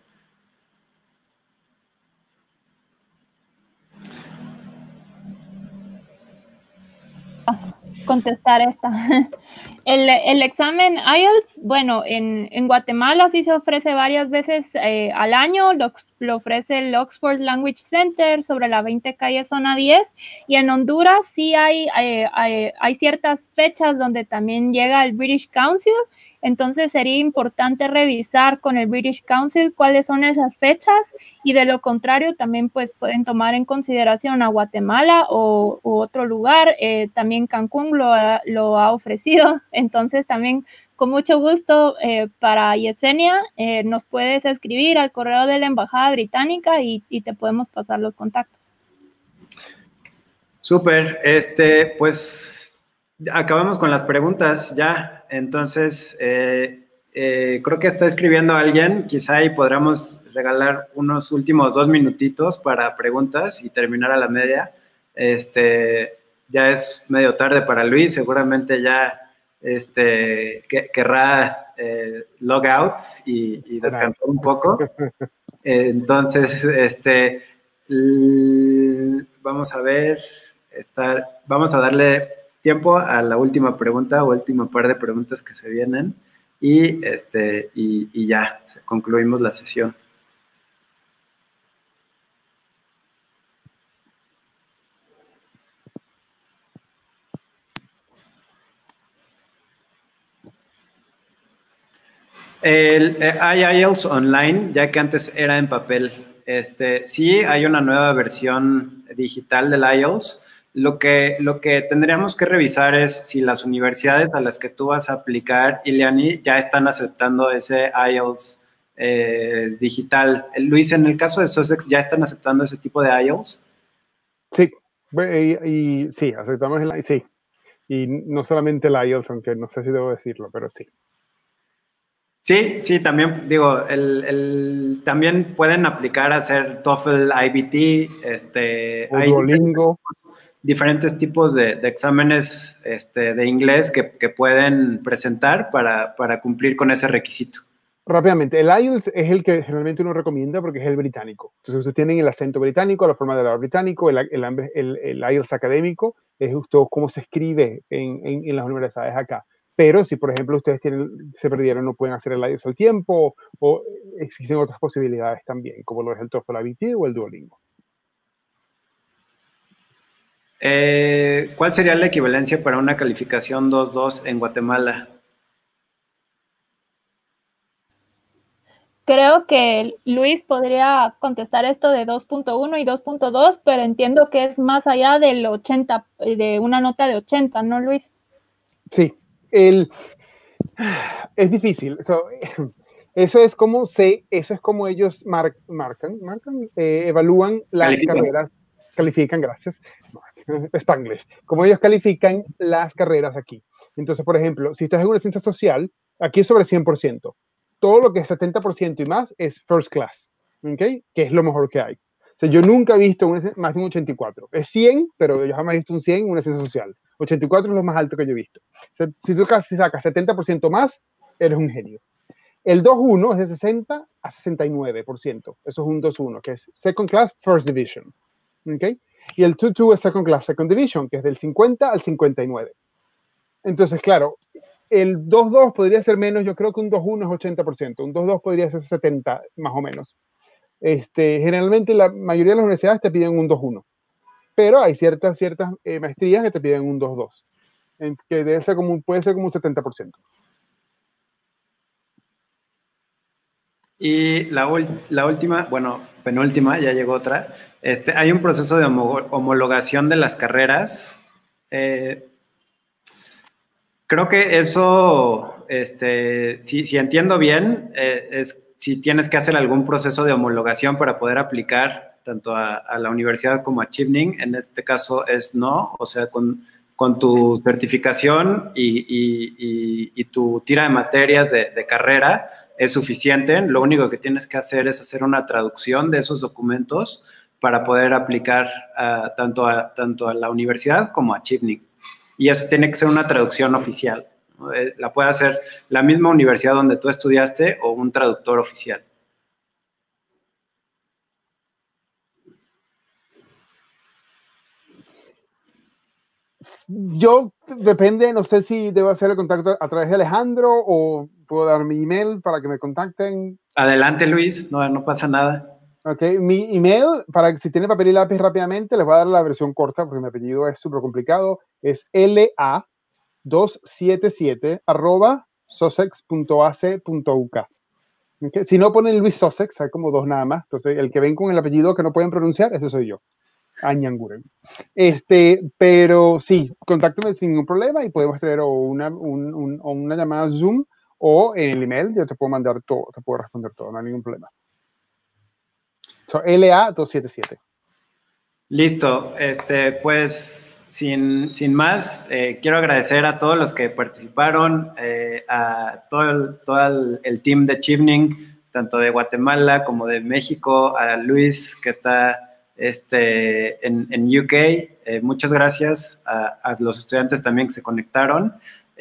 Contestar esta. El examen IELTS, bueno, en Guatemala sí se ofrece varias veces al año, lo ofrece el Oxford Language Center sobre la 20 calle zona 10, y en Honduras sí hay ciertas fechas donde también llega el British Council. Entonces sería importante revisar con el British Council cuáles son esas fechas, y de lo contrario también pues pueden tomar en consideración a Guatemala u otro lugar. También Cancún lo ha ofrecido. Entonces también con mucho gusto para Yesenia nos puedes escribir al correo de la Embajada Británica y te podemos pasar los contactos. Súper, pues acabamos con las preguntas ya. Entonces, creo que está escribiendo alguien, quizá ahí podríamos regalar unos últimos 2 minutitos para preguntas y terminar a la media. Ya es medio tarde para Luis, seguramente ya querrá log out y descansar un poco. Entonces, vamos a ver, vamos a darle tiempo a la última pregunta o última par de preguntas que se vienen y ya concluimos la sesión. Hay IELTS online, ya que antes era en papel. Sí, hay una nueva versión digital del IELTS. Lo que tendríamos que revisar es si las universidades a las que tú vas a aplicar, Ileani, ya están aceptando ese IELTS digital. Luis, en el caso de Sussex, ¿ya están aceptando ese tipo de IELTS? Sí, y sí, aceptamos el sí. Y no solamente el IELTS, aunque no sé si debo decirlo, pero sí. Sí, también, digo, también pueden aplicar a hacer TOEFL, IBT, hay Duolingo. Diferentes tipos de exámenes de inglés que pueden presentar para cumplir con ese requisito. Rápidamente, el IELTS es el que generalmente uno recomienda porque es el británico. Entonces, ustedes tienen el acento británico, la forma de hablar británico, el IELTS académico, es justo cómo se escribe en las universidades acá. Pero si, por ejemplo, ustedes se perdieron, no pueden hacer el IELTS al tiempo, o existen otras posibilidades también, como lo es el TOEFL IBT o el Duolingo. ¿Cuál sería la equivalencia para una calificación 2.2 en Guatemala? Creo que Luis podría contestar esto de 2.1 y 2.2, pero entiendo que es más allá del 80, de una nota de 80, ¿no, Luis? Sí, es difícil. Eso es como ellos evalúan las carreras, califican, gracias, Spanglish, como ellos califican las carreras aquí. Entonces, por ejemplo, si estás en una ciencia social, aquí es sobre 100%. Todo lo que es 70% y más es first class, ¿okay? Que es lo mejor que hay. O sea, yo nunca he visto más de un 84. Es 100, pero yo jamás he visto un 100 en una ciencia social. 84 es lo más alto que yo he visto. O sea, si tú casi sacas 70% más, eres un genio. El 2.1 es de 60 a 69%. Eso es un 2.1, que es second class, first division. ¿Okay? Y el 2.2 es second class, second division, que es del 50 al 59. Entonces, claro, el 2.2 podría ser menos, yo creo que un 2.1 es 80%, un 2.2 podría ser 70 más o menos. Generalmente la mayoría de las universidades te piden un 2.1, pero hay ciertas maestrías que te piden un 2.2, que puede ser como un 70%. Y la última, bueno, penúltima, ya llegó otra. Hay un proceso de homologación de las carreras. Creo que eso, si entiendo bien, es si tienes que hacer algún proceso de homologación para poder aplicar tanto a la universidad como a Chevening. En este caso es no, o sea, con tu certificación y tu tira de materias de carrera es suficiente. Lo único que tienes que hacer es hacer una traducción de esos documentos para poder aplicar tanto a la universidad como a Chevening. Y eso tiene que ser una traducción oficial, ¿no? La puede hacer la misma universidad donde tú estudiaste o un traductor oficial. Yo, depende, no sé si debo hacer el contacto a través de Alejandro o puedo dar mi email para que me contacten. Adelante, Luis, no pasa nada. Ok, mi email, para que si tiene papel y lápiz rápidamente, les voy a dar la versión corta porque mi apellido es súper complicado. Es la277@sussex.ac.uk. Okay. Si no ponen Luis Sussex, hay como dos nada más. Entonces, el que ven con el apellido que no pueden pronunciar, ese soy yo. Añanguren. Pero sí, contáctame sin ningún problema y podemos tener una llamada Zoom o en el email. Yo te puedo mandar todo, te puedo responder todo, no hay ningún problema. So, LA277. Listo. Pues sin más, quiero agradecer a todos los que participaron, a todo el team de Chevening, tanto de Guatemala como de México, a Luis que está en UK. Muchas gracias a los estudiantes también que se conectaron.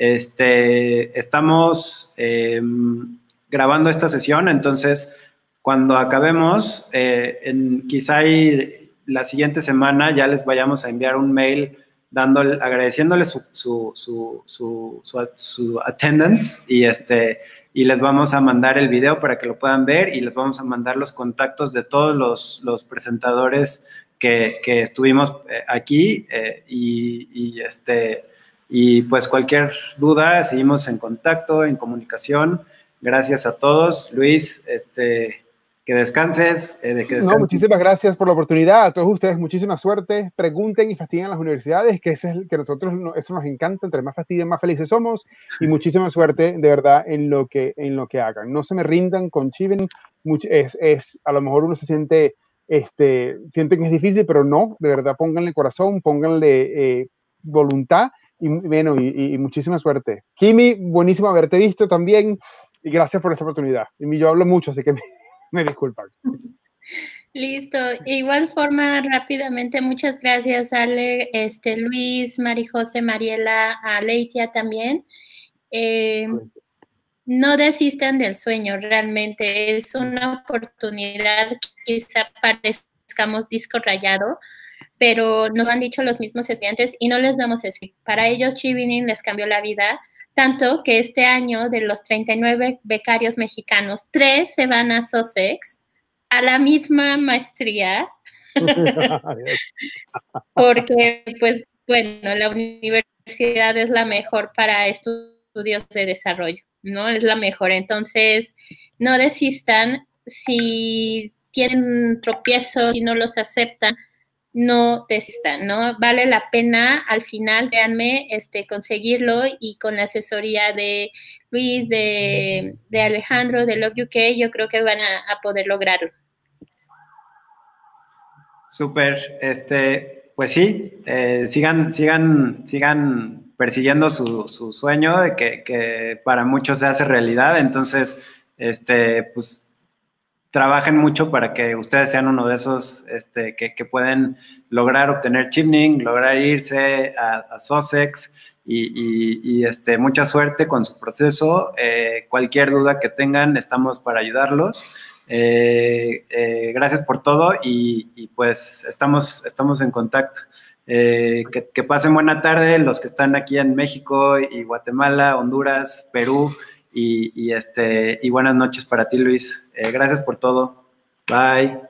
Estamos grabando esta sesión, entonces cuando acabemos, quizá la siguiente semana ya les vayamos a enviar un mail agradeciéndoles su attendance y les vamos a mandar el video para que lo puedan ver y les vamos a mandar los contactos de todos los presentadores que estuvimos aquí y pues cualquier duda seguimos en contacto, en comunicación Gracias a todos. Luis, que descanses. No, muchísimas gracias por la oportunidad. A todos ustedes, muchísima suerte. Pregunten y fastidien a las universidades, que nosotros eso nos encanta. Entre más fastidien, más felices somos. Y muchísima suerte, de verdad, en lo que hagan. No se me rindan con Chevening. A lo mejor uno se siente que es difícil, pero no, de verdad, pónganle corazón, pónganle voluntad y bueno, y muchísima suerte. Kimi, buenísimo haberte visto también y gracias por esta oportunidad. Y yo hablo mucho, así que me disculpan. Listo. De igual forma, rápidamente, muchas gracias, Ale, Luis, Marijose, Mariela, a Leitia también. No desistan del sueño, realmente es una oportunidad, quizá parezcamos disco rayado, pero nos lo han dicho los mismos estudiantes y no les damos eso. Para ellos Chevening les cambió la vida, tanto que este año de los 39 becarios mexicanos, 3 se van a Sussex a la misma maestría, porque pues bueno, la universidad es la mejor para estudios de desarrollo, ¿no? Es la mejor. Entonces, no desistan. Si tienen tropiezos y no los aceptan, no desistan, ¿no? Vale la pena al final, créanme, conseguirlo, y con la asesoría de Luis, de Alejandro, de Love UK, yo creo que van a poder lograrlo. Súper, pues sí, sigan persiguiendo su sueño, de que para muchos se hace realidad. Entonces, pues trabajen mucho para que ustedes sean uno de esos que pueden lograr obtener Chevening, lograr irse a Sussex, y mucha suerte con su proceso. Cualquier duda que tengan, estamos para ayudarlos. Gracias por todo y pues estamos en contacto. Que pasen buena tarde los que están aquí en México y Guatemala, Honduras, Perú, y buenas noches para ti, Luis. Gracias por todo. Bye.